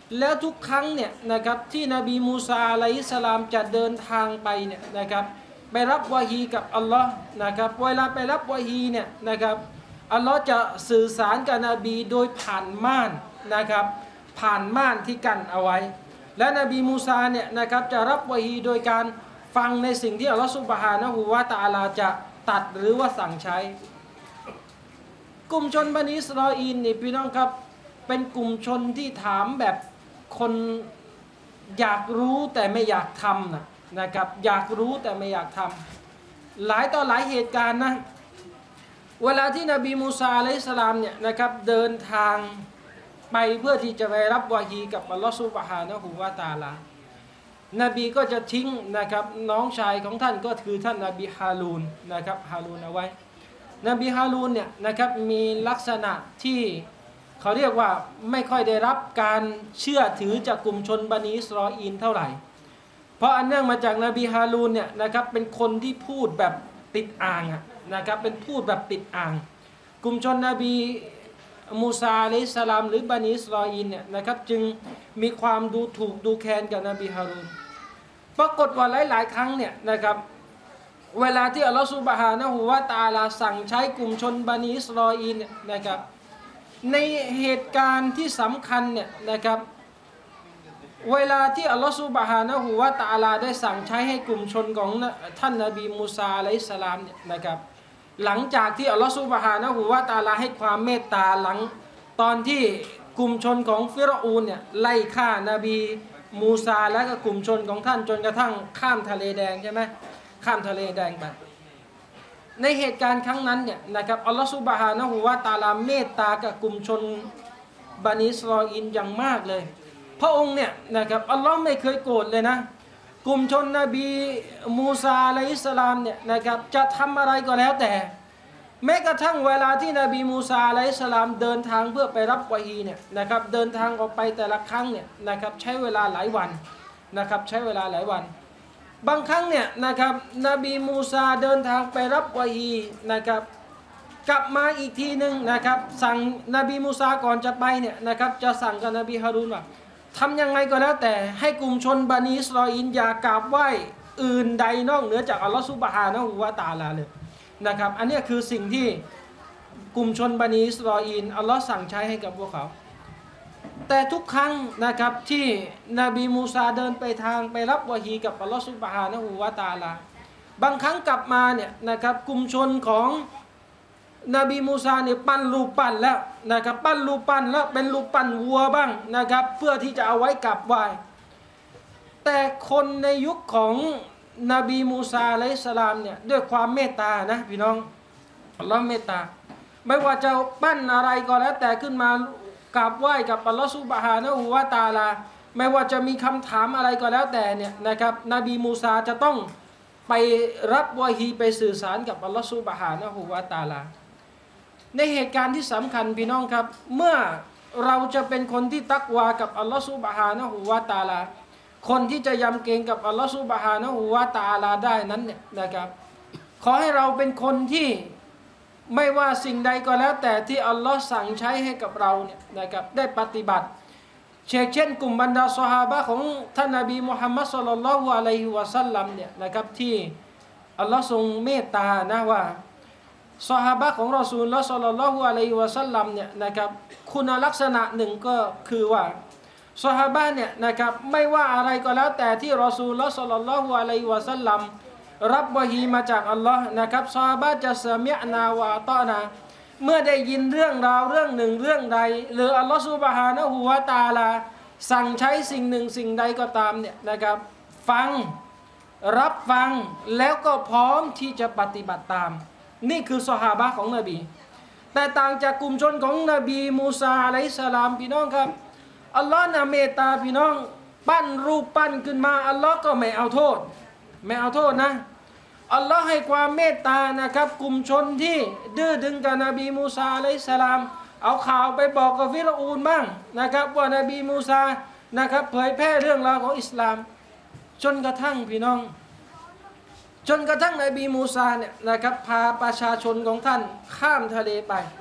แล้วทุกครั้งเนี่ยนะครับที่นบีมูซาอะลัยฮิสสลามจะเดินทางไปเนี่ยนะครับไปรับวะฮีกับอัลลอฮ์นะครับเวลาไปรับวะฮีเนี่ยนะครับอัลลอฮ์จะสื่อสารกับนบีโดยผ่านม่านนะครับผ่านม่านที่กั้นเอาไว้และนบีมูซาเนี่ยนะครับจะรับวะฮีโดยการฟังในสิ่งที่อัลลอฮ์ซุบฮานะฮูวะตะอาลาจะตัดหรือว่าสั่งใช้กลุ่มชนบันิอิสราอีลนี่พี่น้องครับเป็นกลุ่มชนที่ถามแบบคนอยากรู้แต่ไม่อยากทำนะครับอยากรู้แต่ไม่อยากทำหลายต่อหลายเหตุการณ์นะเวลาที่นบีมูซาอะลัยฮิสสลามเนี่ยนะครับเดินทางไปเพื่อที่จะไปรับวะฮีกับอัลลอฮฺซุบฮานะฮูวะตะอาลานบีก็จะทิ้งนะครับน้องชายของท่านก็คือท่านนบีฮารูนนะครับฮารูนเอาไว้นบีฮารูนเนี่ยนะครับมีลักษณะที่เขาเรียกว่าไม่ค่อยได้รับการเชื่อถือจากกลุ่มชนบันิอิสราอีลเท่าไหร่เพราะอันเนื่องมาจากนบีฮารูนเนี่ยนะครับเป็นคนที่พูดแบบติดอ่างนะครับเป็นพูดแบบติดอ่างกลุ่มชนนบีมูซาอะลัยฮิสสลามหรือบันิอิสราอีลเนี่ยนะครับจึงมีความดูถูกดูแคลนกับนบีฮารูนปรากฏว่าหลายๆครั้งเนี่ยนะครับเวลาที่อัลลอฮฺซุบฮานะฮูวะตะอาลาสั่งใช้กลุ่มชนบันิอิสราอีลเนี่ยนะครับในเหตุการณ์ที่สำคัญเนี่ยนะครับเวลาที่อัลลอฮฺซุบฮานะฮูวะตะอาลาได้สั่งใช้ให้กลุ่มชนของท่านนบีมูซาอะลัยฮิสสลามเนี่ยนะครับหลังจากที่อัลลอฮฺซุบฮานะฮูวะตะอาลาให้ความเมตตาหลังตอนที่กลุ่มชนของฟิรอูนเนี่ยไล่ฆ่านบีมูซาและก็กลุ่มชนของท่านจนกระทั่งข้ามทะเลแดงใช่ไหมข้ามทะเลแดงไปในเหตุการณ์ครั้งนั้นเนี่ยนะครับอัลลอฮฺซุบฮานะฮูวะตะอาลาเมตตากับกลุ่มชนบันิอิสราอีลอย่างมากเลยพระองค์เนี่ยนะครับอัลลอฮ์ไม่เคยโกรธเลยนะกลุ่มชนนบีมูซาอะลัยฮิสสลามเนี่ยนะครับจะทำอะไรก็แล้วแต่แม้กระทั่งเวลาที่นบีมูซาอะลัยฮิสสลามเดินทางเพื่อไปรับวะฮีเนี่ยนะครับเดินทางออกไปแต่ละครั้งเนี่ยนะครับใช้เวลาหลายวันนะครับใช้เวลาหลายวันบางครั้งเนี่ยนะครับนบีมูซาเดินทางไปรับวะฮีนะครับกลับมาอีกทีนึงนะครับสั่งนบีมูซาก่อนจะไปเนี่ยนะครับจะสั่งกับนบีฮารูนว่าทำยังไงก็แล้วแต่ให้กลุ่มชนบันิอิสราอีลอย่ากราบไหว้อื่นใดนอกเหนือจากอัลลอฮฺซุบฮานะฮูวะตะอาลาเลยนะครับอันนี้คือสิ่งที่กลุ่มชนบันิอิสราอีลอัลลอฮ์สั่งใช้ให้กับพวกเขาแต่ทุกครั้งนะครับที่นบีมูซาเดินไปทางไปรับวะฮีกับอัลลอฮฺซุบฮานะฮูวะตะอาลาบางครั้งกลับมาเนี่ยนะครับกลุ่มชนของนบีมูซาเนี่ยปั้นรูปปั้นแล้วนะครับปั้นรูปปั้นแล้วเป็นรูปปั้นวัวบ้างนะครับเพื่อที่จะเอาไว้กราบไหว้แต่คนในยุคของนบีมูซาอะลัยฮิสสลามเนี่ยด้วยความเมตตานะพี่น้องอัลลอฮ์เมตตาไม่ว่าจะปั้นอะไรก็แล้วแต่ขึ้นมากราบไหว้กับอัลลอฮ์ซุบฮานะฮูวะตะอาลาไม่ว่าจะมีคำถามอะไรก็แล้วแต่เนี่ยนะครับนบีมูซาจะต้องไปรับวะฮีไปสื่อสารกับอัลลอฮ์ซุบฮานะฮูวะตะอาลาในเหตุการณ์ที่สำคัญพี่น้องครับเมื่อเราจะเป็นคนที่ตักวากับอัลลอฮฺซุบฮานะฮูวะตะอาลาคนที่จะยำเกรงกับอัลลอฮฺซุบฮานะฮูวะตะอาลาได้นั้นเนี่ยนะครับขอให้เราเป็นคนที่ไม่ว่าสิ่งใดก็แล้วแต่ที่อัลลอฮ์สั่งใช้ให้กับเราเนี่ยนะครับได้ปฏิบัติเช่นกลุ่มบรรดาซอฮาบะห์ของท่านนบีมุฮัมมัดศ็อลลัลลอฮุอะลัยฮิวะซัลลัมเนี่ยนะครับที่อัลลอฮ์ทรงเมตตานะว่าซอฮาบะห์ของรอซูลุลลอฮ์ศ็อลลัลลอฮุอะลัยฮิวะซัลลัมเนี่ยนะครับคุณลักษณะหนึ่งก็คือว่าซอฮาบะห์เนี่ยนะครับไม่ว่าอะไรก็แล้วแต่ที่รอซูลุลลอฮ์ศ็อลลัลลอฮุอะลัยฮิวะซัลลัมรับวะฮีมาจากอัลลอฮ์นะครับซอฮาบะห์จะซะมิอ์นาวะอะตอนาเมื่อได้ยินเรื่องราวเรื่องหนึ่งเรื่องใดหรืออัลลอฮ์ซุบฮานะฮูวะตะอาลาสั่งใช้สิ่งหนึ่งสิ่งใดก็ตามเนี่ยนะครับฟังรับฟังแล้วก็พร้อมที่จะปฏิบัติตามนี่คือซอฮาบะห์ของนบีแต่ต่างจากกลุ่มชนของนบีมูซาอะลัยฮิสสลามพี่น้องครับอัลลอฮ์น่ะเมตตาพี่น้องปั้นรูปปั้นขึ้นมาอัลลอฮ์ก็ไม่เอาโทษนะอัลลอฮ์ให้ความเมตตานะครับกลุ่มชนที่ดื้อดึงกับนบีมูซาอะลัยฮิสสลามเอาข่าวไปบอกกับฟิรอูนบ้างนะครับว่านบีมูซานะครับเผยแพร่เรื่องราวของอิสลามจนกระทั่งพี่น้องนบีมูซาเนี่ยนะครับพาประชาชนของท่านข้ามทะเลไป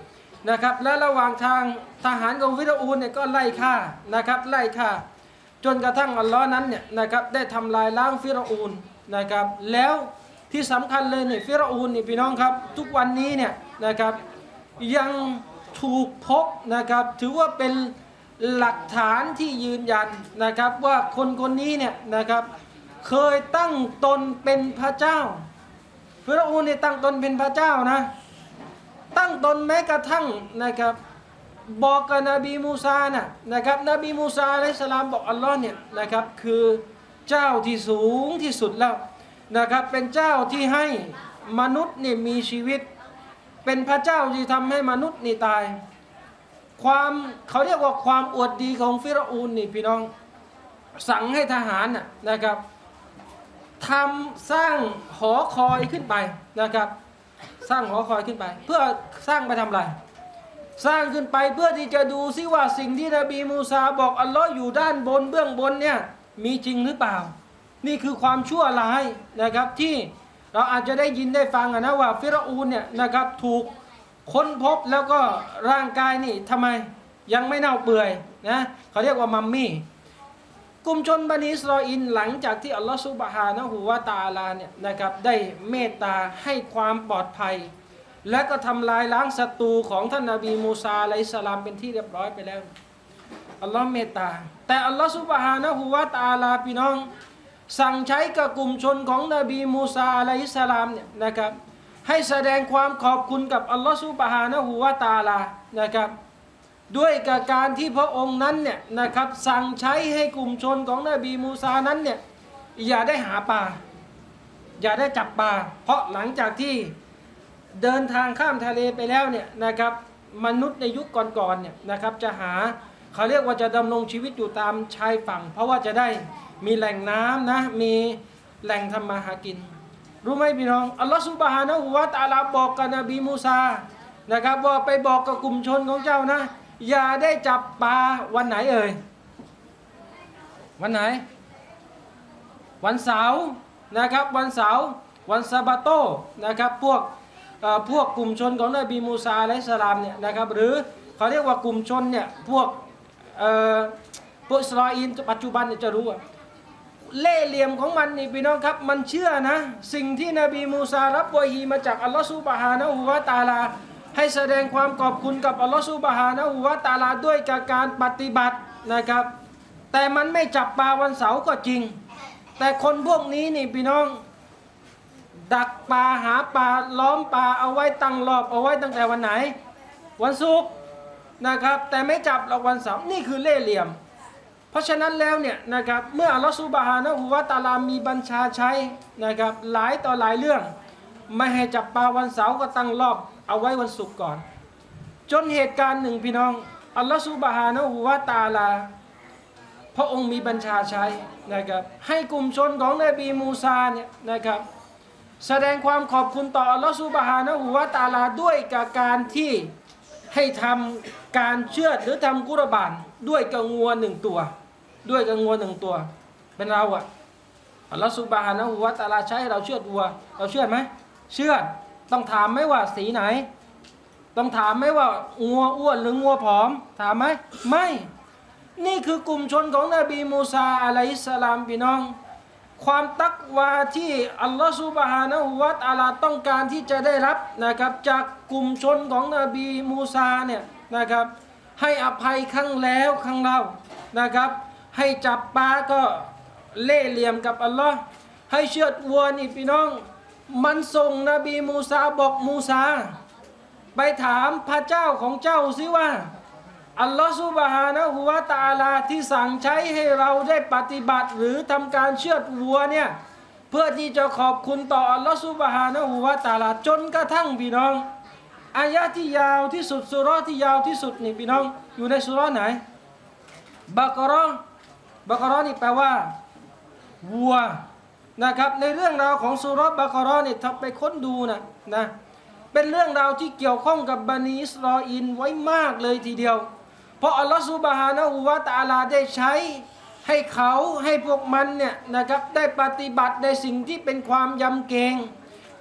นะครับและระหว่างทางทหารของฟิรเอาน์เนี่ยก็ไล่ฆ่านะครับไล่ฆ่าจนกระทั่งอัลลอฮ์นั้นเนี่ยนะครับได้ทำลายล้างฟิรเอาน์นะครับแล้วที่สำคัญเลยเนี่ยฟิรเอาน์นี่พี่น้องครับทุกวันนี้เนี่ยนะครับยังถูกพบนะครับถือว่าเป็นหลักฐานที่ยืนยันนะครับว่าคนคนนี้เนี่ยนะครับเคยตั้งตนเป็นพระเจ้าฟิรเอาน์เนี่ยตั้งตนเป็นพระเจ้านะตั้งตนแม้กระทั่งนะครับบอกกับนบีมูซานะครับนบีมูซาอะลัยฮิสสลามบอกอัลลอฮ์เนี่ยนะครับคือเจ้าที่สูงที่สุดแล้วนะครับเป็นเจ้าที่ให้มนุษย์เนี่ยมีชีวิตเป็นพระเจ้าที่ทำให้มนุษย์นี่ตายความเขาเรียกว่าความอวดดีของฟิรเอาน์นี่พี่น้องสั่งให้ทหารนะครับทำสร้างหอคอยขึ้นไปนะครับสร้างหอคอยขึ้นไปเพื่อสร้างไปทำอะไรสร้างขึ้นไปเพื่อที่จะดูซิว่าสิ่งที่นบีมูซาบอกอัลลอฮ์อยู่ด้านบนเบื้องบนเนี่ยมีจริงหรือเปล่านี่คือความชั่วร้ายนะครับที่เราอาจจะได้ยินได้ฟังนะว่าฟิรเอาน์เนี่ยนะครับถูกค้นพบแล้วก็ร่างกายนี่ทำไมยังไม่เน่าเปื่อยนะเขาเรียกว่ามัมมี่กลุ่มชนบันิอิสราเอลหลังจากที่อัลลอฮฺซุบฮานะฮูวะตะอาลาเนี่ยนะครับได้เมตตาให้ความปลอดภัยและก็ทำลายล้างศัตรูของท่านนบีมูซาอะลัยฮิสสลามเป็นที่เรียบร้อยไปแล้วอัลลอฮ์เมตตาแต่อัลลอฮฺซุบฮานะฮูวะตะอาลาพี่น้องสั่งใช้กับกลุ่มชนของนบีมูซาอะลัยฮิสสลามเนี่ยนะครับให้แสดงความขอบคุณกับอัลลอฮฺซุบฮานะฮูวะตะอาลานะครับด้วยการที่พระองค์นั้นเนี่ยนะครับสั่งใช้ให้กลุ่มชนของนบีมูซานั้นเนี่ยอย่าได้หาปลาอย่าได้จับปลาเพราะหลังจากที่เดินทางข้ามทะเลไปแล้วเนี่ยนะครับมนุษย์ในยุคก่อนๆเนี่ยนะครับจะหาเขาเรียกว่าจะดำรงชีวิตอยู่ตามชายฝั่งเพราะว่าจะได้มีแหล่งน้ำนะมีแหล่งทำมาหากินรู้ไหมพี่น้องอัลลอฮฺซุบฮานะฮูวะตะอาลาบอกกับนบีมูซานะครับว่าไปบอกกับกลุ่มชนของเจ้านะอย่าได้จับปลาวันไหนเอ่ยวันไหนวันเสาร์นะครับวันเสาร์วันซาบาโตนะครับพวกกลุ่มชนของนบีมูซาอะลัยฮิสสลามเนี่ยนะครับหรือเขาเรียกว่ากลุ่มชนเนี่ยพวกอิสราเอลปัจจุบันเนี่ยจะรู้ว่าเล่ห์เหลี่ยมของมันนี่พี่น้องครับมันเชื่อนะสิ่งที่นบีมูซารับวะฮีมาจากอัลลอฮฺซุบฮานะฮูวะตะอาลาให้แสดงความขอบคุณกับอัลลอฮฺซุบฮานะฮูวะตะอาลาด้วยการปฏิบัตินะครับแต่มันไม่จับปลาวันเสาร์ก็จริงแต่คนพวกนี้นี่พี่น้องดักปลาหาปลาล้อมปลาเอาไว้ตั้งรอบเอาไว้ตั้งแต่วันไหนวันศุกร์นะครับแต่ไม่จับหรอกวันเสาร์นี่คือเล่ห์เหลี่ยมเพราะฉะนั้นแล้วเนี่ยนะครับเมื่ออัลลอฮฺซุบฮานะฮูวะตะอาลามีบัญชาใช้นะครับหลายต่อหลายเรื่องไม่ให้จับปลาวันเสาร์ก็ตั้งรอบเอาไว้วันศุกร์ก่อนจนเหตุการณ์หนึ่งพี่น้องอัลลอฮฺซุบฮานะฮูวะตะอาลาพระองค์มีบัญชาใช้นะครับให้กลุ่มชนของนบีมูซาเนี่ยนะครับแสดงความขอบคุณต่ออัลลอฮฺซุบฮานะฮูวะตะอาลาด้วยการที่ให้ทำการเชือดหรือทำกุรบานด้วยกระงัวหนึ่งตัวด้วยกระงัวหนึ่งตัวเป็นเราอัลลอฮฺซุบฮานะฮูวะตะอาลาใช้เราเชือดวัวเราเชือดไหมเชือดต้องถามไหมว่าสีไหนต้องถามไหมว่างัวอ้วนหรืองัวผอมถามไหมไม่นี่คือกลุ่มชนของนบีมูซาอะลัยฮิสสลามพี่น้องความตักวาที่อัลลอฮฺซุบฮานะฮูวะตะอาลาต้องการที่จะได้รับนะครับจากกลุ่มชนของนบีมูซาเนี่ยนะครับให้อภัยครั้งแล้วครั้งเล่านะครับให้จับปลาก็เล่ห์เหลี่ยมกับอัลลอฮ์ให้เชือดวัวนี่พี่น้องมันส่งนบีมูซาบอกมูซาไปถามพระเจ้าของเจ้าสิว่าอัลลอฮฺซุบฮานะฮูวะตะอาลาที่สั่งใช้ให้เราได้ปฏิบัติหรือทำการเชือดวัวเนี่ยเพื่อที่จะขอบคุณต่ออัลลอฮฺซุบฮานะฮูวะตะอาลาจนกระทั่งพี่น้องอายะที่ยาวที่สุดสุเราะห์ที่ยาวที่สุดนี่พี่น้องอยู่ในสุเราะห์ไหนบักเราะห์นี่แปลว่าวัวนะครับในเรื่องราวของสุเราะห์บักเราะห์นี่ถ้าไปค้นดูนะเป็นเรื่องราวที่เกี่ยวข้องกับบันิอิสราเอลไว้มากเลยทีเดียวเพราะอัลลอฮฺซุบฮานะฮูวะตะอาลาได้ใช้ให้เขาให้พวกมันเนี่ยนะครับได้ปฏิบัติในสิ่งที่เป็นความยำเกรง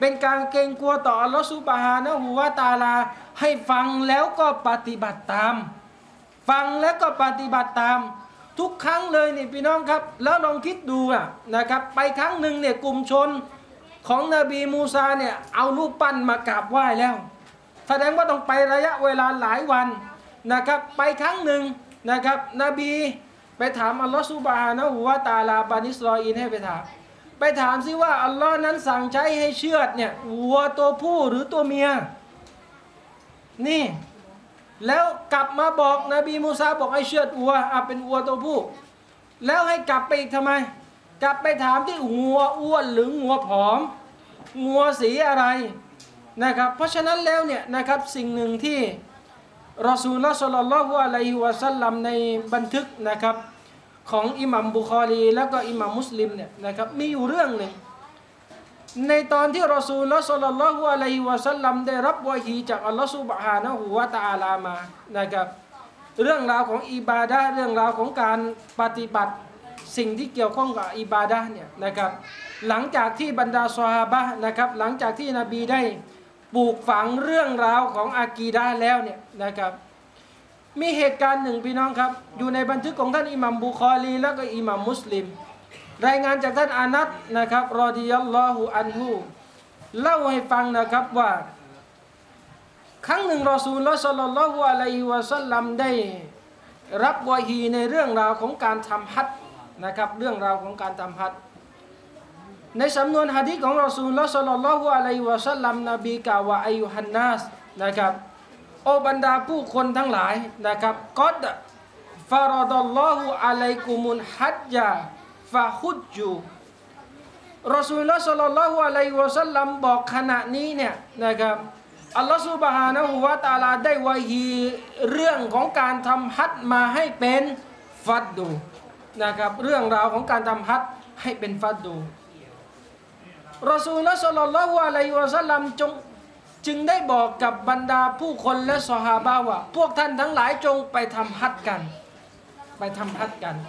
เป็นการเกรงกลัวต่ออัลลอฮฺซุบฮานะฮูวะตะอาลาให้ฟังแล้วก็ปฏิบัติตามฟังแล้วก็ปฏิบัติตามทุกครั้งเลยนี่พี่น้องครับแล้วลองคิดดูนะครับไปครั้งหนึ่งเนี่ยกลุ่มชนของนบีมูซาเนี่ยเอารูปปั้นมากราบไหว้แล้วแสดงว่าต้องไประยะเวลาหลายวันนะครับไปครั้งหนึ่งนะครับนบีไปถามอัลลอฮฺซุบฮานะฮูวะตะอาลาบานิอิสรออีลให้ไปถามซิว่าอัลลอฮ์นั้นสั่งใช้ให้เชือดเนี่ยวัวตัวผู้หรือตัวเมียนี่แล้วกลับมาบอกนบีมูซาบอกให้เชือดวัวเป็นวัวตัวผู้แล้วให้กลับไปอีกทำไมกลับไปถามที่งัวอ้วนหรืองัวผอมงัวสีอะไรนะครับเพราะฉะนั้นแล้วเนี่ยนะครับสิ่งหนึ่งที่รอซูลุลลอฮ์ ศ็อลลัลลอฮุอะลัยฮิวะซัลลัมในบันทึกนะครับของอิหมัมบุคอรีแล้วก็อิหมัมมุสลิมเนี่ยนะครับมีอยู่เรื่องหนึ่งในตอนที่รอซูลุลลอฮ์ ศ็อลลัลลอฮุอะลัยฮิวะซัลลัมได้รับวะฮีจากอัลลอฮ์ซุบฮานะฮูวะตะอาลามานะครับเรื่องราวของอิบาดะห์เรื่องราวของการปฏิบัติสิ่งที่เกี่ยวข้องกับอิบาดะห์เนี่ยนะครับหลังจากที่บรรดาซอฮาบะห์นะครับหลังจากที่นบีได้ปลูกฝังเรื่องราวของอากีดะห์แล้วเนี่ยนะครับมีเหตุการณ์หนึ่งพี่น้องครับอยู่ในบันทึกของท่านอิหมัมบุคอรีแล้วก็อิหมัมมุสลิมรายงานจากท่านอานัสนะครับรอฎิยัลลอฮุอันฮุเล่าให้ฟังนะครับว่าครั้งหนึ่งรอซูลุลลอฮ์ ศ็อลลัลลอฮุอะลัยฮิวะซัลลัมได้รับวะฮีในเรื่องราวของการทำฮัจญ์นะครับเรื่องราวของการทำฮัจญ์ในสำนวนหะดีษของรอซูลุลลอฮ์ ศ็อลลัลลอฮุอะลัยฮิวะซัลลัมนบีกล่าวว่าอัยยูฮันนัสนะครับโอบรรดาผู้คนทั้งหลายนะครับกอดฟารอดัลลอฮุอะลัยกุมุลฮัจญะฟะฮุจญูรอซูลุลลอฮ์ ศ็อลลัลลอฮุอะลัยฮิวะซัลลัมบอกขณะนี้เนี่ยนะครับอัลลอฮฺซุบฮานะฮูวะตะอาลาได้วะฮีเรื่องของการทำฮัจญ์มาให้เป็นฟัดดูนะครับเรื่องราวของการทำฮัจญ์ให้เป็นฟัดดูรอซูลุลลอฮ์ ศ็อลลัลลอฮุอะลัยฮิวะซัลลัมจึงได้บอกกับบรรดาผู้คนและซอฮาบะห์ว่าพวกท่านทั้งหลายจงไปทำฮัจญ์กันไปทำฮัจญ์กัน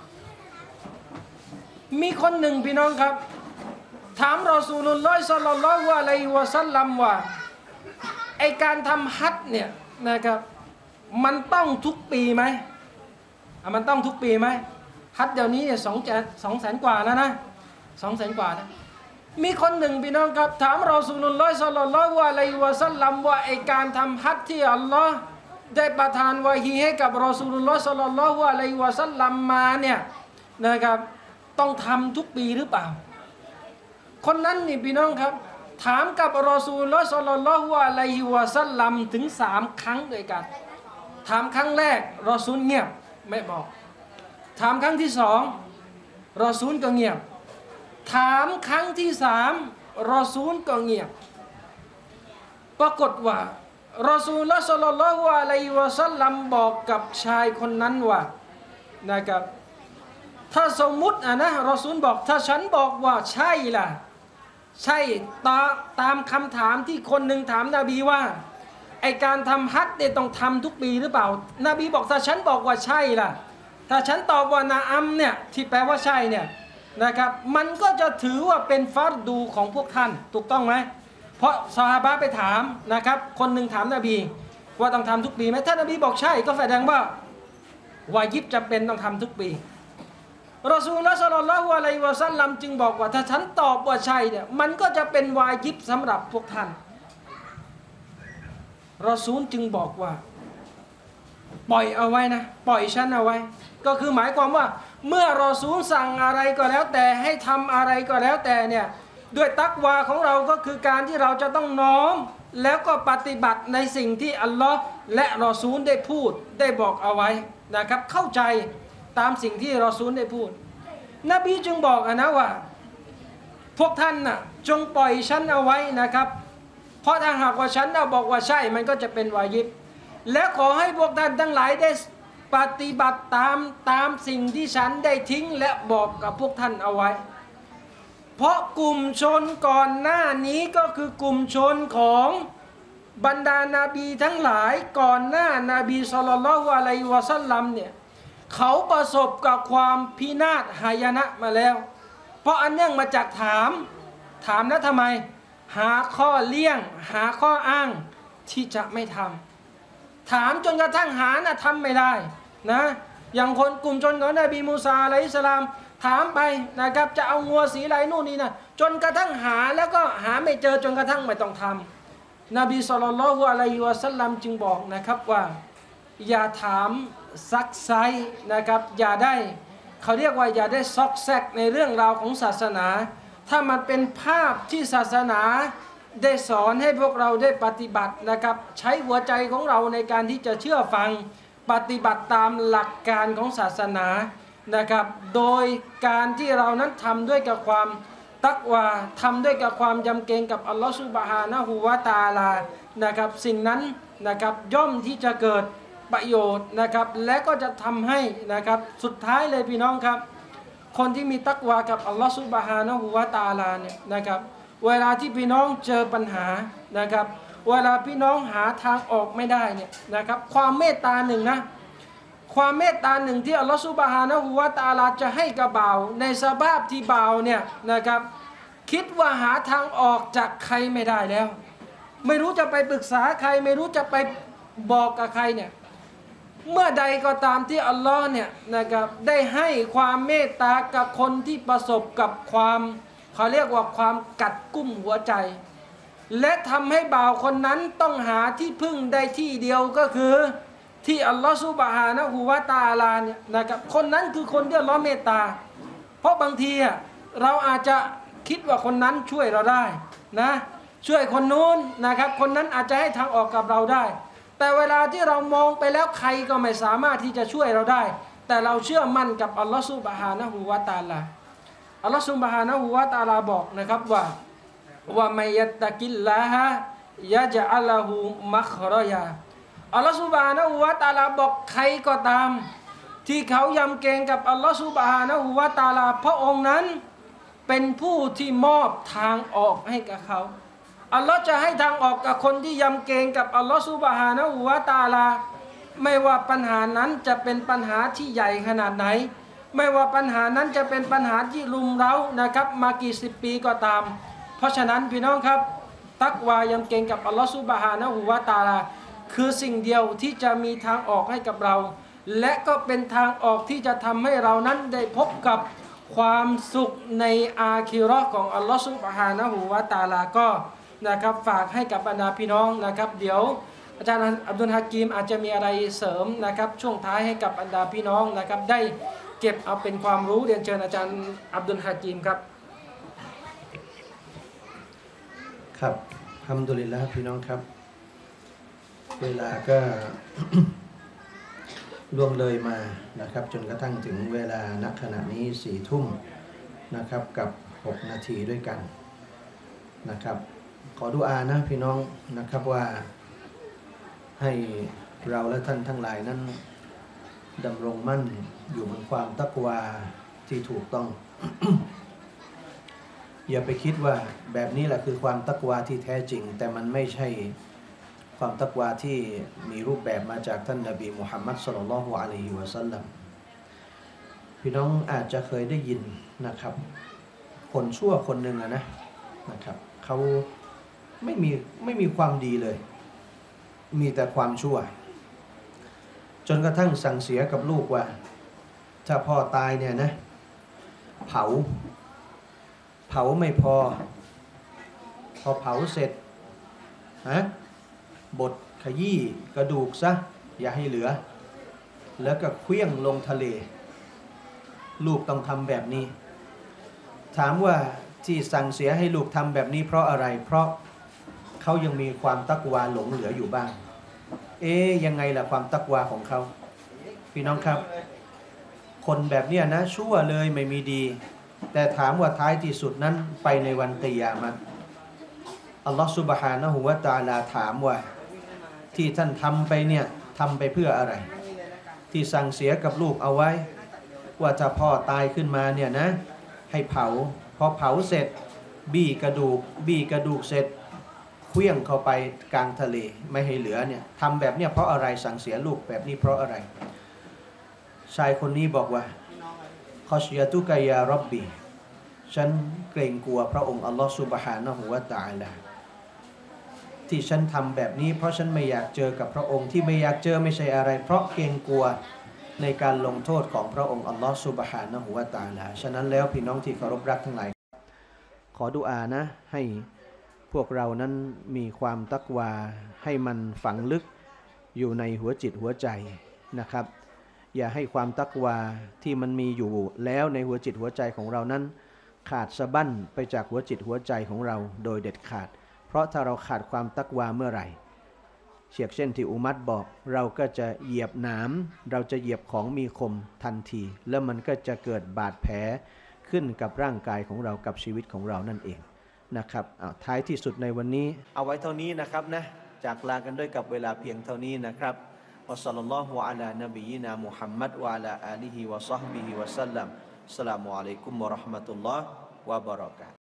มีคนหนึ่งพี่น้องครับถามรอซูลุลลอฮ์ ศ็อลลัลลอฮุอะลัยฮิวะซัลลัมว่าไอการทำฮัจญ์เนี่ยนะครับมันต้องทุกปีไหมมันต้องทุกปีไหมฮัจญ์เดี๋ยวนี้เนี่ย200,000 กว่าแล้วนะ200,000 กว่านะมีคนหนึ่งพี่น้องครับถามรอซูลุลลอฮ์ ศ็อลลัลลอฮุอะลัยฮิวะซัลลัมว่าไอการทำฮัจญ์ที่อัลลอฮ์ได้ประทานวะฮีให้กับรอซูลุลลอฮ์ ศ็อลลัลลอฮุอะลัยฮิวะซัลลัมมาเนี่ยนะครับต้องทำทุกปีหรือเปล่าคนนั้นนี่พี่น้องครับถามกับรอซูลุลลอฮ์ ศ็อลลัลลอฮุอะลัยฮิวะซัลลัมถึง3 ครั้งด้วยกันถามครั้งแรกรอซูลเงียบไม่บอกถามครั้งที่2รอซูลก็เงียบถามครั้งที่3รอซูลก็เงียบปรากฏว่ารอซูลุลลอฮ์ ศ็อลลัลลอฮุอะลัยฮิวะซัลลัมบอกกับชายคนนั้นว่านะครับถ้าสมมุตินะรอซูลบอกถ้าฉันบอกว่าใช่ล่ะใช่ตามคำถามที่คนหนึ่งถามนบีว่าไอการทำฮัจญ์เนี่ยต้องทำทุกปีหรือเปล่านบีบอกถ้าฉันบอกว่าใช่ล่ะถ้าฉันตอบว่านาอัมเนี่ยที่แปลว่าใช่เนี่ยนะครับมันก็จะถือว่าเป็นฟัรดูของพวกท่านถูกต้องไหมเพราะซอฮาบะห์ไปถามนะครับคนหนึ่งถามนบีว่าต้องทำทุกปีไหมถ้านบีบอกใช่ก็แสดงว่าวาญิบจำเป็นต้องทำทุกปีรอซูลุลลอฮ์ ศ็อลลัลลอฮุอะลัยฮิวะซัลลัมจึงบอกว่าถ้าฉันตอบว่าใช่เนี่ยมันก็จะเป็นวาญิบสำหรับพวกท่านรอซูลจึงบอกว่าปล่อยเอาไว้นะปล่อยฉันเอาไว้ก็คือหมายความว่าเมื่อรอซูลสั่งอะไรก็แล้วแต่ให้ทำอะไรก็แล้วแต่เนี่ยด้วยตักวาของเราก็คือการที่เราจะต้องน้อมแล้วก็ปฏิบัติในสิ่งที่อัลลอฮ์และรอซูลได้พูดได้บอกเอาไว้นะครับเข้าใจตามสิ่งที่รอซูลได้พูดนบีจึงบอกนะว่าพวกท่านน่ะจงปล่อยฉันเอาไว้นะครับเพราะถ้าหากว่าฉันบอกว่าใช่มันก็จะเป็นวาญิบและขอให้พวกท่านทั้งหลายได้ปฏิบัติตามสิ่งที่ฉันได้ทิ้งและบอกกับพวกท่านเอาไว้เพราะกลุ่มชนก่อนหน้านี้ก็คือกลุ่มชนของบรรดานาบีทั้งหลายก่อนหน้านาบีศ็อลลัลลอฮุอะลัยฮิวะซัลลัมเนี่ยเขาประสบกับความพินาศหายนะมาแล้วเพราะอันเนื่องมาจากถามแล้วทำไมหาข้อเลี่ยงหาข้ออ้างที่จะไม่ทำถามจนกระทั่งหานะทำไม่ได้นะอย่างคนกลุ่มชนของนบีมูซาอะลัยฮิสสลามถามไปนะครับจะเอางัวสีอะไรนู่นนี่นะจนกระทั่งหาแล้วก็หาไม่เจอจนกระทั่งไม่ต้องทำนบีศ็อลลัลลอฮุอะลัยฮิวะซัลลัมจึงบอกนะครับว่าอย่าถามซักไซนะครับอย่าได้เขาเรียกว่าอย่าได้ซอกแซกในเรื่องราวของศาสนาถ้ามันเป็นภาพที่ศาสนาได้สอนให้พวกเราได้ปฏิบัตินะครับใช้หัวใจของเราในการที่จะเชื่อฟังปฏิบัติตามหลักการของศาสนานะครับโดยการที่เรานั้นทำด้วยกับความตักวาทำด้วยกับความยำเกรงกับอัลลอฮฺซุบฮานะฮูวะตะอาลานะครับสิ่งนั้นนะครับย่อมที่จะเกิดประโยชน์นะครับและก็จะทำให้นะครับสุดท้ายเลยพี่น้องครับคนที่มีตักวากับอัลลอฮฺซุบฮานะฮูวะตะอาลาเนี่ยนะครับเวลาที่พี่น้องเจอปัญหานะครับเวลาพี่น้องหาทางออกไม่ได้เนี่ยนะครับความเมตตาหนึ่งนะความเมตตาหนึ่งที่อัลลอฮฺซุบฮานะฮูวะตะอาลาจะให้กับบ่าวในสภาพที่บ่าวเนี่ยนะครับคิดว่าหาทางออกจากใครไม่ได้แล้วไม่รู้จะไปปรึกษาใครไม่รู้จะไปบอกกับใครเนี่ยเมื่อใดก็ตามที่อัลลอฮ์เนี่ยนะครับได้ให้ความเมตตากับคนที่ประสบกับความเขาเรียกว่าความกัดกุ้มหัวใจและทำให้บ่าวคนนั้นต้องหาที่พึ่งได้ที่เดียวก็คือที่อัลลอฮฺซุบฮานะฮูวะตะอาลาเนี่ยนะครับคนนั้นคือคนที่อัลลอฮ์เมตตาเพราะบางทีเราอาจจะคิดว่าคนนั้นช่วยเราได้นะช่วยคนนู้นนะครับคนนั้นอาจจะให้ทางออกกับเราได้แต่เวลาที่เรามองไปแล้วใครก็ไม่สามารถที่จะช่วยเราได้แต่เราเชื่อมั่นกับอัลลอฮฺซุบฮานะฮูวะตะอาลาอัลลอฮฺซุบฮานะฮูวะตะอาลาบอกนะครับว่ามัยยัตตะกิลลาฮะยะญะอัลละฮูมัคเราะยาอัลลอฮฺซุบฮานะฮูวะตะอาลาบอกใครก็ตามที่เขายำเกรงกับอัลลอฮฺซุบฮานะฮูวะตะอาลาพระองค์นั้นเป็นผู้ที่มอบทางออกให้กับเขาอัลลอฮ์จะให้ทางออกกับคนที่ยำเกรงกับอัลลอฮ์ซุบฮานะฮูวะตะอาลาไม่ว่าปัญหานั้นจะเป็นปัญหาที่ใหญ่ขนาดไหนไม่ว่าปัญหานั้นจะเป็นปัญหาที่รุมเร้านะครับมากี่สิบปีก็ตามเพราะฉะนั้นพี่น้องครับตักวายำเกรงกับอัลลอฮ์ซุบฮานะฮูวะตะอาลาคือสิ่งเดียวที่จะมีทางออกให้กับเราและก็เป็นทางออกที่จะทำให้เรานั้นได้พบกับความสุขในอาคิเราะห์ของอัลลอฮ์ซุบฮานะฮูวะตะอาลาก็นะครับฝากให้กับบรรดาพี่น้องนะครับเดี๋ยวอาจารย์อับดุลฮะกีมอาจจะมีอะไรเสริมนะครับช่วงท้ายให้กับบรรดาพี่น้องนะครับได้เก็บเอาเป็นความรู้เรียนเชิญอาจารย์อับดุลฮะกีมครับครับอัลฮัมดุลิลลาห์พี่น้องครับเวลาก็ ล่วงเลยมานะครับจนกระทั่งถึงเวลาณขณะนี้4 ทุ่มนะครับกับ6 นาทีด้วยกันนะครับขอดุอานะพี่น้องนะครับว่าให้เราและท่านทั้งหลายนั้นดำรงมั่นอยู่บนความตักวาที่ถูกต้อง อย่าไปคิดว่าแบบนี้แหละคือความตักวาที่แท้จริงแต่มันไม่ใช่ความตักวาที่มีรูปแบบมาจากท่านนบีมุฮัมมัดศ็อลลัลลอฮุอะลัยฮิวะซัลลัมพี่น้องอาจจะเคยได้ยินนะครับคนชั่วคนหนึ่งนะครับเขาไม่มีความดีเลยมีแต่ความชั่วจนกระทั่งสั่งเสียกับลูกว่าถ้าพ่อตายเนี่ยนะเผาไม่พอเผาเสร็จบดขยี้กระดูกซะอย่าให้เหลือแล้วก็เคลื่องลงทะเลลูกต้องทำแบบนี้ถามว่าที่สั่งเสียให้ลูกทำแบบนี้เพราะอะไรเพราะเขายังมีความตักวาหลงเหลืออยู่บ้างยังไงล่ะความตักวาของเขาพี่น้องครับคนแบบเนี้ยนะชั่วเลยไม่มีดีแต่ถามว่าท้ายที่สุดนั้นไปในวันกิยามะห์อัลลอฮฺซุบฮานะฮูวะตะอาลาถามว่าที่ท่านทำไปเนี่ยทำไปเพื่ออะไรที่สั่งเสียกับลูกเอาไว้ว่าถ้าพ่อตายขึ้นมาเนี่ยนะให้เผาพอเผาเสร็จบี้กระดูกเสร็จเคลื่องเข้าไปกลางทะเลไม่ให้เหลือเนี่ยทำแบบเนี้ยเพราะอะไรสั่งเสียลูกแบบนี้เพราะอะไรชายคนนี้บอกว่าคอชยาตุกายาร็อบบีฉันเกรงกลัวพระองค์อัลลอฮฺซุบฮานะฮูวะตะอาลาที่ฉันทำแบบนี้เพราะฉันไม่อยากเจอกับพระองค์ที่ไม่อยากเจอไม่ใช่อะไรเพราะเกรงกลัวในการลงโทษของพระองค์อัลลอฮฺซุบฮานะฮูวะตะอาลาฉะนั้นแล้วพี่น้องที่เคารพรักทั้งหลายขอดุอานะให้พวกเรานั้นมีความตักวาให้มันฝังลึกอยู่ในหัวจิตหัวใจนะครับอย่าให้ความตักวาที่มันมีอยู่แล้วในหัวจิตหัวใจของเรานั้นขาดสะบั้นไปจากหัวจิตหัวใจของเราโดยเด็ดขาดเพราะถ้าเราขาดความตักวาเมื่อไหร่เช่นที่อุมัรบอกเราก็จะเหยียบหนามเราจะเหยียบของมีคมทันทีแล้วมันก็จะเกิดบาดแผลขึ้นกับร่างกายของเรากับชีวิตของเรานั่นเองนะครับท้ายที่สุดในวันนี้เอาไว้เท่านี้นะครับนะจากลากันด้วยกับเวลาเพียงเท่านี้นะครับวะศ็อลลัลลอฮุอะลานบียินามุฮัมมัดวะอะลาอาลิฮิวะศอฮบิฮิวะซัลลัมอัสสลามุอะลัยกุมวะเราะห์มะตุลลอฮ์วะบะเราะกาตุฮ์